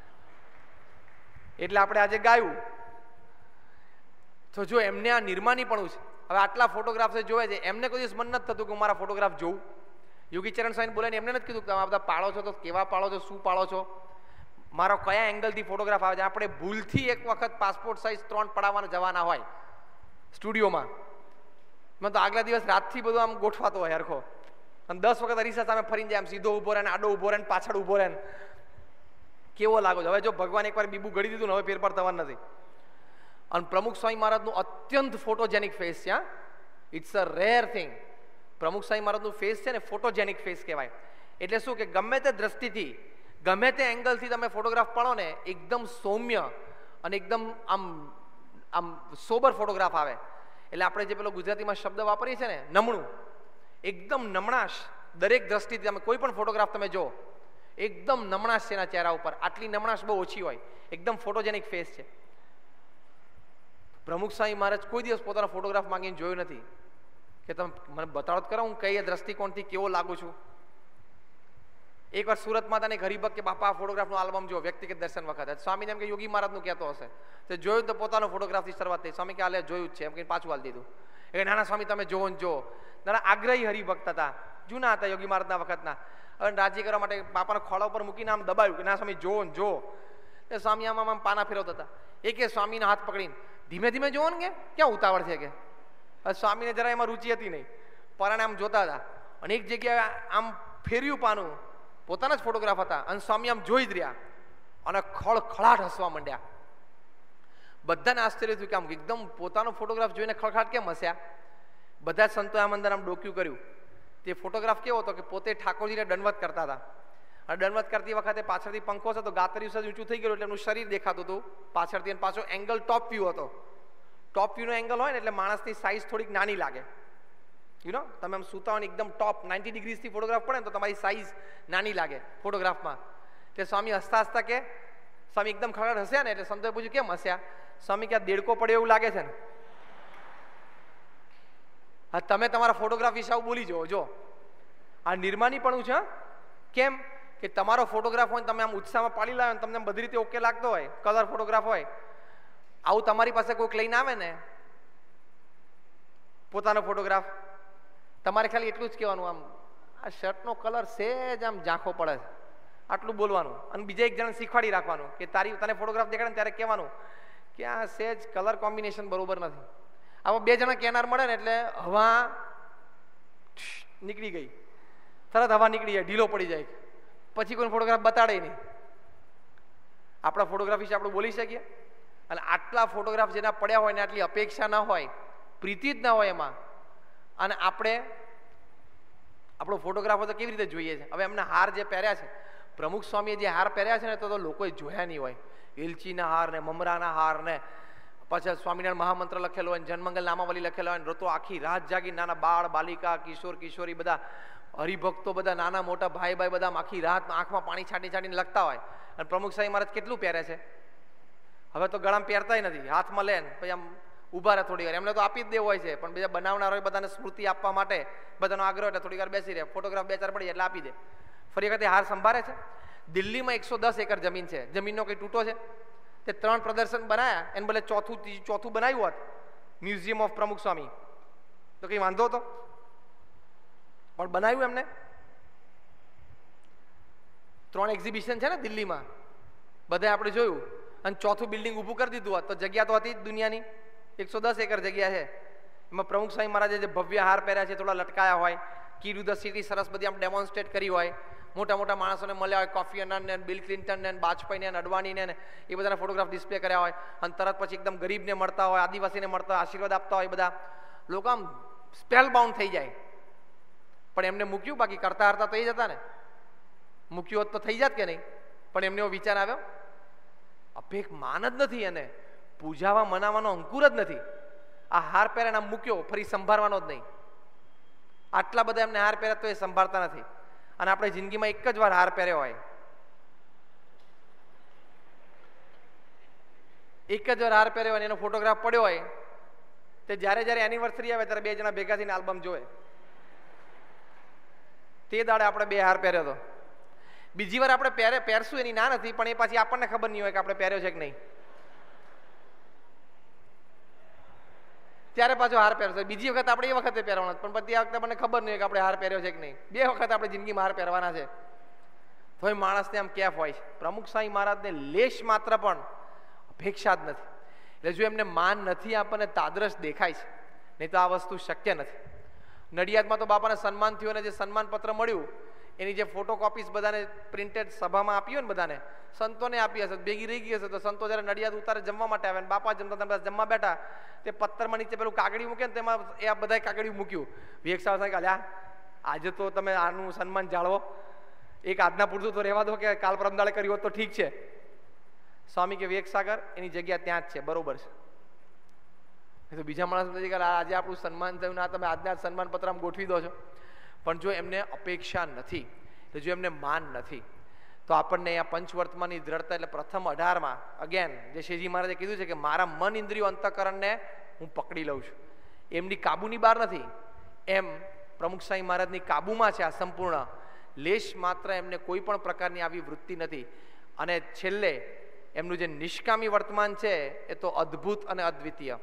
એટલે આપણે આજે ગાયું. તો જો એમને આ નિર્માણીપણું છે. હવે આટલા ફોટોગ્રાફ્સ જોવે છે, એમને કોઈ દિવસ મન નથી થતું કે હું મારા ફોટોગ્રાફ જોઉં. યોગીચરણ સ્વામી બોલે એમને નથી કીધું કે તમે આ બધા પાળો છો તો કેવા પાળો છો, શું પાળો છો, મારો કયા એંગલથી ફોટોગ્રાફ આવે છે. આપણે ભૂલથી એક વખત પાસપોર્ટ સાઇઝ ત્રણ પડાવવાના જવાના હોય સ્ટુડિયોમાં, મેં તો આગલા દિવસ રાતથી બધું આમ ગોઠવાતો હોય હરખો, અને દસ વખત અરીસા સામે ફરીને જાય, આમ સીધો ઉભો રહે ને આડો ઉભો રહે ને પાછળ ઉભો રહે. કેવો લાગો છે. હવે જો ભગવાન એકવાર બીબુ ગળી દીધું ને હવે ફેરફાર થવાનું નથી. અને પ્રમુખ સ્વામી મહારાજનું અત્યંત ફોટોજેનિક ફેસ છે. It's a rare thing. Pramukh Swami મહારાજનું ફેસ છે ને ફોટોજેનિક ફેસ કહેવાય. એટલે શું કે ગમે તે દ્રષ્ટિથી, ગમે તે એંગલથી તમે ફોટોગ્રાફ પાડો ને એકદમ સૌમ્ય અને એકદમ આમ આમ સોબર ફોટોગ્રાફ આવે. એટલે આપણે જે પેલો ગુજરાતીમાં શબ્દ વાપરીએ છીએ ને નમણું, એકદમ નમણાશ. દરેક દ્રષ્ટિથી તમે કોઈ પણ ફોટોગ્રાફ તમે જો એકદમ નમણાશ છે એના ચહેરા ઉપર. આટલી નમણાશ બહુ ઓછી હોય. એકદમ ફોટોજેનિક ફેસ છે. પ્રમુખ સ્વામી મહારાજ કોઈ દિવસ પોતાનો ફોટોગ્રાફ માંગીને જોયું નથી કે તમે મને બતાડો કરો હું કઈ દ્રષ્ટિકોણથી કેવો લાગુ છું. એકવાર સુરતમાં હતા ને હરિભક્ત કે બાપા આ ફોટોગ્રાફનું આલ્બમ જો વ્યક્તિગત દર્શન વખત. સ્વામીને એમ કે યોગી મહારાજનું કહેતો હશે તો જોયું તો પોતાનો ફોટોગ્રાફથી શરૂઆત થઈ. સ્વામી કે હાલે જોયું જ છે એમ કે પાછું હાલ દીધું. એ નાના સ્વામી તમે જોવો ને જો. નાના આગ્રહી હરિભક્ત હતા, જૂના હતા યોગી મહારાજના વખતના. હવે રાજી કરવા માટે બાપાના ખોળા ઉપર મૂકીને આમ દબાવ્યું કે ના સ્વામી જોવો ને જો. એ સ્વામી આમ આમ પાના ફેરવતા હતા. એક એ સ્વામીના હાથ પકડીને ધીમે ધીમે જોવો ને કે ક્યાં ઉતાવળ છે કે. સ્વામીને જરા એમાં રુચિ હતી નહીં, પરાણે આમ જોતા હતા. અને એક જગ્યાએ આમ ફેર્યું પાનું, પોતાના જ ફોટોગ્રાફ હતા અને સ્વામી આમ જોઈ જ રહ્યા અને ખળખળાટ હસવા માંડ્યા. બધાને આશ્ચર્ય થયું કે આમ એકદમ પોતાનો ફોટોગ્રાફ જોઈને ખળખાટ કેમ હસ્યા. બધા સંતોએ આમ અંદર આમ ડોક્યું કર્યું. તે ફોટોગ્રાફ કેવો હતો કે પોતે ઠાકોરજીને દંડવત કરતા હતા, અને દંડવત કરતી વખતે પાછળથી પંખો હતો તો ગાતરિયું સજ ઊંચું થઈ ગયું એટલે એમનું શરીર દેખાતું હતું પાછળથી, અને પાછો એંગલ ટોપ વ્યૂ હતો. ટોપ વ્યૂનો એંગલ હોય ને એટલે માણસની સાઇઝ થોડીક નાની લાગે. યુ નો તમે આમ સૂતા હોય એકદમ ટોપ નાઇન્ટી ડિગ્રીઝથી ફોટોગ્રાફ પડે ને તો તમારી સાઇઝ નાની લાગે ફોટોગ્રાફમાં. એટલે સ્વામી હસતા હસતા કે સ્વામી એકદમ ખરાડ હસ્યા ને એટલે સંતોએ પૂછ્યું કેમ હસ્યા? સ્વામી કે આ દેડકો પડ્યો એવું લાગે છે ને. હા, તમે તમારા ફોટોગ્રાફ વિશે આવું બોલી જુઓ. જો આ નિર્માનીપણું છે. કેમ કે તમારો ફોટોગ્રાફ હોય તમે આમ ઉત્સાહમાં પાડી લાવે તમને બધી રીતે ઓકે લાગતો હોય, કલર ફોટોગ્રાફ હોય, આવું તમારી પાસે કોઈક લઈને આવે ને પોતાનો ફોટોગ્રાફ, તમારે ખાલી એટલું જ કહેવાનું આમ આ શર્ટનો કલર સેજ આમ ઝાંખો પડે છે, આટલું બોલવાનું. અને બીજા એક જણાને શીખવાડી રાખવાનું કે તારી તને ફોટોગ્રાફ દેખાડે ને ત્યારે કહેવાનું કે આ સેજ કલર કોમ્બિનેશન બરોબર નથી. આવા બે જણા કેનાર મળે ને એટલે હવા નીકળી ગઈ, તરત હવા નીકળી જાય, ઢીલો પડી જાય, પછી કોઈ ફોટોગ્રાફ બતાડે નહીં. આપણા ફોટોગ્રાફ વિશે આપણે બોલી શકીએ? અને આટલા ફોટોગ્રાફ જેના પડ્યા હોય ને આટલી અપેક્ષા ના હોય, પ્રીતિ જ ના હોય એમાં, અને આપણે આપણો ફોટોગ્રાફો તો કેવી રીતે જોઈએ છે? હવે એમને હાર જે પહેર્યા છે, પ્રમુખ સ્વામીએ જે હાર પહેર્યા છે ને તો તો લોકોએ જોયા નહીં હોય. એલચીના હાર ને મમરાના હાર ને પછી સ્વામિનારાયણ મહામંત્ર લખેલો હોય, જન્મંગલ નામાવલી લખેલો હોય, રતો આખી રાત જાગી નાના બાળ બાલિકા કિશોર કિશોરી બધા હરિભક્તો બધા નાના મોટા ભાઈ ભાઈ બધા આખી રાત આંખમાં પાણી છાંટી છાંટીને લખતા હોય. અને પ્રમુખ સ્વામી મહારાજ કેટલું પહેરે છે? હવે તો ગળામાં પહેરતા નથી, હાથમાં લે પછી આમ ઉભા રહે થોડી વાર. એમને તો આપી જ દેવો હોય છે, પણ બીજા બનાવનાર હોય બધાને સ્મૃતિ આપવા માટે બધાનો આગ્રહ એટલે થોડી વાર બેસી રહે, ફોટોગ્રાફ બે ચાર પડી એટલે આપી દે. ફરી વખતે હાર સંભાળે છે. દિલ્હીમાં એકસો દસ એકર જમીન છે, જમીનનો કંઈ તૂટો છે? તે ત્રણ પ્રદર્શન બનાવ્યા, એને ભલે ચોથું ચોથું બનાવ્યું હોત મ્યુઝિયમ ઓફ પ્રમુખ સ્વામી તો કંઈ વાંધો હતો? પણ બનાવ્યું એમને. ત્રણ એક્ઝિબિશન છે ને દિલ્હીમાં, બધે આપણે જોયું. અને ચોથું બિલ્ડિંગ ઊભું કરી દીધું હોત તો જગ્યા તો હતી જ દુનિયાની. એકસો દસ એકર જગ્યા છે, એમાં પ્રમુખ સ્વામી મહારાજે જે ભવ્ય હાર પહેર્યા છે, થોડા લટકાયા હોય, કી ટુ ધ સિટી સરસ બધી આમ ડેમોન્સ્ટ્રેટ કરી હોય, મોટા મોટા માણસોને મળ્યા હોય, કોફી અનાન ને બિલ ક્લિન્ટન ને વાજપેયી ને અડવાણીને ને એ બધાના ફોટોગ્રાફ ડિસ્પ્લે કર્યા હોય. અને તરત પછી એકદમ ગરીબને મળતા હોય, આદિવાસીને મળતા આશીર્વાદ આપતા હોય, બધા લોકો આમ સ્પેલ બાઉન્ડ થઈ જાય. પણ એમને મૂક્યું, બાકી કરતા હરતા તો એ જ હતા ને. મૂક્યું હોત તો થઈ જાત કે નહીં? પણ એમને એવો વિચાર આવ્યો, અપેક માન જ નથી, એને પૂજાવા મનાવાનો અંકુર જ નથી. આ હાર પહેરે આમ મૂક્યો, ફરી સંભાળવાનો જ નહીં. આટલા બધા એમને હાર પહેર્યા તો એ સંભાળતા નથી. અને આપણે જિંદગીમાં એક જ વાર હાર પહેર્યો હોય, એક જ વાર હાર પહેર્યો હોય એનો ફોટોગ્રાફ પડ્યો હોય, તે જ્યારે જ્યારે એનિવર્સરી આવે ત્યારે બે જણા ભેગા થઈને આલ્બમ જોવે. તે દાડે આપણે બે હાર પહેર્યો હતો. બીજી વાર આપણે પહેરે પહેરશું એની ના નથી, પણ એ પાછી આપણને ખબર નહીં હોય કે આપણે પહેર્યો છે કે નહીં. ત્યારે પાછો હાર પહેરશો. બીજી વખત આપણે એ વખતે પહેરવાનો, પણ પછી આ વખતે આપણને ખબર નહીં હોય કે આપણે હાર પહેર્યો છે કે નહીં. બે વખત આપણે જિંદગીમાં હાર પહેરવાના છે. તો એ માણસને આમ કેફ હોય છે. પ્રમુખ સ્વામી મહારાજને લેશ માત્ર પણ અપેક્ષા જ નથી. એટલે જો એમને માન નથી આપણને તાદરશ દેખાય છે, નહીં તો આ વસ્તુ શક્ય નથી. નડિયાદમાં તો બાપાને સન્માન થયું અને જે સન્માન પત્ર મળ્યું એની જે ફોટોકોપીસ બધાને પ્રિન્ટેડ સભામાં આપી હોય ને, બધાને સંતોને આપી હશે, ભેગી રહી ગઈ હશે. તો સંતો જ્યારે નડિયાદ ઉતારે જમવા માટે આવે ને બાપા જમતા તમે જમવા બેઠા, તે પથ્થરમાં નીચે પેલું કાગળિયું મૂકે ને તેમાં એ આ બધા કાગળિયું મૂક્યું. વિવેક સાહેબ કે અલ્યા આજે તો તમે આનું સન્માન જાળવો, એક આજના પૂરતું તો રહેવા દો, કે કાલ પરમદાડે કર્યું હોત તો ઠીક છે. સ્વામી કે વિવેક સાગર એની જગ્યા ત્યાં જ છે, બરોબર છે. તો બીજા માણસ નથી કે આજે આપણું સન્માન થયું ના તમે આજના સન્માન પત્ર આમ ગોઠવી દો છો. પણ જો એમને અપેક્ષા નથી, તો જો એમને માન નથી, તો આપણને આ પંચવર્તમાનની દ્રઢતા એટલે પ્રથમ અઢારમાં અગેન જે શ્રીજી મહારાજે કીધું છે કે મારા મન ઇન્દ્રિયો અંતઃકરણને હું પકડી લઉં છું, એમની કાબુની બહાર નથી. એમ પ્રમુખ સ્વામી મહારાજની કાબુમાં છે આ સંપૂર્ણ. લેશ માત્ર એમને કોઈ પણ પ્રકારની આવી વૃત્તિ નથી. અને છેલ્લે એમનું જે નિષ્કામી વર્તમાન છે એ તો અદ્ભુત અને અદ્વિતીય.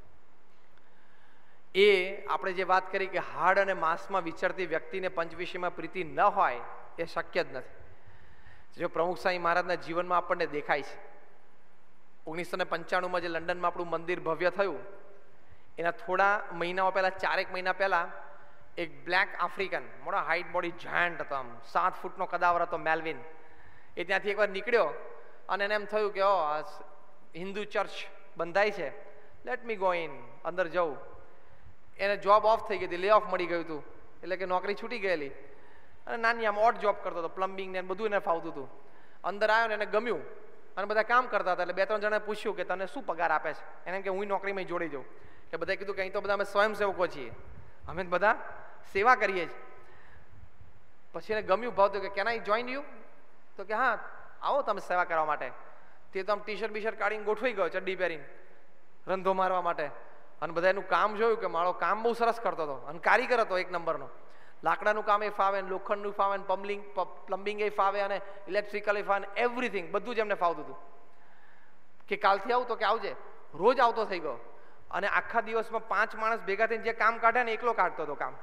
એ આપણે જે વાત કરી કે હાડ અને માંસમાં વિચરતી વ્યક્તિને પંચવિષયમાં પ્રીતિ ન હોય એ શક્ય જ નથી. જો પ્રમુખ સ્વામી મહારાજના જીવનમાં આપણને દેખાય છે. ઓગણીસો ને પંચાણુંમાં જે લંડનમાં આપણું મંદિર ભવ્ય થયું એના થોડા મહિનાઓ પહેલા, ચારેક મહિના પહેલા એક બ્લેક આફ્રિકન મોટા હાઈટ બોડી જાયન્ટ હતો, આમ સાત ફૂટનો કદાવર હતો, મેલ્વિન. એ ત્યાંથી એકવાર નીકળ્યો અને એને એમ થયું કે ઓ હિન્દુ ચર્ચ બંધાય છે, લેટ મી ગો ઇન, અંદર જવું. એને જોબ ઓફ થઈ ગઈ હતી, લે ઓફ મળી ગયું હતું, એટલે કે નોકરી છૂટી ગયેલી, અને નાની આમ ઓડ જોબ કરતો હતો, પ્લમ્બિંગ ને બધું એને ફાવતું હતું. અંદર આવ્યો ને એને ગમ્યું, અને બધા કામ કરતા હતા. એટલે બે ત્રણ જણાએ પૂછ્યું કે તને શું પગાર આપે છે? એને એમ કે હું નોકરીમાં જોડી જાઉં. એટલે બધાએ કીધું કે અહીં તો બધા અમે સ્વયંસેવકો છીએ, અમે બધા સેવા કરીએ છીએ. પછી એને ગમ્યું, ભાવતું કે કેન આઈ જોઈન યુ? તો કે હા આવો તમે સેવા કરવા માટે. તે તો આમ ટી શર્ટ બી શર્ટ કાઢીને ગોઠવાઈ ગયો, ચડ્ડી પહેરીને રંધો મારવા માટે. અને બધા એનું કામ જોયું કે મારો કામ બહુ સરસ કરતો હતો, અને કારીગર હતો એક નંબરનો. લાકડાનું કામ એ ફાવે, લોખંડનું ફાવે, પ્લમ્બિંગ પ્લમ્બિંગ એ ફાવે, અને ઇલેક્ટ્રિકલ એ ફાવે, એવરીથિંગ બધું જ એમને ફાવતું હતું. કે કાલથી આવું? તો કે આવજે. રોજ આવતો થઈ ગયો, અને આખા દિવસમાં પાંચ માણસ ભેગા થઈને જે કામ કાઢે ને એકલો કાઢતો હતો કામ.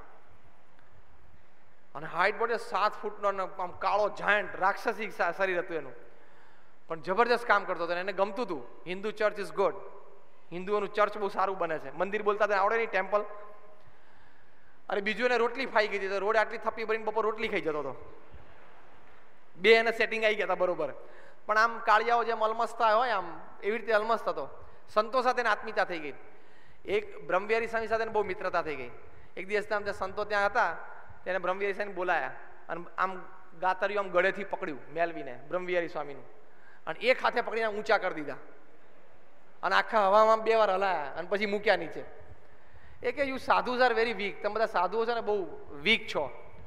અને હાઈટ બોડે સાત ફૂટનો આમ કાળો જાયન્ટ રાક્ષસી શરીર હતું એનું, પણ જબરજસ્ત કામ કરતો હતો. એને ગમતું હતું. હિન્દુ ચર્ચ ઇઝ ગુડ, હિન્દુઓનું ચર્ચ બહુ સારું બને છે, મંદિર બોલતા હતા આવડે નહીં, ટેમ્પલ. અને બીજું એને રોટલી ફાઈ ગઈ હતી, તો રોડ આટલી થપ્પી ભરીને બપોર રોટલી ખાઈ જતો હતો. બે એને સેટિંગ આવી ગયા હતા બરોબર. પણ આમ કાળિયાઓ જેમ અલમસ્તા હોય આમ એવી રીતે અલમસ્ત હતો. સંતો સાથે આત્મીયતા થઈ ગઈ. એક બ્રહ્મવિહારી સ્વામી સાથે બહુ મિત્રતા થઈ ગઈ. એક દિવસ આમ સંતો ત્યાં હતા, તેને બ્રહ્મવિહારી સ્વામી બોલાયા, અને આમ ગાતરિયું આમ ગળેથી પકડ્યું મેલવીને બ્રહ્મવિહારી સ્વામીનું, અને એક હાથે પકડીને ઊંચા કરી દીધા, અને આખા હવામાં બે વાર હલાયા, અને પછી મૂક્યા નીચે. એ કે you sadhus are very weak, તમે બધા સાધુઓ છો ને બહુ વીક છો.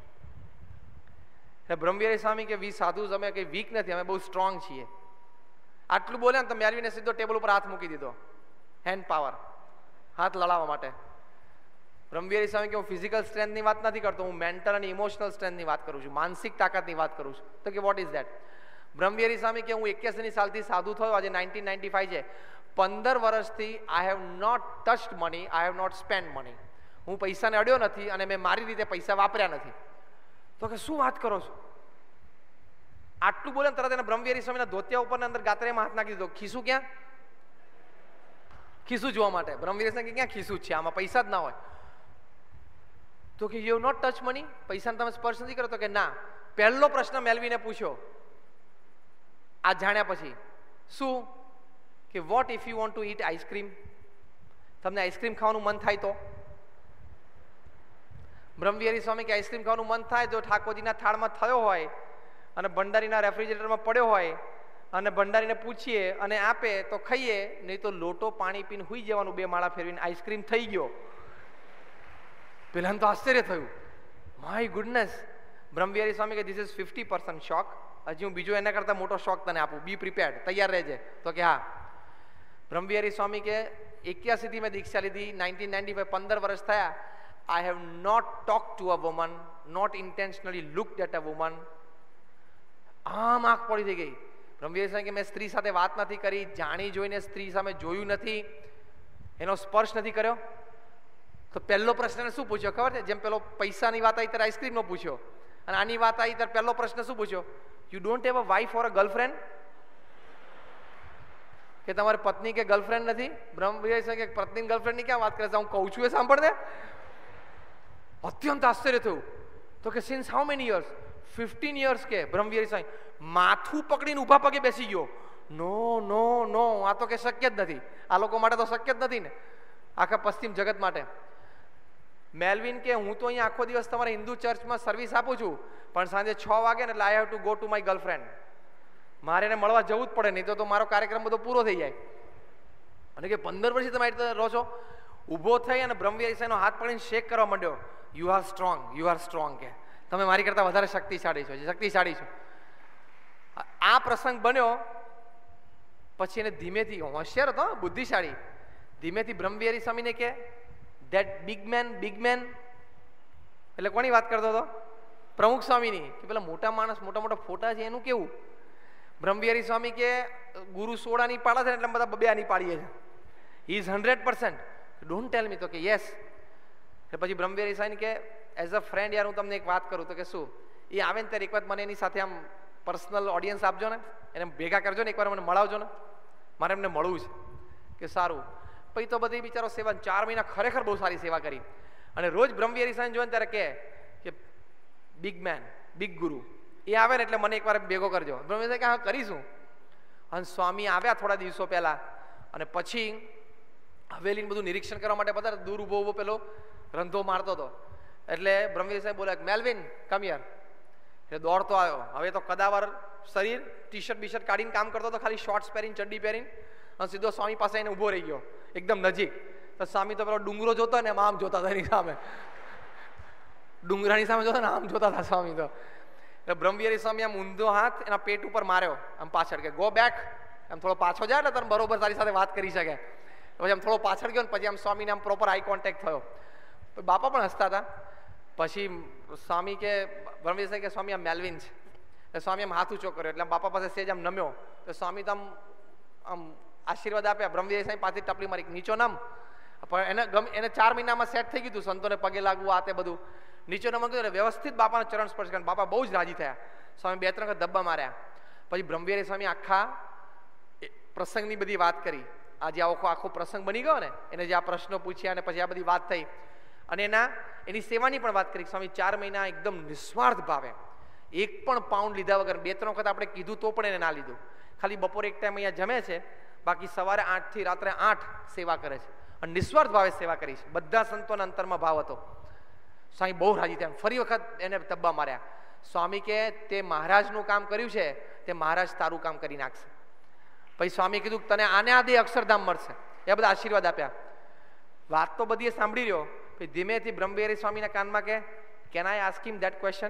એટલે બ્રહ્મવિહારી સ્વામી કે વી સાધુસ અમે કઈ વીક નથી, અમે બહુ સ્ટ્રોંગ છીએ. આટલું બોલ્યા ને તો મેલવીને સીધો ટેબલ ઉપર હાથ મૂકી દીધો, હેન્ડ પાવર, હાથ લડાવવા માટે. બ્રહ્મવિહારી સ્વામી કે હું ફિઝિકલ સ્ટ્રેન્થની વાત નથી કરતો, હું મેન્ટલ અને ઇમોશનલ સ્ટ્રેન્થની વાત કરું છું, માનસિક તાકાતની વાત કરું છું. તો કે what is that? Brahmavihari Swami કે હું એક્યાસી સાલથી સાધુ થયો, આજે નાઇન્ટીન નાઇન્ટી ફાઈવ છે, પંદર વર્ષથી I have not touched money, I have not spend money. હું પૈસાને અડ્યો નથી, અને મેં મારી રીતે પૈસા વાપર્યા નથી. તો કે શું વાત કરો છો? આટલું બોલે તરત એને બ્રહ્મવિહારી સ્વામીના ધોતિયા ઉપર અંદર ગાતરેમાં હાથ નાખી દીધો. ખીસું ક્યાં? ખીસું જોવા માટે. બ્રહ્મવિહારી સ્વામી ક્યાં ખીસું છે, આમાં પૈસા જ ના હોય. તો કે યુ નોટ ટચ મની, પૈસાને તમે સ્પર્શ નથી કરો? તો કે ના. પહેલો પ્રશ્ન મેલવીને પૂછ્યો આ જાણ્યા પછી, શું કે what if you want to eat ice cream? તમને આઈસ્ક્રીમ ખાવાનું મન થાય તો? બ્રહ્મવિહારી સ્વામી કે આઈસ્ક્રીમ ખાવાનું મન થાય જો ઠાકોરજીના થાળમાં થયો હોય, અને ભંડારીના રેફ્રિજરેટરમાં પડ્યો હોય, અને ભંડારીને પૂછીએ અને આપે તો ખાઈએ, નહીં તો લોટો પાણી પીને હુઈ જવાનું, બે માળા ફેરવીને આઈસ્ક્રીમ થઈ ગયો. પેલાને તો આશ્ચર્ય થયું, માય ગુડનેસ. બ્રહ્મવિહારી સ્વામી કે this is fifty percent shock, હજી હું બીજો એના કરતાં મોટો શોક તને આપું, બી પ્રિપેર્ડ, તૈયાર રહેજે. તો કે હા. બ્રહ્મવિહારી સ્વામી કે એક્યાસી થી મેં દીક્ષા લીધી, નાઇન્ટીન નાઇન્ટી ફાઈવ પંદર વર્ષ થયા. I have not talk to a woman, not intentionally looked at a woman. આમ આંખ પડી થઈ ગઈ. બ્રહ્મવિહારી સ્વામી કે મેં સ્ત્રી સાથે વાત નથી કરી, જાણી જોઈને સ્ત્રી સામે જોયું નથી, એનો સ્પર્શ નથી કર્યો. તો પહેલો પ્રશ્ન શું પૂછ્યો ખબર છે? જેમ પેલો પૈસાની વાત આવી ત્યારે આઈસ્ક્રીમનો પૂછ્યો, અને આની વાત આવી ત્યારે પહેલો પ્રશ્ન શું પૂછ્યો? You don't have a wife or a girlfriend? કે તમારી પત્ની કે ગર્લફ્રેન્ડ નથી? બ્રહ્મવિહારી સ્વામી કે પત્ની ગર્લફ્રેન્ડની ક્યાં વાત કરે છે, હું કહું છું એ સાંભળને. અત્યંત આશ્ચર્ય થયું. તો કે since how many years? Fifteen years કે. બ્રહ્મવિહારી સ્વામી માથું પકડીને ઊભા પગે બેસી ગયો. નો નો નો, આ તો કે શક્ય જ નથી, આ લોકો માટે તો શક્ય જ નથી ને, આખા પશ્ચિમ જગત માટે. મેલવિન કે હું તો અહીંયા આખો દિવસ તમારા હિન્દુ ચર્ચમાં સર્વિસ આપું છું, પણ સાંજે છ વાગે ને એટલે I have to go to my girlfriend. મારે એને મળવા જવું જ પડે, નહીં તો, તો મારો કાર્યક્રમ બધો પૂરો થઈ જાય. અને કે પંદર વર્ષથી તમે રીતે રહો છો. ઊભો થઈ અને બ્રહ્મવિહારી સ્વામીનો હાથ પકડીને શેક કરવા માંડ્યો. You are strong, you are strong. કે તમે મારી કરતાં વધારે શક્તિશાળી છો, શક્તિશાળી છો. આ પ્રસંગ બન્યો પછી એને ધીમેથી, હોશિયાર હતો, બુદ્ધિશાળી, ધીમેથી બ્રહ્મવિહારી સ્વામીને કે that big man, big man એટલે કોની વાત કરતો હતો? પ્રમુખ સ્વામીની. કે પેલા મોટા માણસ, મોટા મોટા ફોટા છે એનું કેવું? બ્રહ્મવિહારી સ્વામી કે ગુરુ સોળાની પાડે છે એટલે બધા બબે આની પાડીએ છે. He is hundred percent. Don't tell me. તો કે યસ. કે પછી બ્રહ્મવિહારી સ્વામી કે એઝ અ ફ્રેન્ડ યાર હું તમને એક વાત કરું. તો કે શું? એ આવે ને ત્યારે એક વખત મને એની સાથે આમ પર્સનલ ઓડિયન્સ આપજો ને, એને ભેગા કરજો ને, એકવાર મને મળાવજો ને, મારે એમને મળવું છે. કે સારું. પછી તો બધી બિચારો સેવા, ચાર મહિના ખરેખર બહુ સારી સેવા કરી. અને રોજ બ્રહ્મવિહારી સ્વામી જોઈને ત્યારે કે બિગ મેન, બિગ ગુરુ એ આવે ને એટલે મને એકવાર ભેગો કરજો. બ્રહ્મવિહારી કે હા કરીશું. અને સ્વામી આવ્યા થોડા દિવસો પહેલા, અને પછી હવેલીને બધું નિરીક્ષણ કરવા માટે પધારે, દૂર ઊભો ઊભો પેલો રંધો મારતો હતો. એટલે બ્રહ્મવીર સાહેબ બોલ્યા, મેલ્વિન કમ હિયર. એટલે દોડતો આવ્યો. હવે તો કદાવર શરીર, ટી શર્ટ બી શર્ટ કાઢીને કામ કરતો હતો, ખાલી શોર્ટ્સ પહેરીને ચડ્ડી પહેરીને, અને સીધો સ્વામી પાસે એને ઊભો રહી ગયો એકદમ નજીક. તો સ્વામી તો પેલો ડુંગરો જોતો ને આમ જોતા હતા એની સામે, ડુંગરાની સામે જોતા ને આમ જોતા હતા સ્વામી તો. એટલે બ્રહ્મવિહારી સ્વામી આમ ઊંધો હાથ એના પેટ ઉપર માર્યો આમ પાછળ, કે ગો બેક, આમ થોડો પાછો જાય એટલે તને બરોબર તારી સાથે વાત કરી શકે. પછી આમ થોડો પાછળ ગયો ને પછી આમ સ્વામીને આમ પ્રોપર આઈ કોન્ટેક્ટ થયો. બાપા પણ હસતા હતા. પછી સ્વામી કે બ્રહ્મવીર સાહેબ કે સ્વામી આમ મેલ્વિન છે. એટલે સ્વામી આમ હાથ ઊંચો કર્યો એટલે બાપા પાસે સેજ આમ નમ્યો. તો સ્વામી તો આમ આમ આશીર્વાદ આપ્યા. બ્રહ્મવીર સાહેબ પાછી ટપલી મારી, નીચો નમ. પણ એને ગમે એને ચાર મહિનામાં સેટ થઈ ગયું હતું, સંતોને પગે લાગવું આ તે બધું. નીચે નમ ગયું વ્યવસ્થિત બાપાના ચરણ સ્પર્શ કર્યા. બાપા બહુ જ રાજી થયા. સ્વામી બે ત્રણ ધબ્બા માર્યા. પછી બ્રહ્મવિહારી સ્વામી આખા પ્રસંગની બધી વાત કરી. આ જે આખો આખો પ્રસંગ બની ગયો ને, એને જે આ પ્રશ્નો પૂછ્યા અને પછી આ બધી વાત થઈ, અને એના એની સેવાની પણ વાત કરી. સ્વામી ચાર મહિના એકદમ નિસ્વાર્થ ભાવે, એક પણ પાઉન્ડ લીધા વગર, બે ત્રણ વખત આપણે કીધું તો પણ એને ના લીધું. ખાલી બપોરે એક ટાઈમ અહીંયા જમે છે, બાકી સવારે આઠ થી રાત્રે આઠ સેવા કરે છે, અને નિસ્વાર્થ ભાવે સેવા કરી છે. બધા સંતોના અંતરમાં ભાવ હતો. સ્વામી બહુ રાજી થયા. ફરી વખત એને તબ્બા માર્યા. સ્વામી કે તે મહારાજનું કામ કર્યું છે, તે મહારાજ તારું કામ કરી નાખશે. પછી સ્વામી કીધું તને આને આ દે અક્ષરધામ મળશે. એ બધા આશીર્વાદ આપ્યા. વાત તો બધી એ સાંભળી રહ્યો. પછી ધીમેથી બ્રહ્મવિહારી સ્વામીના કાનમાં કે can I ask him that question,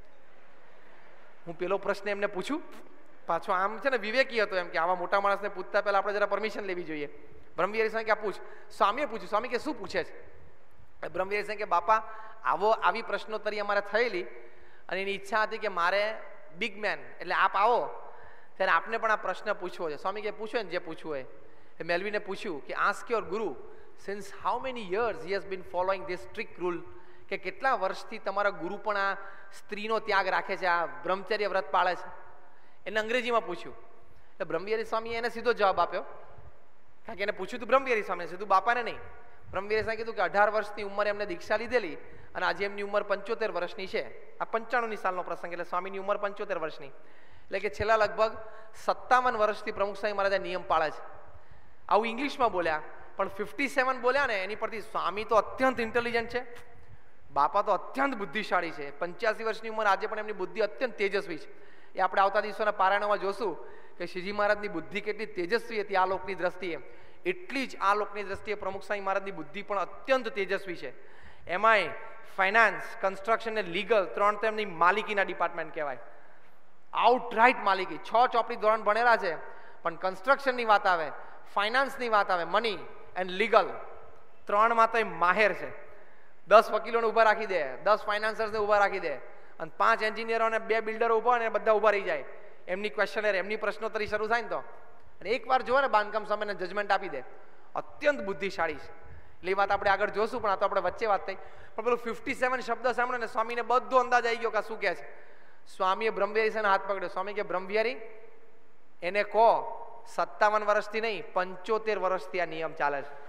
હું પેલો પ્રશ્ન એમને પૂછું. પાછો આમ છે ને વિવેકી હતો, એમ કે આવા મોટા માણસને પૂછતા પહેલા આપણે જરા પરમિશન લેવી જોઈએ. બ્રહ્મવિહારી સ્વામી કે આ પૂછ. સ્વામીએ પૂછ્યું. સ્વામી કે શું પૂછે છે? બ્રહ્મવિહારી સ્વામી કે બાપા આવો આવી પ્રશ્નોત્તરી અમારે થયેલી, અને એની ઈચ્છા હતી કે મારે બિગ મેન એટલે આપ આવો ત્યારે આપને પણ આ પ્રશ્ન પૂછવો છે. સ્વામી કે પૂછો ને જે પૂછવું હોય. એ મેલ્વીને પૂછ્યું કે ask your guru since how many years he has been following this strict rule, કે કેટલા વર્ષથી તમારા ગુરુ પણ આ સ્ત્રીનો ત્યાગ રાખે છે, આ બ્રહ્મચર્ય વ્રત પાળે છે. એને અંગ્રેજીમાં પૂછ્યું. એટલે બ્રહ્મવિહારી સ્વામીએ એને સીધો જવાબ આપ્યો, કારણ કે એને પૂછ્યું હતું બ્રહ્મવિહારી સ્વામીને, સીધું બાપાને નહીં. બ્રહ્મવિહારી સ્વામી કીધું કે અઢાર વર્ષની ઉંમરે એમને દીક્ષા લીધેલી, અને આજે એમની ઉંમર પંચોતેર વર્ષની છે. આ પંચાણુંની સાલનો પ્રસંગ, એટલે સ્વામીની ઉંમર પંચોતેર વર્ષની, એટલે કે છેલ્લા લગભગ સત્તાવન વર્ષથી પ્રમુખ સ્વામી મહારાજ નિયમ પાળે છે. આવું ઇંગ્લિશમાં બોલ્યા, પણ ફિફ્ટી સેવન બોલ્યા ને એની પરથી સ્વામી તો અત્યંત ઇન્ટેલિજન્ટ છે, બાપા તો અત્યંત બુદ્ધિશાળી છે. પંચ્યાસી વર્ષની ઉંમર આજે પણ એમની બુદ્ધિ અત્યંત તેજસ્વી છે. એ આપણે આવતા દિવસોના પારાયણમાં જોશું કે શ્રીજી મહારાજની બુદ્ધિ કેટલી તેજસ્વી હતી આ લોકની દ્રષ્ટિએ, એટલી જ આ લોકની દ્રષ્ટિએ પ્રમુખ સ્વામી મહારાજની બુદ્ધિ પણ અત્યંત તેજસ્વી છે. એમાંય ફાઇનાન્સ, કન્સ્ટ્રક્શન અને લીગલ ત્રણ તો એમની માલિકીના ડિપાર્ટમેન્ટ કહેવાય. આઉટરાઇટ માલિકી. છ ચોપડી ધોરણ ભણેલા છે, પણ કન્સ્ટ્રક્શનની વાત આવે, ફાઇનાન્સની વાત આવે, મની એન્ડ લીગલ ત્રણમાં તો એ માહેર છે. દસ વકીલોને ઊભા રાખી દે, દસ ફાઇનાન્સર્સને ઊભા રાખી દે, અને પાંચ એન્જિનિયરો અને બે બિલ્ડરો ઊભા અને બધા ઊભા રહી જાય. એમની ક્વેશ્ચનર, એમની પ્રશ્નોત્તરી શરૂ થાય ને તો, અને એકવાર જોવે ને બાંધકામ સામેને જજમેન્ટ આપી દે. અત્યંત બુદ્ધિશાળી છે. એટલે એ વાત આપણે આગળ જોશું, પણ આ તો આપણે વચ્ચે વાત થઈ. પણ પેલું ફિફ્ટી સેવન શબ્દ સાંભળે ને સ્વામીને બધો અંદાજ આવી ગયો કે શું કહે છે. સ્વામીએ બ્રહ્મવિહારી સાહેબનો હાથ પકડ્યો. સ્વામી કે બ્રહ્મવિહારી એને કહો સત્તાવન વર્ષથી નહીં પંચોતેર વર્ષથી આ નિયમ ચાલે છે.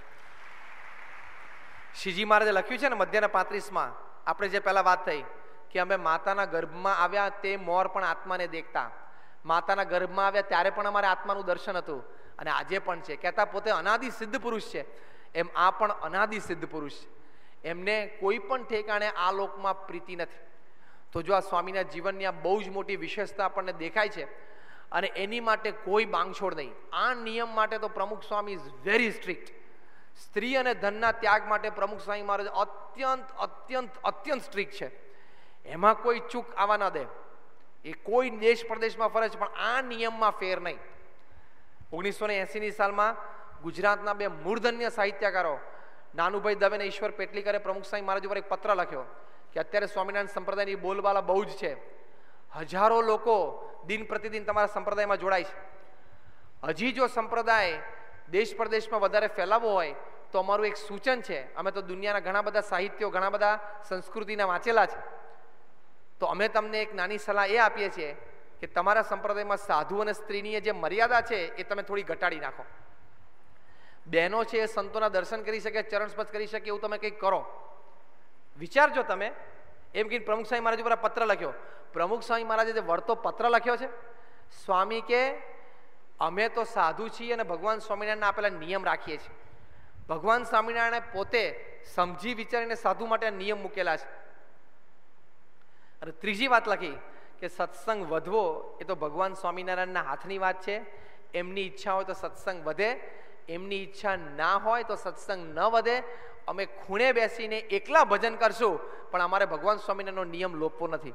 શ્રીજી મહારાજે લખ્યું છે ને મધ્યના પાંત્રીસમાં, આપણે જે પહેલા વાત થઈ કે અમે માતાના ગર્ભમાં આવ્યા તે મોર પણ આત્માને દેખતા. માતાના ગર્ભમાં આવ્યા ત્યારે પણ અમારે આત્માનું દર્શન હતું, અને આજે પણ છે. કહેતા પોતે અનાદિ સિદ્ધ પુરુષ છે, એમ આ પણ અનાદિ સિદ્ધ પુરુષ છે. એમને કોઈ પણ ઠેકાણે આ લોકમાં પ્રીતિ નથી. તો જો આ સ્વામીના જીવનની આ બહુ જ મોટી વિશેષતા આપણને દેખાય છે, અને એની માટે કોઈ બાંગછોડ નહીં. આ નિયમ માટે તો પ્રમુખ સ્વામી ઇઝ વેરી સ્ટ્રિક્ટ. સ્ત્રી અને ધનના ત્યાગ માટે પ્રમુખ સ્વામી મહારાજ અત્યંત અત્યંત અત્યંત સ્ટ્રિક્ટ છે. એમાં કોઈ ચૂક આવવા ન દે. એ કોઈ દેશ પ્રદેશમાં ફરે છે, પણ આ નિયમમાં ફેર નહીં. ઓગણીસો ને એસીની સાલમાં ગુજરાતના બે મૂર્ધન્ય સાહિત્યકારો નાનુભાઈ દવે અને ઈશ્વર પેટલીકરે પ્રમુખ સ્વામી મહારાજ ઉપર એક પત્ર લખ્યો કે અત્યારે સ્વામિનારાયણ સંપ્રદાયની બોલબાલા બહુ જ છે, હજારો લોકો દિન પ્રતિદિન તમારા સંપ્રદાયમાં જોડાય છે. હજી જો સંપ્રદાય દેશ પ્રદેશમાં વધારે ફેલાવવો હોય તો અમારું એક સૂચન છે, અમે તો દુનિયાના ઘણા બધા સાહિત્યો, ઘણા બધા સંસ્કૃતિના વાંચેલા છે, તો અમે તમને એક નાની સલાહ એ આપીએ છીએ કે તમારા સંપ્રદાયમાં સાધુ અને સ્ત્રીની જે મર્યાદા છે એ તમે થોડી ઘટાડી નાખો. બહેનો છે એ સંતોના દર્શન કરી શકે, ચરણ સ્પર્શ કરી શકે, એવું તમે કંઈક કરો. વિચારજો તમે. એમ કહીને પ્રમુખ સ્વામી મહારાજ ઉપર પત્ર લખ્યો. પ્રમુખ સ્વામી મહારાજે જે વળતો પત્ર લખ્યો છે, સ્વામી કે અમે તો સાધુ છીએ અને ભગવાન સ્વામિનારાયણના આપેલા નિયમ રાખીએ છીએ. ભગવાન સ્વામિનારાયણે પોતે સમજી વિચારીને સાધુ માટે નિયમ મૂકેલા છે. અને ત્રીજી વાત લખી કે સત્સંગ વધવો એ તો ભગવાન સ્વામિનારાયણના હાથની વાત છે. એમની ઈચ્છા હોય તો સત્સંગ વધે, એમની ઈચ્છા ના હોય તો સત્સંગ ન વધે. અમે ખૂણે બેસીને એકલા ભજન કરશું, પણ અમારે ભગવાન સ્વામિનારાયણનો નિયમ લોપવો નથી.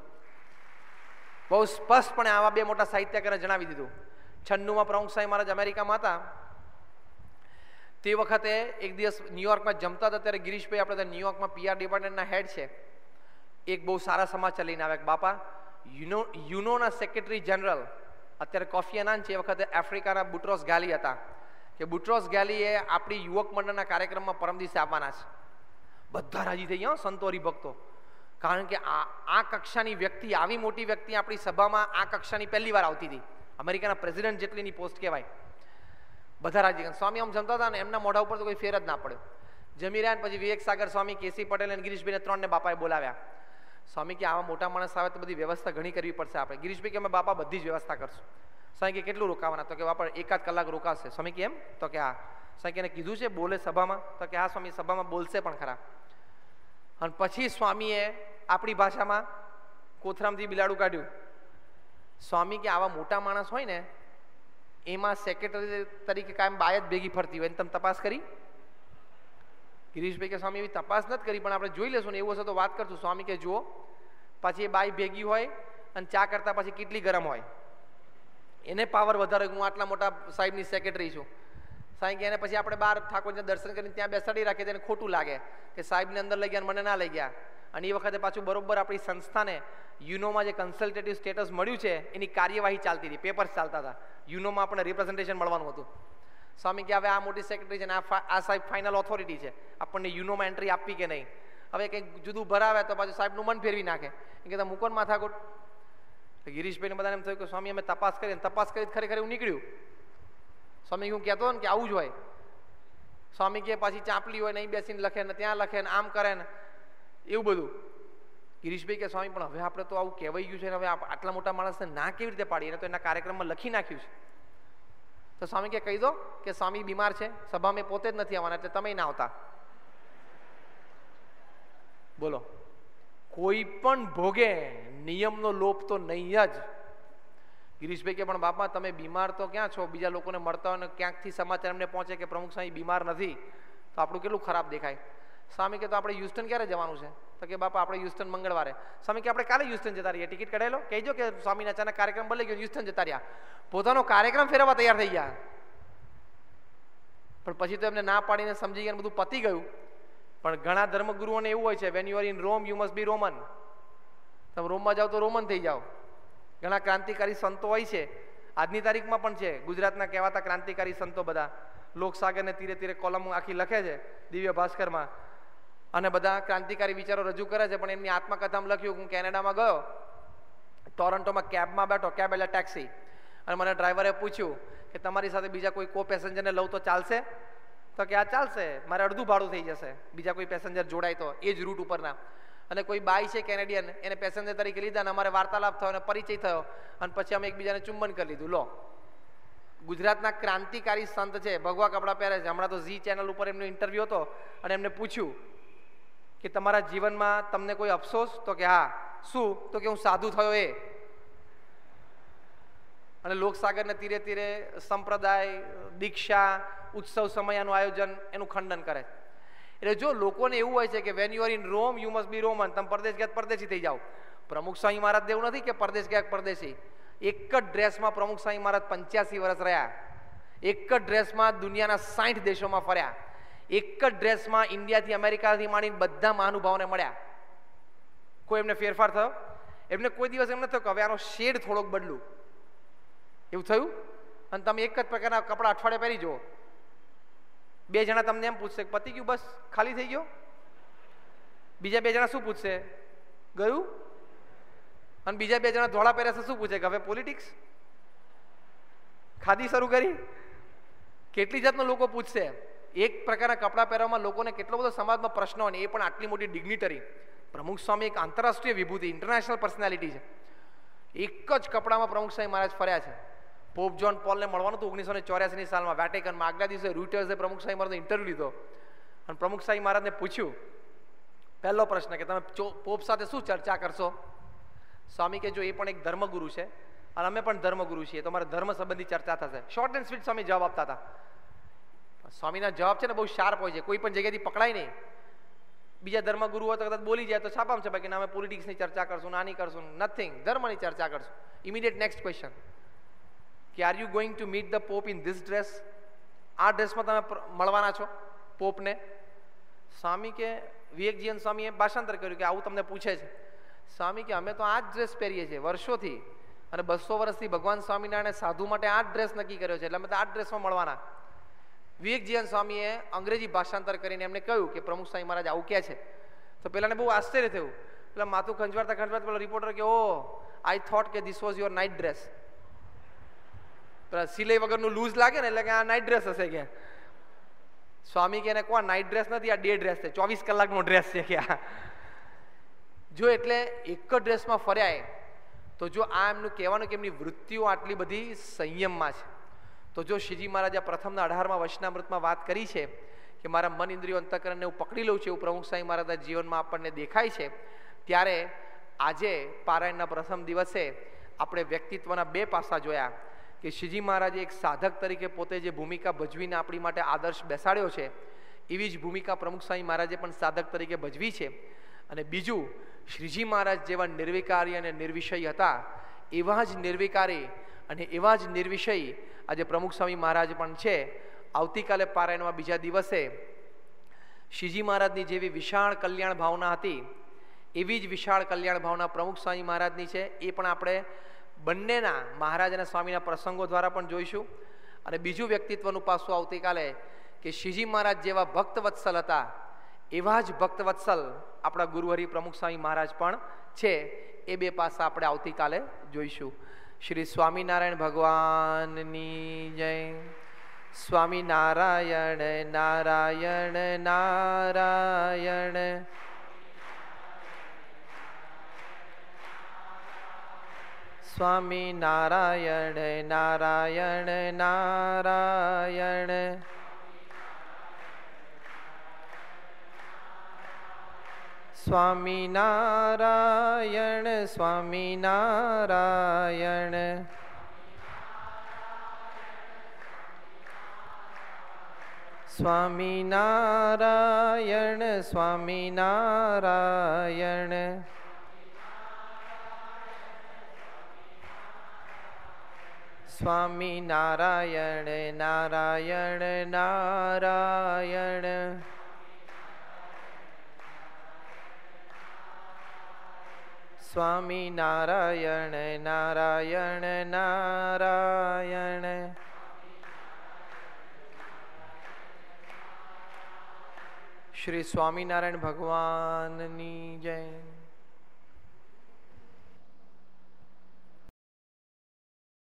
બહુ સ્પષ્ટપણે આવા બે મોટા સાહિત્યકારે જણાવી દીધું. છન્નુમાં પ્રમુખ સાહેબ મહારાજ અમેરિકામાં હતા. તે વખતે એક દિવસ ન્યુયોર્કમાં જમતા હતા, ત્યારે ગિરીશભાઈ આપણે ત્યાં ન્યુયોર્કમાં પીઆર ડિપાર્ટમેન્ટના હેડ છે, એક બહુ સારા સમાચાર લઈને આવ્યા કે બાપા યુનો યુનોના સેક્રેટરી જનરલ અત્યારે કોફી અનાન છે, એ વખતે આફ્રિકાના બુટ્રોસ ગાલી હતા, કે બુટ્રોસ ગાલી એ આપણી યુવક મંડળના કાર્યક્રમમાં પરમ દિવસે આવવાના છે. બધા રાજી થઈ ગયા સંતો હરિભક્તો, કારણ કે આ આ કક્ષાની વ્યક્તિ, આવી મોટી વ્યક્તિ આપણી સભામાં આ કક્ષાની પહેલી વાર આવતી હતી. અમેરિકાના પ્રેસિડેન્ટ જેટલીની પોસ્ટ કહેવાય. બધા રાજી. સ્વામી આમ જમતા હતા ને એમના મોઢા ઉપર તો કોઈ ફેર જ ના પડ્યો. જમી રહ્યા પછી વિવેક સાગર સ્વામી, કેસી પટેલ અને ગિરીશભાઈને ત્રણને બાપાએ બોલાવ્યા. સ્વામી કે આવા મોટા માણસ આવે તો બધી વ્યવસ્થા ઘણી કરવી પડશે આપણે. ગિરીશભાઈ કે અમે બાપા બધી જ વ્યવસ્થા કરશું. સ્વામી કે કેટલું રોકાવાના? તો કે બાપા એકાદ કલાક રોકાશે. સ્વામી કે એમ? તો કે હા. સ્વામી કે એને કીધું છે બોલે સભામાં? તો કે હા સ્વામી, સભામાં બોલશે પણ ખરા. અને પછી સ્વામીએ આપણી ભાષામાં કોથરામથી બિલાડું કાઢ્યું. સ્વામી કે આવા મોટા માણસ હોય ને એમાં સેક્રેટરી તરીકે કાયમ બાય જ ભેગી ફરતી હોય, તમે તપાસ કરી? ગિરીશભાઈ કે સ્વામી એવી તપાસ નથી કરી, પણ આપણે જોઈ લેશું ને એવું હશે તો વાત કરશું. સ્વામી કે જુઓ, પછી એ બાઈ ભેગી હોય અને ચા કરતા પછી કેટલી ગરમ હોય, એને પાવર વધારે. હું આટલા મોટા સાહેબની સેક્રેટરી છું. સાહેબ કે એને પછી આપણે બહાર ઠાકોરજીને દર્શન કરીને ત્યાં બેસાડી રાખીએ, તેને ખોટું લાગે કે સાહેબને અંદર લઈ ગયા મને ના લઈ ગયા. અને એ વખતે પાછું બરોબર આપણી સંસ્થાને યુનોમાં જે કન્સલ્ટેટિવ સ્ટેટસ મળ્યું છે એની કાર્યવાહી ચાલતી હતી, પેપર્સ ચાલતા હતા. યુનોમાં આપણે રિપ્રેઝન્ટેશન મળવાનું હતું. સ્વામી કે હવે આ મોટી સેક્રેટરી છે ને આ સાહેબ ફાઇનલ ઓથોરિટી છે, આપણને યુનોમાં એન્ટ્રી આપવી કે નહીં. હવે કંઈક જુદું ભરાવે તો પાછું સાહેબનું મન ફેરવી નાખે. એ કહેતા મૂકો ને માથાકૂટ. ગિરીશભાઈને બધાને એમ થયું કે સ્વામી અમે તપાસ કરી, તપાસ કરી ખરેખર એવું નીકળ્યું. સ્વામી હું કહેતો ને કે આવું જ હોય. સ્વામી કે પાછી ચાંપલી હોય નહીં બેસીને લખે ને ત્યાં લખે ને આમ કરે ને એવું બધું. ગિરીશભાઈ કે સ્વામી પણ હવે આપણે તો આવું કહેવાઈ ગયું છે ને હવે આટલા મોટા માણસને ના કેવી રીતે પાડીએ? એને તો એના કાર્યક્રમમાં લખી નાખ્યું છે. તો સ્વામી કે કહી દો કે સ્વામી બીમાર છે, સભામાં પોતે જ નથી આવવાના, એટલે તમે ના આવતા. બોલો, કોઈ પણ ભોગે નિયમનો લોપ તો નહીં જ. ગિરીશભાઈ કે પણ બાપા તમે બીમાર તો ક્યાં છો? બીજા લોકોને મળતા હોય ને ક્યાંકથી સમાચાર એમને પહોંચે કે પ્રમુખ સ્વામી બીમાર નથી, તો આપણું કેટલું ખરાબ દેખાય. સ્વામી કે તો આપણે હ્યુસ્ટન ક્યારે જવાનું છે? તો કે બાપા આપણે હ્યુસ્ટન મંગળવારે. સ્વામી કે આપણે કાલે હ્યુસ્ટન જતા રહીએ, ટિકિટ કઢાયેલો કહેજો કે સ્વામીના અચાનક કાર્યક્રમ બદલાઈ ગયો, હ્યુસ્ટન જતા રહ્યા. પોતાનો કાર્યક્રમ ફેરવવા તૈયાર થઈ ગયા, પણ પછી તો એમને ના પાડીને સમજી ગયા, બધું પતી ગયું. પણ ઘણા ધર્મગુરુઓને એવું હોય છે, when you are in Rome you must be Roman. તમે રોમમાં જાઓ તો રોમન થઈ જાઓ. ઘણા ક્રાંતિકારી સંતો હોય છે, આજની તારીખમાં પણ છે. ગુજરાતના કહેવાતા ક્રાંતિકારી સંતો બધા લોકસાગરને તીરે તીરે કોલમ આખી લખે છે દિવ્ય ભાસ્કરમાં, અને બધા ક્રાંતિકારી વિચારો રજૂ કરે છે. પણ એમની આત્મકથામાં લખ્યું, હું કેનેડામાં ગયો, ટોરન્ટોમાં કેબમાં બેઠો, કેબ એટલે ટેક્સી, અને મને ડ્રાઈવરે પૂછ્યું કે તમારી સાથે બીજા કોઈ કો પેસેન્જરને લઉં તો ચાલશે? તો કે આ ચાલશે, મારે અડધું ભાડું થઈ જશે બીજા કોઈ પેસેન્જર જોડાય તો એ જ રૂટ ઉપરના. અને કોઈ બાઈ છે કેનેડિયન, એને પેસેન્જર તરીકે લીધા અને અમારે વાર્તાલાપ થયો અને પરિચય થયો, અને પછી અમે એકબીજાને ચુંબન કરી લીધું. લો, ગુજરાતના ક્રાંતિકારી સંત છે, ભગવા કપડાં પહેરે છે. હમણાં તો ઝી ચેનલ ઉપર એમનો ઇન્ટરવ્યુ હતો અને એમને પૂછ્યું કે તમારા જીવનમાં તમને કોઈ અફસોસ? તો કે હા. શું? તો કે હું સાધુ થયો એ. અને લોકસાગરને તીરે તીરે સંપ્રદાય, દીક્ષા, ઉત્સવ સમયનું આયોજન એનું ખંડન કરે. એટલે જો લોકોને એવું હોય છે કે when you are in Rome you must be Roman, તમે પરદેશ ગયા પરદેશી થઈ જાઓ. પ્રમુખ સ્વામી મહારાજ દેવું નથી કે પરદેશ ગયા પરદેશી. એક જ ડ્રેસમાં પ્રમુખ સ્વામી મહારાજ પંચ્યાસી વર્ષ રહ્યા. એક જ ડ્રેસમાં દુનિયાના સાઠ દેશોમાં ફર્યા. એક જ ડ્રેસમાં ઇન્ડિયાથી અમેરિકાથી માંડીને બધા મહાનુભાવોને મળ્યા. કોઈ એમને ફેરફાર થયો? એમને કોઈ દિવસ એમ નથી થયો કે હવે આનો શેડ થોડોક બદલું, એવું થયું? અને તમે એક જ પ્રકારના કપડા અઠવાડિયે પહેરી જુઓ, બે જણા તમને એમ પૂછશે પતી ગયું, બસ ખાલી થઈ ગયો. બીજા બે જણા શું પૂછશે? ગયું. અને બીજા બે જણા ધોળા પહેર્યા શું પૂછે કે હવે પોલિટિક્સ, ખાદી શરૂ કરી? કેટલી જાતના લોકો પૂછશે. એક પ્રકારના કપડાં પહેરવામાં લોકોને કેટલો બધો સમાજમાં પ્રશ્નો હોય, એ પણ આટલી મોટી ડિગ્નિટરી. પ્રમુખ સ્વામી એક આંતરરાષ્ટ્રીય વિભૂતિ, ઇન્ટરનેશનલ પર્સનાલિટી છે. એક જ કપડામાં પ્રમુખ સ્વામી મહારાજ ફર્યા છે. પોપ જોન પોલને મળવાનું હતું ઓગણીસો ને ચોર્યાસીની સાલમાં વેટિકનમાં. આગલા દિવસે રોઇટર્સે પ્રમુખ શાહી મહારાજનો ઇન્ટરવ્યુ લીધો અને પ્રમુખ શાહી મહારાજને પૂછ્યું, પહેલો પ્રશ્ન કે તમે પોપ સાથે શું ચર્ચા કરશો? સ્વામી કે જો એ પણ એક ધર્મગુરુ છે અને અમે પણ ધર્મગુરુ છીએ, તો અમારે ધર્મ સંબંધી ચર્ચા થશે. શોર્ટ એન્ડ સ્વીટ સ્વામી જવાબ આપતા હતા. સ્વામીના જવાબ છે ને બહુ શાર્પ હોય છે, કોઈ પણ જગ્યાથી પકડાય નહીં. બીજા ધર્મગુરુ હોય તો કદાચ બોલી જાય તો છાપામાં છે બાકી અમે પોલિટિક્સની ચર્ચા કરશું, નાની કરશું, નથિંગ, ધર્મની ચર્ચા કરશું. ઇમિડિયેટ નેક્સ્ટ ક્વેશ્ચન કે are you going to meet the Pope in this dress? આ ડ્રેસમાં તમે મળવાના છો પોપને? સ્વામી કે વિવેકજીવન સ્વામીએ ભાષાંતર કર્યું કે આવું તમને પૂછે છે. સ્વામી કે અમે તો આ જ ડ્રેસ પહેરીએ છીએ વર્ષોથી અને બસો વર્ષથી ભગવાન સ્વામિનારાયણે સાધુ માટે આ જ ડ્રેસ નક્કી કર્યો છે, એટલે અમે તો આ જ ડ્રેસમાં મળવાના. વિવેકજીવન સ્વામીએ અંગ્રેજી ભાષાંતર કરીને એમને કહ્યું કે પ્રમુખ સ્વામી મહારાજ આવું કહે છે. તો પેલાને બહુ આશ્ચર્ય થયું. પેલા માથું ખંજવાળતા ખંજવાળતા પેલા રિપોર્ટર કે ઓ આઈ થોટ કે this was your night dress. પેલા સિલાઈ વગરનું લૂઝ લાગે ને એટલે કે આ નાઇટ ડ્રેસ હશે કે. સ્વામી કે એને કોણ નાઇટ ડ્રેસ નથી, આ ડે ડ્રેસ છે, ચોવીસ કલાકનો ડ્રેસ છે કે આ. જો એટલે એક જ ડ્રેસમાં ફર્યા તો જો આ એમનું કહેવાનું કે એમની વૃત્તિઓ આટલી બધી સંયમમાં છે, તો જો શ્રીજી મહારાજે પ્રથમના અઢારમાં વચનામૃતમાં વાત કરી છે કે મારા મન ઇન્દ્રિયો અંતઃકરણને હું પકડી લઉં છું, એવું પ્રમુખ સ્વામી મહારાજના જીવનમાં આપણને દેખાય છે. ત્યારે આજે પારાયણના પ્રથમ દિવસે આપણે વ્યક્તિત્વના બે પાસા જોયા કે શ્રીજી મહારાજે એક સાધક તરીકે પોતે જે ભૂમિકા ભજવીને આપણી માટે આદર્શ બેસાડ્યો છે, એવી જ ભૂમિકા પ્રમુખ સ્વામી મહારાજે પણ સાધક તરીકે ભજવી છે. અને બીજું, શ્રીજી મહારાજ જેવા નિર્વિકારી અને નિર્વિષય હતા, એવા જ નિર્વિકારી અને એવા જ નિર્વિષય આજે પ્રમુખ સ્વામી મહારાજ પણ છે. આવતીકાલે પારાયણમાં બીજા દિવસે શ્રીજી મહારાજની જેવી વિશાળ કલ્યાણ ભાવના હતી, એવી જ વિશાળ કલ્યાણ ભાવના પ્રમુખ સ્વામી મહારાજની છે. એ પણ આપણે બંનેના મહારાજ અને સ્વામીના પ્રસંગો દ્વારા પણ જોઈશું. અને બીજું વ્યક્તિત્વનું પાસું આવતીકાલે કે શ્રીજી મહારાજ જેવા ભક્તવત્સલ હતા, એવા જ ભક્તવત્સલ આપણા ગુરુહરિ પ્રમુખ સ્વામી મહારાજ પણ છે. એ બે પાસા આપણે આવતીકાલે જોઈશું. શ્રી સ્વામિનારાયણ ભગવાનની જય. સ્વામિનારાયણ નારાયણ નારાયણ. સ્વામિનારાયણ નારાયણ નારાયણ. સ્વામિનારાયણ સ્વામિનારાયણ. સ્વામિનારાયણ સ્વામિનારાયણ. સ્વામિનારાયણ નારાયણ નારાયણ. સ્વામિનારાયણ નારાયણ નારાયણ. શ્રી સ્વામિનારાયણ ભગવાનની જય.